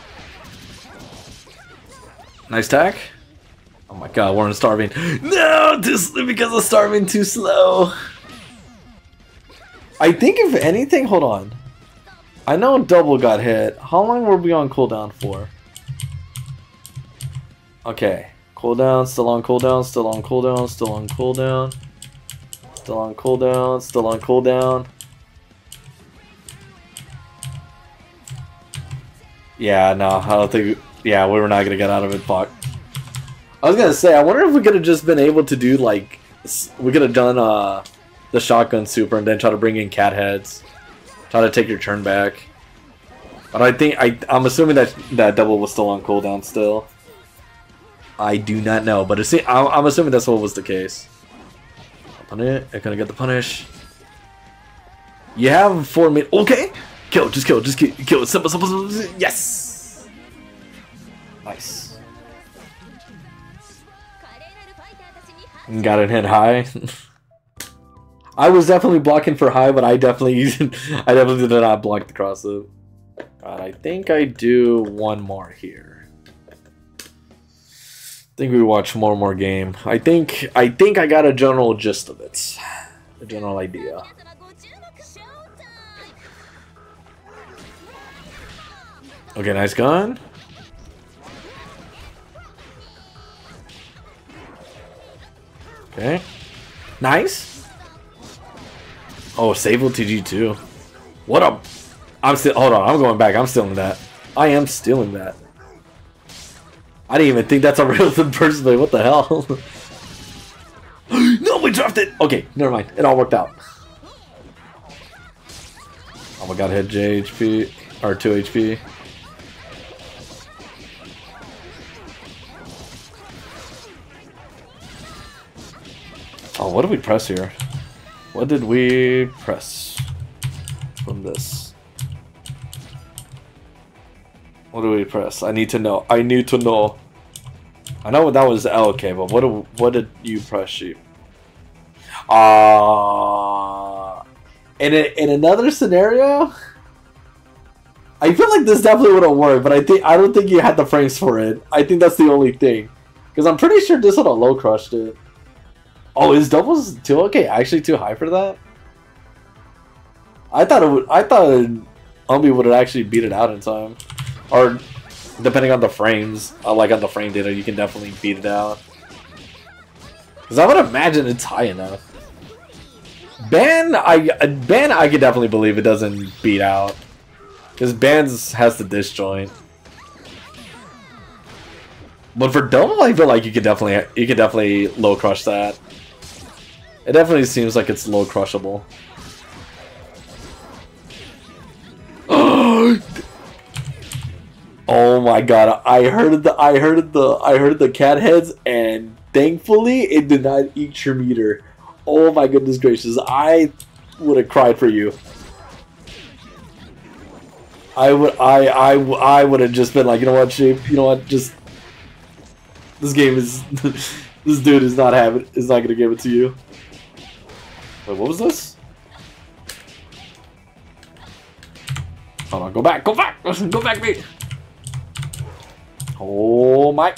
S1: Nice tack. Oh my god, we're in starving. No, this because of starving too slow. I think if anything, hold on. I know double got hit. How long were we on cooldown for? Okay. Cooldown, still on cooldown, still on cooldown, still on cooldown. Still on cooldown, still on cooldown. Yeah, no, I don't think... Yeah, we were not gonna get out of it, fuck. I was gonna say, I wonder if we could have just been able to do, like... We could have done, uh... the shotgun super and then try to bring in cat heads. Try to take your turn back. But I think... I, I'm assuming that that double was still on cooldown still. I do not know, but it's, I'm, I'm assuming that's what was the case. Punish. I'm gonna get the punish. You have four minutes. Okay! Kill, just kill, just kill. kill. Simple, simple, simple. Yes! Nice. Got it hit high. I was definitely blocking for high, but I definitely I definitely did not block the cross up. God, I think I do one more here. I think we watch more more game. I think I think I got a general gist of it. A general idea. Okay, nice gun. Okay. Nice. Oh, Sable T G too. What a... I'm still... Hold on, I'm going back. I'm stealing that. I am stealing that. I didn't even think that's a real thing personally. What the hell? No, we dropped it! Okay, never mind. It all worked out. Oh my god, hit J H P or two H P. Oh, what did we press here? What did we press from this? What did we press? I need to know. I need to know. I know that was L K, but what do, what did you press, Sheep? Uh, in a, in another scenario, I feel like this definitely would have worked, but I think I don't think you had the frames for it. I think that's the only thing, because I'm pretty sure this would have low crushed it. Oh, is doubles too okay? Actually, too high for that. I thought it would. I thought Umbi would have actually beat it out in time, or depending on the frames, uh, like on the frame data, you can definitely beat it out. Because I would imagine it's high enough. Ban, I Ban, I could definitely believe it doesn't beat out, because Ban's has the disjoint. But for double, I feel like you could definitely you could definitely low crush that. It definitely seems like it's low crushable. Oh my god! I heard the I heard the I heard the cat heads, and thankfully it did not eat your meter. Oh my goodness gracious! I would have cried for you. I would I I I would have just been like, you know what, Sheep? You know what? Just this game is this dude is not having is not gonna give it to you. Wait, what was this? Hold on, go back, go back, go back, mate. Oh my!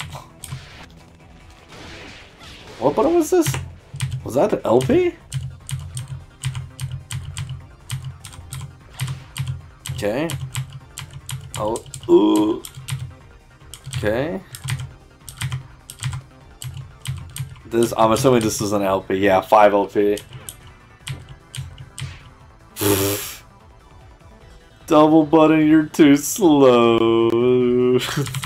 S1: What button was this? Was that the L P? Okay. Oh, ooh. Okay. This, I'm assuming this is an L P. Yeah, five L P. Double button, you're too slow.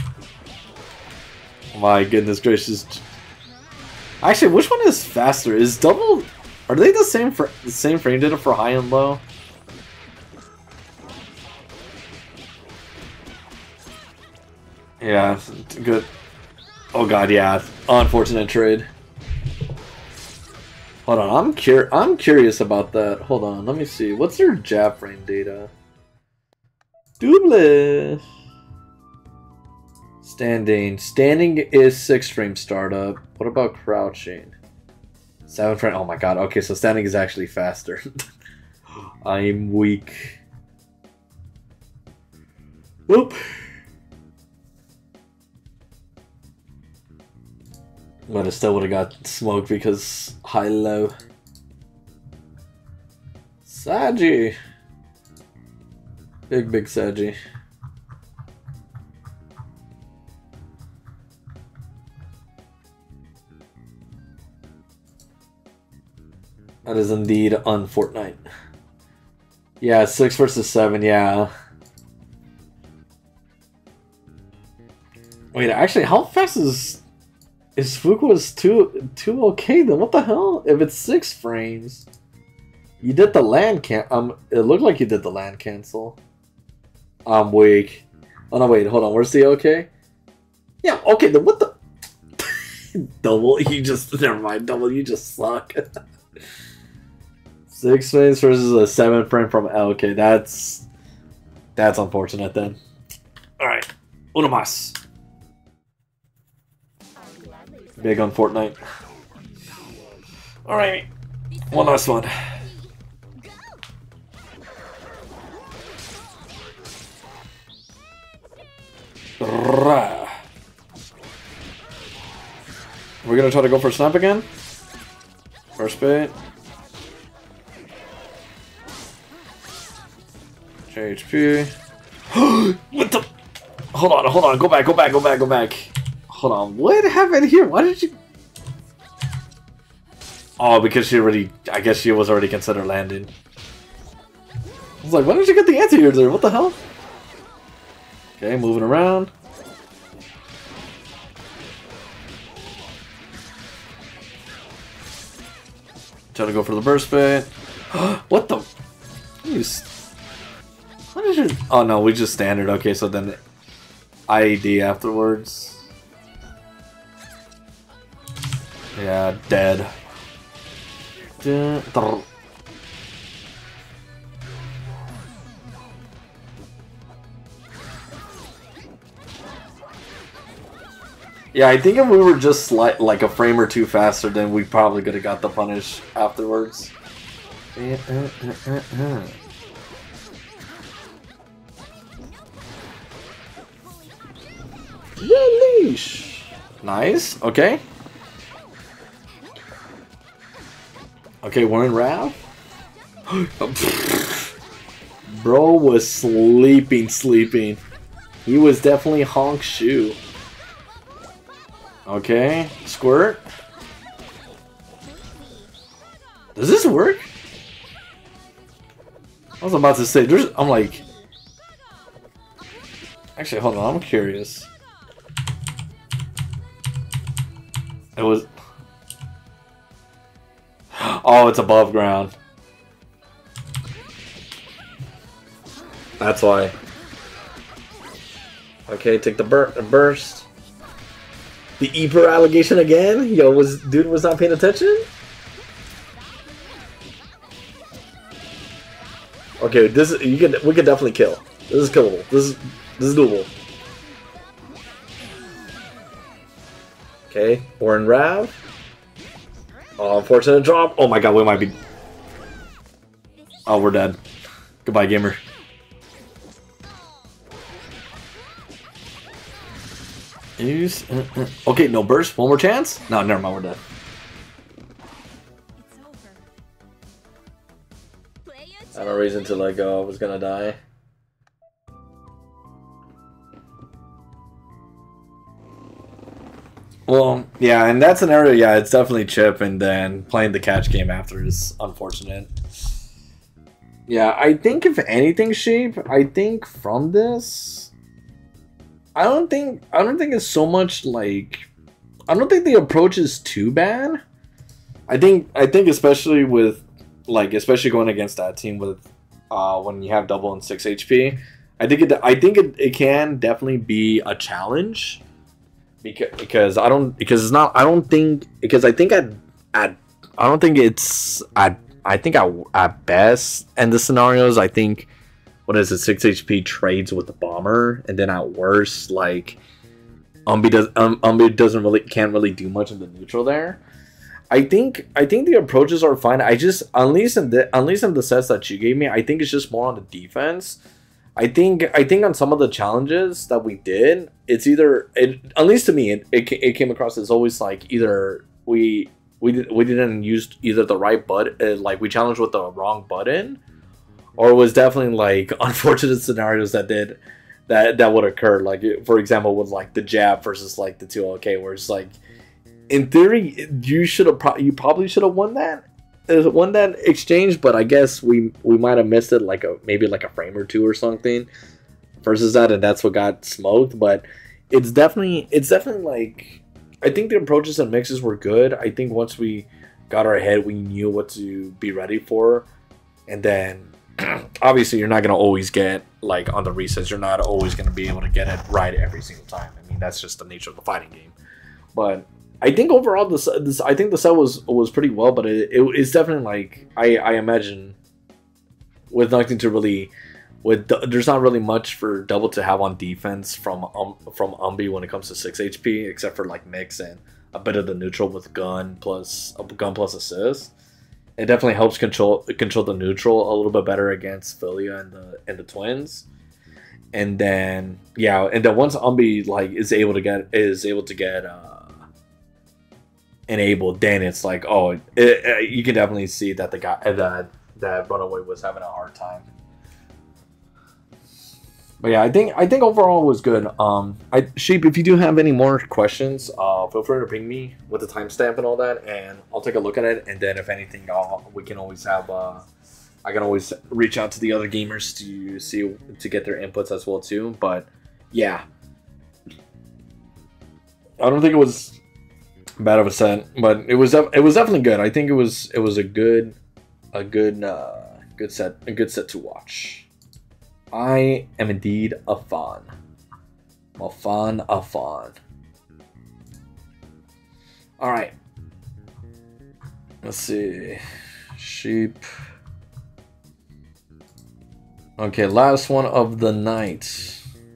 S1: My goodness gracious. Actually, which one is faster? Is double? Are they the same for the same frame data for high and low? Yeah, good. Oh god, yeah. Unfortunate trade. Hold on, I'm cur I'm curious about that. Hold on, let me see. What's their jab frame data? Double. Standing. Standing is six frame startup. What about crouching? Seven frame. Oh my god. Okay, so standing is actually faster. I'm weak. Whoop. But I still would have got smoked because high low. Saji. Big, big Saji. That is indeed on Fortnite. Yeah, six versus seven, yeah. Wait, actually, how fast is... Is Fukua's two, two okay then? What the hell? If it's six frames... You did the land can... Um, it looked like you did the land cancel. I'm weak. Oh no, wait, hold on. Where's the okay? Yeah, okay, then what the... Double, you just... Never mind, double, you just suck. Six frames versus a seven frame from L. Okay, that's... That's unfortunate then. Alright. Uno mas. Big on Fortnite. Alright. One last one. We're gonna try to go for a snap again. First bait. J H P. What the? Hold on, hold on. Go back, go back, go back, go back. Hold on. What happened here? Why did you? Oh, because she already. I guess she was already considered landing. I was like, why did you get the anti-air there? What the hell? Okay, moving around. Try to go for the burst bait. What the? You What is your... Oh no, we just standard. Okay, so then I E D afterwards. Yeah, dead. Yeah, I think if we were just like like a frame or two faster, then we probably could have got the punish afterwards. Uh, uh, uh, uh. Leash. Nice. Okay. Okay, we're in Rav. Bro was sleeping, sleeping. He was definitely honk shoe. Okay, squirt. Does this work? I was about to say, there's. I'm like. Actually, hold on. I'm curious. It was. Oh, it's above ground. That's why. Okay, take the bur burst. The Eber allegation again? Yo, was dude was not paying attention? Okay, this is you can we can definitely kill. This is killable. This is this is doable. Okay, we're in Rav. Oh, unfortunate drop. Oh my god, we might be. Oh, we're dead. Goodbye, gamer. Use. Uh, uh. Okay, no burst. One more chance? No, never mind. We're dead.
S2: It's over. Play your
S1: I have no reason to let go. I was gonna die. Well, yeah, in that scenario, yeah, it's definitely chip, and then playing the catch game after is unfortunate. Yeah, I think if anything, Sheep, I think from this, I don't think I don't think it's so much like I don't think the approach is too bad. I think I think especially with like especially going against that team with uh, when you have double and six H P, I think it I think it, it can definitely be a challenge. Because, because I don't because it's not I don't think because I think at at I don't think it's at I think at, at best in the scenarios I think what is it six H P trades with the bomber, and then at worst like Umbi does um, Umbi doesn't really can't really do much in the neutral there. I think I think the approaches are fine. I just at least in the at least in the sets that you gave me, I think it's just more on the defense. I think I think on some of the challenges that we did, it's either it, at least to me it, it, it came across as always like either we we did, we didn't use either the right button, uh, like we challenged with the wrong button, or it was definitely like unfortunate scenarios that did that that would occur. Like for example, with like the jab versus like the two L K, where it's like in theory you should have pro you probably should have won that. Won that exchange, but I guess we we might have missed it like a maybe like a frame or two or something versus that, and that's what got smoked. But it's definitely it's definitely like I think the approaches and mixes were good. I think once we got our head, we knew what to be ready for, and then obviously you're not gonna always get like on the resets. You're not always gonna be able to get it right every single time. I mean that's just the nature of the fighting game, but. I think overall this, this I think the set was was pretty well, but it, it it's definitely like I I imagine with nothing to really with there's not really much for double to have on defense from um from Umbi when it comes to six H P except for like mix and a bit of the neutral with gun plus a gun plus assist. It definitely helps control control the neutral a little bit better against Filia and the and the twins. And then yeah, and then once Umbi like is able to get is able to get uh enabled, then it's like oh it, it, you can definitely see that the guy that that runaway was having a hard time. But yeah, I think I think overall it was good. Um, I Sheep, if you do have any more questions, uh, feel free to ping me with the timestamp and all that, and I'll take a look at it. And then if anything, I'll, we can always have uh, I can always reach out to the other gamers to see to get their inputs as well too. But yeah, I don't think it was bad of a set, but it was it was definitely good. I think it was it was a good a good uh, good set a good set to watch. I am indeed a fawn. A fawn, a fawn. Alright. Let's see. Sheep. Okay, last one of the night.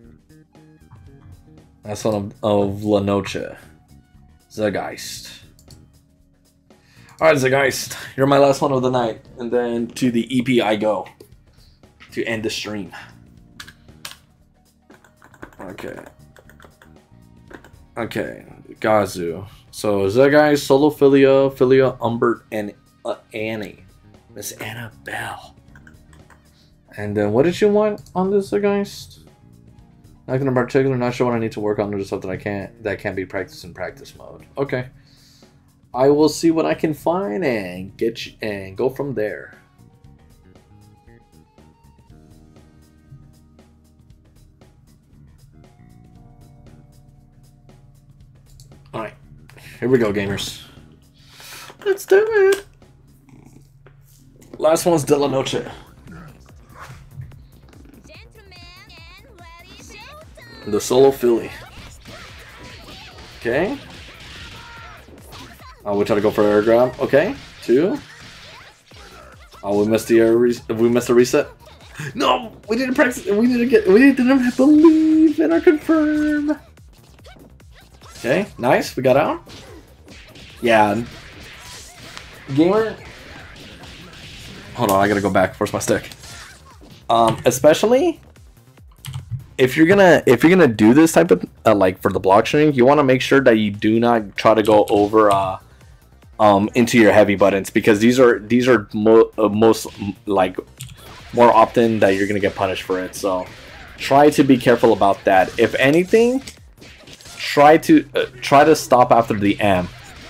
S1: Last one of, of La Noche. Zeitgeist. Alright, Zeitgeist. You're my last one of the night. And then to the E P I go. To end the stream. Okay. Okay. Gazu. So, Zeitgeist, Solo Philia, Philia, Umbert, and uh, Annie. Miss Annabelle. And then what did you want on this, Zeitgeist? Nothing in particular, not sure what I need to work on, or just something I can't that can't be practiced in practice mode. Okay. I will see what I can find and get you, and go from there. Alright. Here we go, gamers. Let's do it. Last one's De La Noche. The Solo Philly. Okay. Oh, we try to go for air grab. Okay. Two. Oh, we missed the air. We missed the reset. No, we didn't practice. We didn't get. We didn't believe in our confirm. Okay, nice. We got out. Yeah. Gamer. Hold on, I gotta go back. Where's my stick? Um, especially if you're gonna if you're gonna do this type of uh, like for the block string, you want to make sure that you do not try to go over uh um into your heavy buttons, because these are these are mo uh, most like more often that you're gonna get punished for it. So try to be careful about that. If anything, try to uh, try to stop after the M.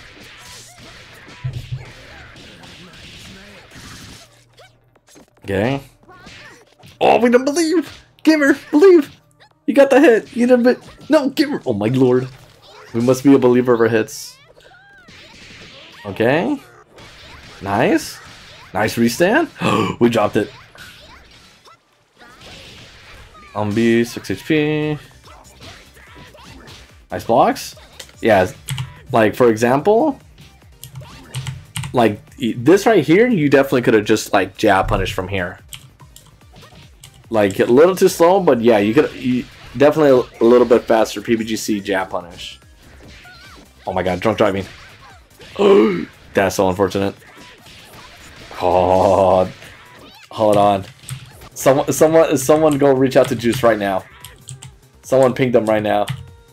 S1: Okay. Oh, we don't believe. Gamer, believe. You got the hit. You didn't. Be no, Gamer. Oh my lord. We must be a believer of our hits. Okay. Nice. Nice restand. We dropped it. On B, six H P. Nice blocks. Yeah. Like for example, like this right here, you definitely could have just like jab punished from here. Like a little too slow, but yeah, you could you, definitely a little bit faster. P B G C jab punish. Oh my god, drunk driving. Oh, that's so unfortunate. Oh, hold on. Someone, someone, someone, go reach out to Juice right now. Someone ping them right now.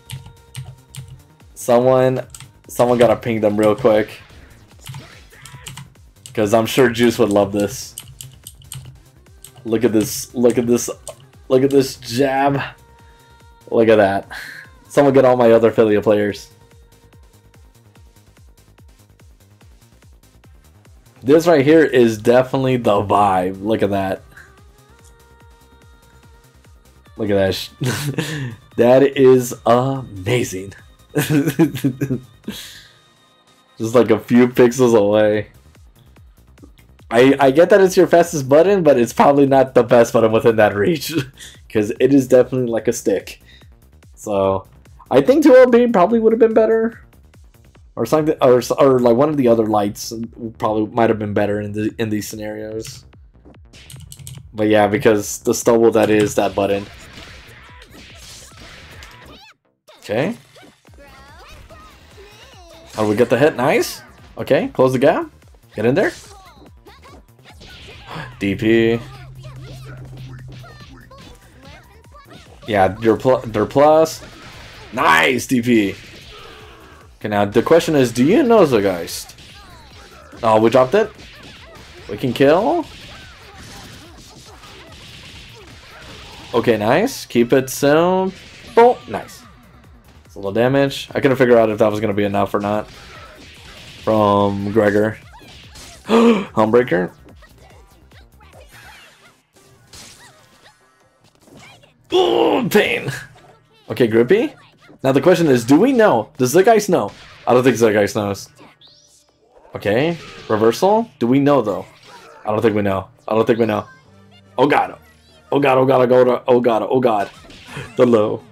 S1: Someone, someone gotta ping them real quick. Because I'm sure Juice would love this. Look at this, look at this, look at this jab. Look at that. Someone get all my other Philia players. This right here is definitely the vibe. Look at that. Look at that. That is amazing. Just like a few pixels away. I, I get that it's your fastest button, but it's probably not the best button within that reach. Because it is definitely like a stick. So, I think two L B probably would have been better. Or something, or, or like one of the other lights probably might have been better in, the, in these scenarios. But yeah, because the stubble that is that button. Okay. How do we get the hit? Nice. Okay, close the gap. Get in there. D P. Yeah, they're, pl they're plus. Nice D P. Okay, now the question is, do you know Zeitgeist? Oh, we dropped it. We can kill. Okay, nice. Keep it simple. Nice. It's a little damage. I couldn't figure out if that was going to be enough or not. From Gregor. Homebreaker. Oh, pain. Okay, Grippy. Now the question is, do we know? Does Zeitgeist know? I don't think Zeitgeist knows. Okay, reversal. Do we know though? I don't think we know. I don't think we know. Oh god. Oh god, oh god, I go to, oh god, oh god. The low.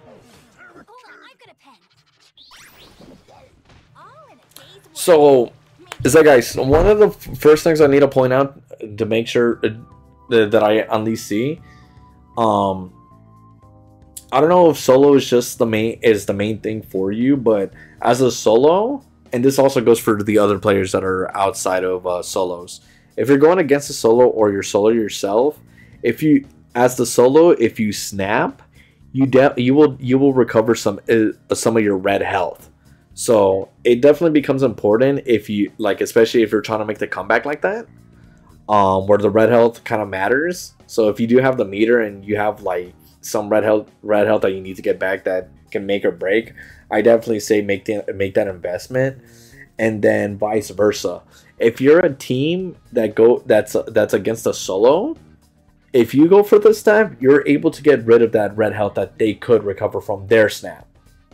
S1: So, is that guys, one of the first things I need to point out to make sure that I at least see, um, I don't know if solo is just the main is the main thing for you, but as a solo, and this also goes for the other players that are outside of uh, solos. If you're going against a solo or you're solo yourself, if you as the solo, if you snap, you de you will you will recover some uh, some of your red health. So it definitely becomes important if you like, especially if you're trying to make the comeback like that, um, where the red health kind of matters. So if you do have the meter and you have like some red health red health that you need to get back that can make or break, I definitely say make the, make that investment. And then vice versa. If you're a team that go that's that's against a solo, if you go for the snap, you're able to get rid of that red health that they could recover from their snap.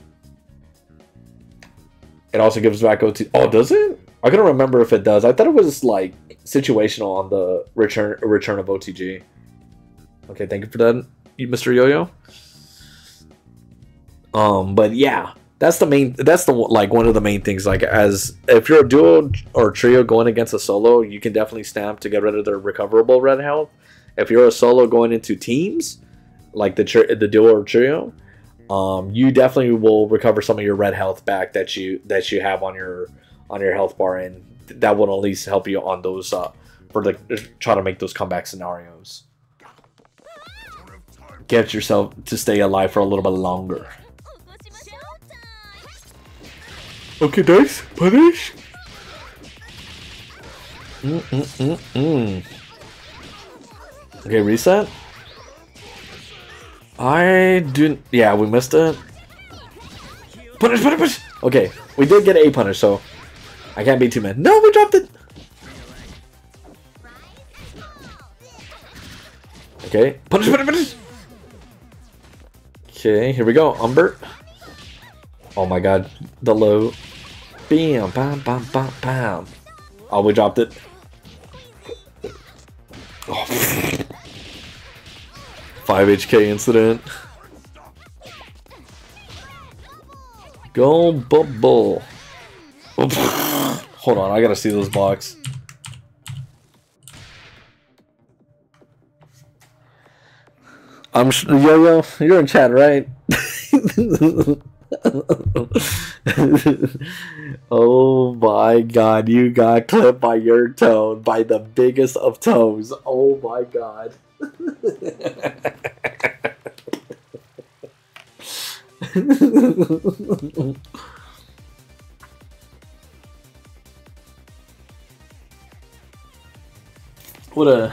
S1: It also gives back O T G. Oh, does it? I couldn't remember if it does. I thought it was like situational on the return return of O T G. Okay, thank you for that, Mister Yo-Yo. Um, but yeah, that's the main. That's the like one of the main things. Like, as if you're a duo or trio going against a solo, you can definitely snap to get rid of their recoverable red health. If you're a solo going into teams, like the the duo or trio, um, you definitely will recover some of your red health back that you that you have on your on your health bar, and that will at least help you on those uh, for the try to make those comeback scenarios. Get yourself to stay alive for a little bit longer. Okay, nice. Punish. Mm mm mm mm. Okay, reset. I do. Yeah, we missed it. Punish, punish, punish. Okay, we did get a punish, so I can't be too mad. No, we dropped it. Okay, punish, punish, punish. Okay, here we go, Umbert. Oh my god, the low. Bam, bam, bam, bam, bam. Oh, we dropped it. Oh. five H K incident. Go bubble. Hold on, I gotta see those blocks. I'm sh Yo-Yo, you're in chat, right? Oh my god, you got clipped by your toe, by the biggest of toes. Oh my god. What a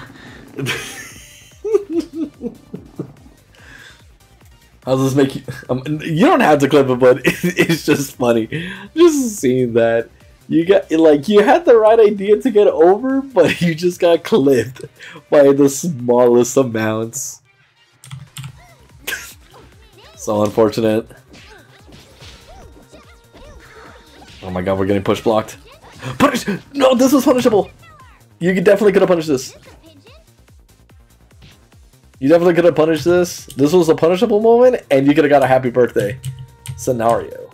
S1: how does this make you? Um, you don't have to clip it, but it, it's just funny. Just seeing that you got like you had the right idea to get over, but you just got clipped by the smallest amounts. So unfortunate. Oh my god, we're getting push blocked. Punish! No, this was punishable. You definitely could have punished this. You definitely could have punished this. This was a punishable moment, and you could have got a happy birthday scenario.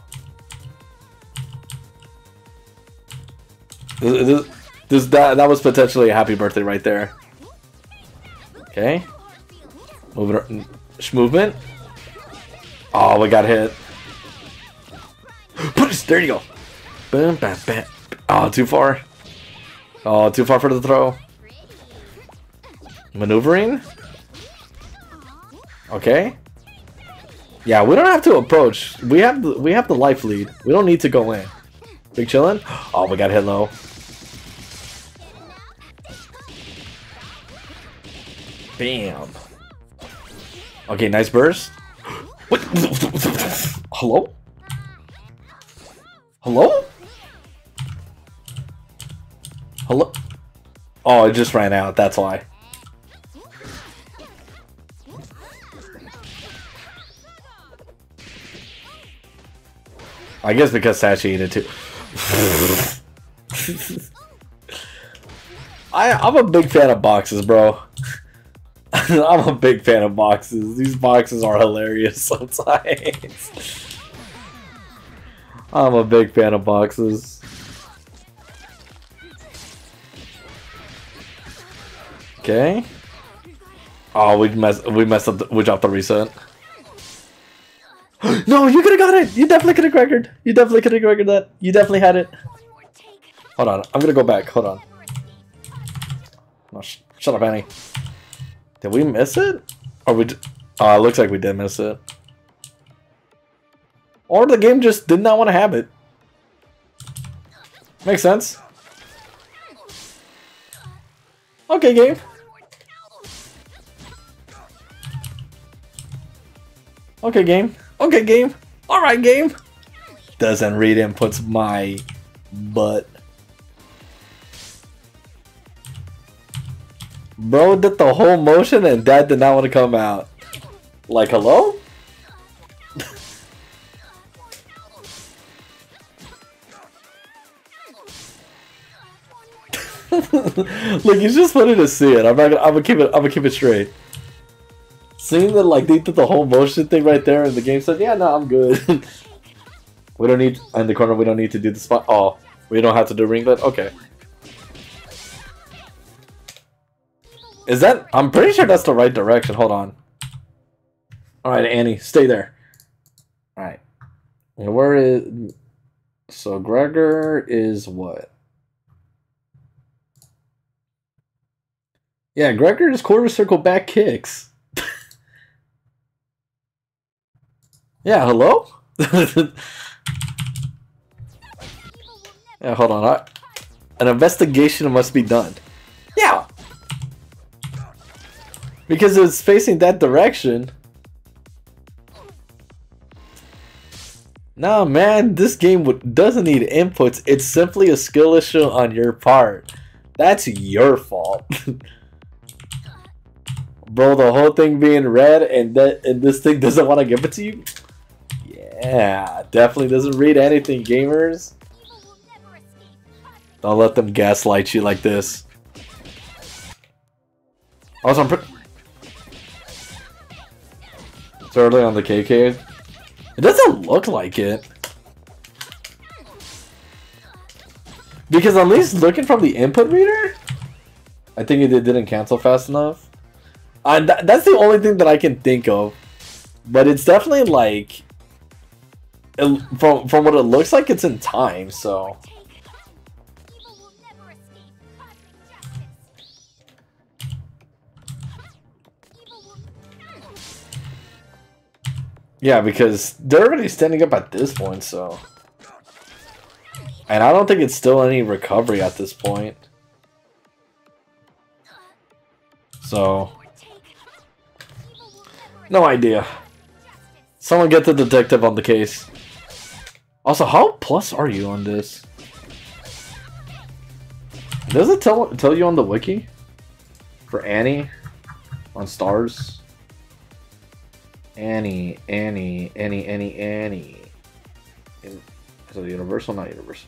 S1: This, this, this that that was potentially a happy birthday right there. Okay, moving movement. Oh, we got hit. Punish! There you go. Boom, bam, bam. Oh, too far. Oh, too far for the throw. Maneuvering. Okay. Yeah, we don't have to approach. We have the, we have the life lead. We don't need to go in. Big chillin'. Oh, we got hit low. Bam. Okay, nice burst. What? Hello? Hello? Hello? Oh, it just ran out. That's why. I guess because Sachi ate it too. I, I'm a big fan of boxes, bro. I'm a big fan of boxes. These boxes are hilarious sometimes. I'm a big fan of boxes. Okay. Oh, we messed. We messed up. The, we dropped the reset. No, you could have got it. You definitely could have crackered. You definitely could have crackered that. You definitely had it. Hold on. I'm gonna go back. Hold on. Oh, sh shut up, Annie. Did we miss it? Or we? Oh, it looks like we did miss it. Or the game just did not want to have it. Makes sense. Okay, game. Okay, game. Okay, game. Alright, game. Doesn't read inputs, my butt. Bro did the whole motion and that did not want to come out. Like, hello? Look, you just wanted to see it. I'm not gonna I'm gonna keep it I'm gonna keep it straight. Seeing that, like, they did the whole motion thing right there, and the game said, yeah, no, I'm good. We don't need, in the corner, we don't need to do the spot. Oh, we don't have to do ringlet? Okay. Is that, I'm pretty sure that's the right direction. Hold on. Alright, Annie, stay there. Alright. And where is, so Gregor is what? Yeah, Gregor is quarter circle back kicks. Yeah, hello? Yeah, hold on. I, an investigation must be done. Yeah! Because it's facing that direction. No, man, this game doesn't need inputs. It's simply a skill issue on your part. That's your fault. Bro, the whole thing being red and that and this thing doesn't want to give it to you? Yeah, definitely doesn't read anything, gamers. Don't let them gaslight you like this. Also, I'm pretty... It's early on the K K. It doesn't look like it. Because at least looking from the input reader, I think it didn't cancel fast enough. Uh, th that's the only thing that I can think of. But it's definitely like... It, from, from what it looks like, it's in time, so... Yeah, because they're already standing up at this point, so... And I don't think it's still any recovery at this point. So... No idea. Someone get the detective on the case. Also, how plus are you on this? Does it tell tell you on the wiki? For Annie? On stars? Annie, Annie, Annie, Annie, Annie. In, is it universal? Not universal.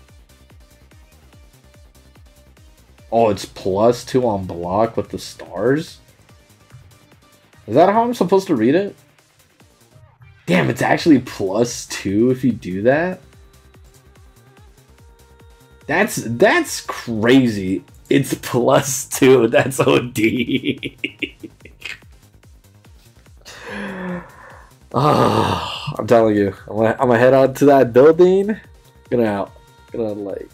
S1: Oh, it's plus two on block with the stars? Is that how I'm supposed to read it? Damn, it's actually plus two if you do that? That's that's crazy. It's plus two. That's O D. Oh, I'm telling you, I'm gonna, I'm gonna head out to that building. Gonna out. Gonna like.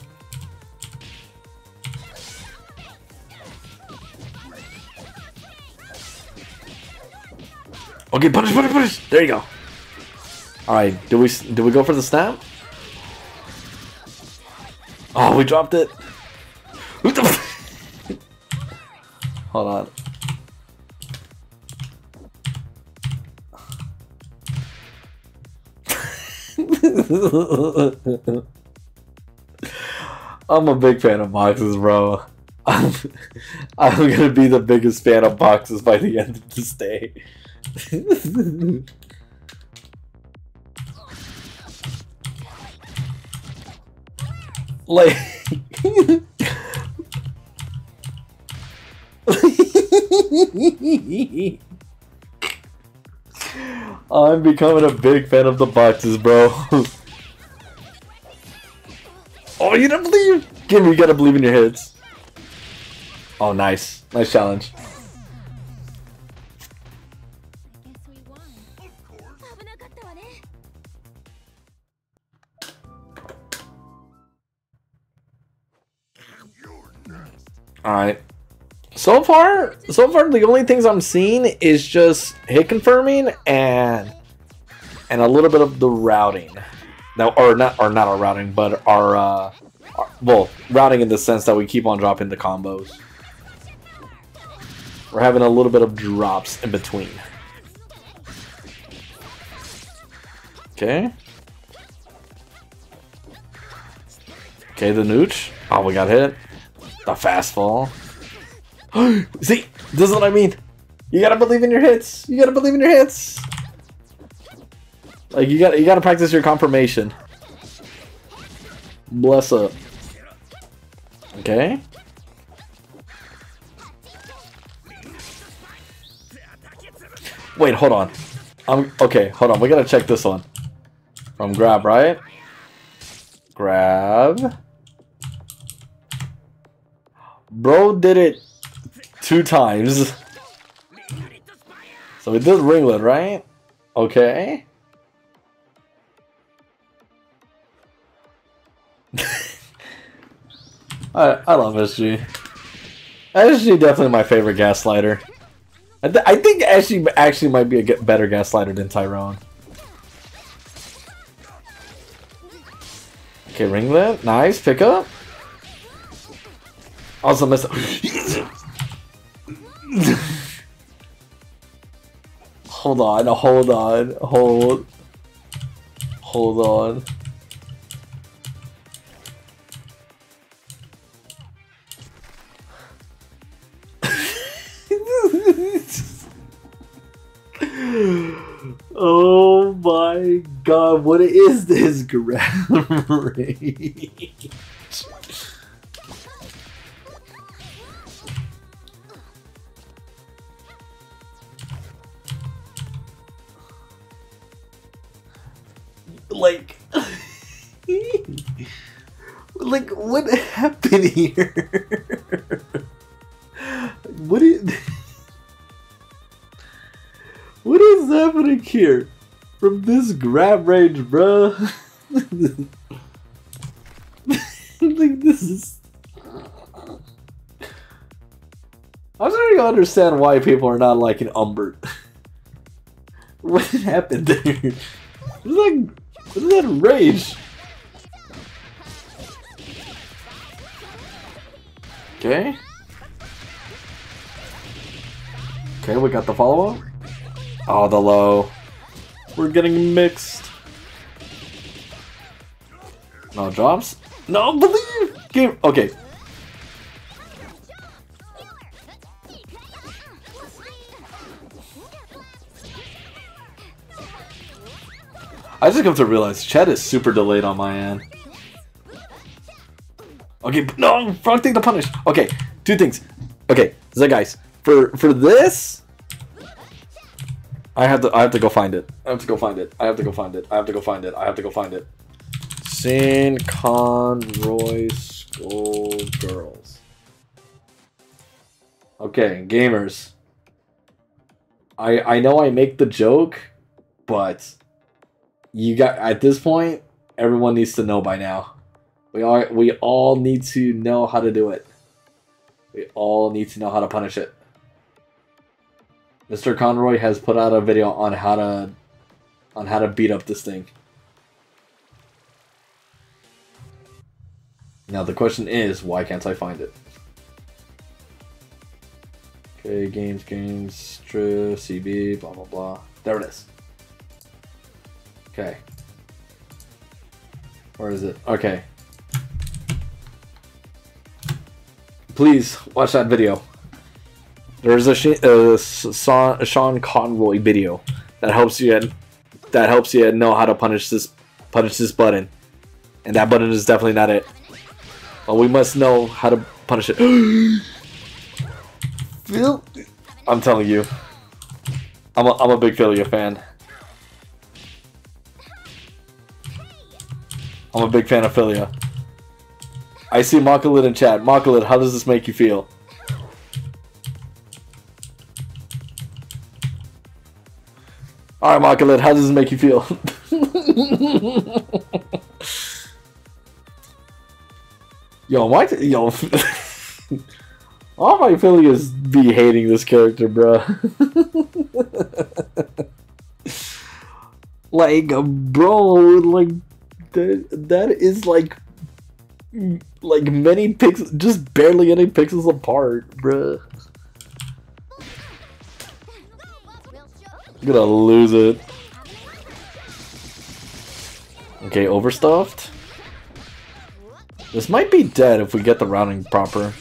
S1: Okay, punish, punish, punish. There you go. All right, do we do we go for the snap? Oh, we dropped it. What the? Hold on. I'm a big fan of boxes, bro. I'm, I'm gonna be the biggest fan of boxes by the end of this day. Like I'm becoming a big fan of the boxes, bro. Oh, you don't believe? Give me, you gotta believe in your hits. Oh, nice. Nice challenge. Alright. So far, so far the only things I'm seeing is just hit confirming and and a little bit of the routing. Now, or not, or not our routing, but our, uh, our, well, routing in the sense that we keep on dropping the combos. We're having a little bit of drops in between. Okay. Okay, the nooch. Oh, we got hit. The fast fall. See, this is what I mean. You gotta believe in your hits. You gotta believe in your hits. Like you got, you gotta practice your confirmation. Bless up. Okay. Wait, hold on. I'm okay. Hold on. We gotta check this one. From grab, right? Grab. Bro did it two times. So we did ringlet, right? Okay. I I love S G. S G definitely my favorite gaslighter. I, th I think S G actually might be a get better gaslighter than Tyrone. Okay, ringlet, nice pickup. Also messed up. Hold on, hold on, hold, hold on. Oh my god, what is this grab rage? Like, like, what happened here? What is, what is happening here? From this grab range, bruh. Like, this is... I'm starting to understand why people are not liking Umbert. What happened there? It's like... What is that rage? Okay. Okay, we got the follow-up. Oh, the low. We're getting mixed. No drops. No, believe! Game. Okay. I just come to realize chat is super delayed on my end. Okay, no, frog thing to punish. Okay, two things. Okay, so guys, for for this, I have to I have to go find it. I have to go find it. I have to go find it. I have to go find it. I have to go find it. Sin Conroy Skull Girls. Okay, gamers. I I know I make the joke, but you got at this point, everyone needs to know by now. We all we all need to know how to do it. We all need to know how to punish it. Mister Conroy has put out a video on how to on how to beat up this thing. Now the question is, why can't I find it? Okay, games, games, Str, C B, blah blah blah. There it is. Okay. Where is it? Okay. Please watch that video. There's a, uh, a Sean Conroy video that helps you that helps you know how to punish this punish this button, and that button is definitely not it. But we must know how to punish it. Phil, all I'm telling you. I'm a, I'm a big Philia fan. I'm a big fan of Philia. I see Makalid in chat. Makalid, how does this make you feel? Alright, Makalid, how does this make you feel? Yo, my yo, all my Philias be hating this character, bro. Like, bro, like that that is like like many pixels, just barely any pixels apart, bro. I'm gonna lose it. Okay, overstuffed. This might be dead if we get the routing proper.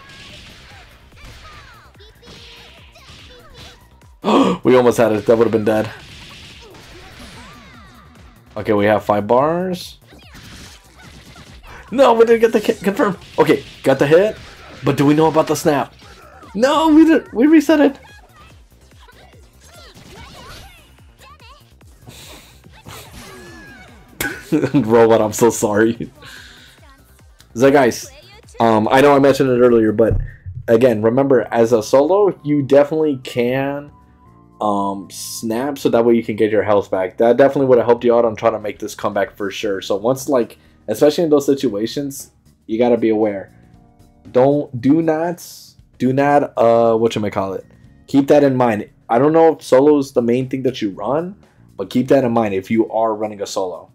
S1: We almost had it. That would have been dead. Okay, we have five bars. No, we didn't get the confirm. Okay, got the hit. But do we know about the snap? No, we didn't. We reset it. Robot, I'm so sorry. So guys, um, I know I mentioned it earlier, but again, remember, as a solo, you definitely can um, snap, so that way you can get your health back. That definitely would have helped you out on trying to make this comeback for sure. So once, like, especially in those situations, you gotta be aware. Don't, do not, do not, uh, whatchamacallit, keep that in mind. I don't know if solo is the main thing that you run, but keep that in mind if you are running a solo.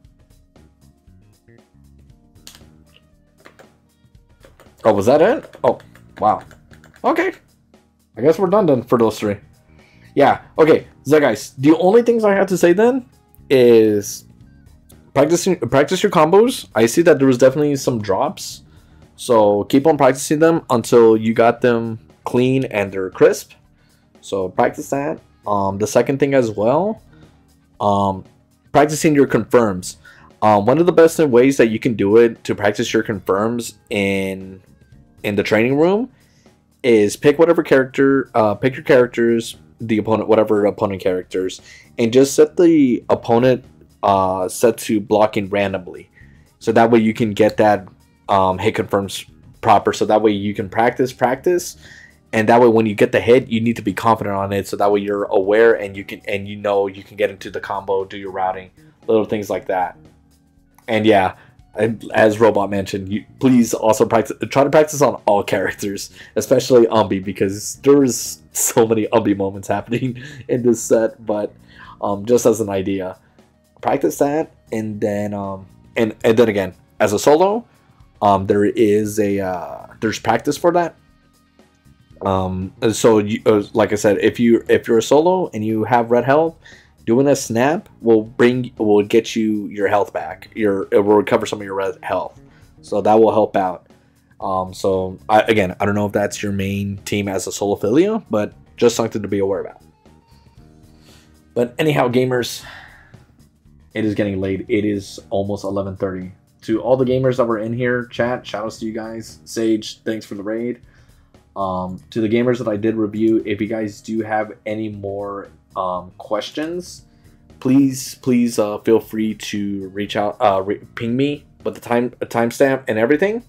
S1: Oh, was that it? Oh, wow. Okay. I guess we're done then for those three. Yeah, okay. So guys, the only things I have to say then is practicing, practice your combos. I see that there was definitely some drops. So keep on practicing them until you got them clean and they're crisp. So practice that. Um, the second thing as well, um, practicing your confirms. Um, one of the best ways that you can do it to practice your confirms in in the training room is pick whatever character, uh, pick your characters, the opponent, whatever opponent characters, and just set the opponent uh, set to blocking randomly. So that way you can get that um, hit confirms proper. So that way you can practice, practice, and that way when you get the hit, you need to be confident on it. So that way you're aware and you can and you know you can get into the combo, do your routing, little things like that. And yeah, as Robot mentioned, you please also practice. Try to practice on all characters, especially Umbi, because there's so many Umbi moments happening in this set. But um, just as an idea, practice that, and then um, and and then again, as a solo, um, there is a uh, there's practice for that. Um, so you, uh, like I said, if you if you're a solo and you have red health, doing a snap will bring will get you your health back. Your it will recover some of your red health, so that will help out. Um, so I, again, I don't know if that's your main team as a solo Philia, but just something to be aware about. But anyhow, gamers, it is getting late. It is almost eleven thirty. To all the gamers that were in here, chat, shout outs to you guys. Sage, thanks for the raid. Um, to the gamers that I did review, if you guys do have any more um, questions, please, please uh, feel free to reach out, uh, re ping me with the time timestamp and everything.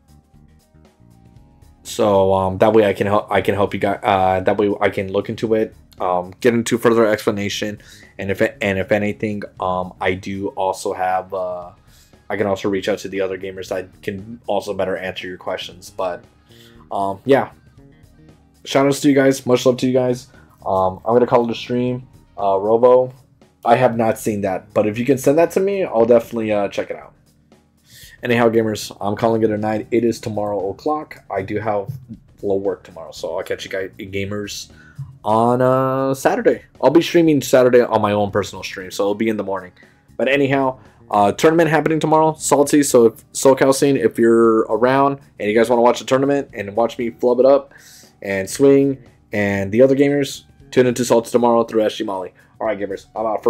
S1: So um, that way I can help. I can help you guys. Uh, that way I can look into it, um, get into further explanation, and if it, and if anything, um, I do also have. Uh, I can also reach out to the other gamers that can also better answer your questions. But um, yeah. Shout outs to you guys. Much love to you guys. Um, I'm going to call it a stream. Uh, Robo, I have not seen that. But if you can send that to me, I'll definitely uh, check it out. Anyhow, gamers, I'm calling it a night. It is tomorrow o'clock. I do have low work tomorrow. So I'll catch you guys, gamers, on uh, Saturday. I'll be streaming Saturday on my own personal stream. So it'll be in the morning. But anyhow, uh, tournament happening tomorrow. Salty. So if SoCal scene, if you're around and you guys want to watch the tournament and watch me flub it up and swing, and the other gamers, tune into Salty tomorrow through S G Molly. Alright, gamers, I'm out for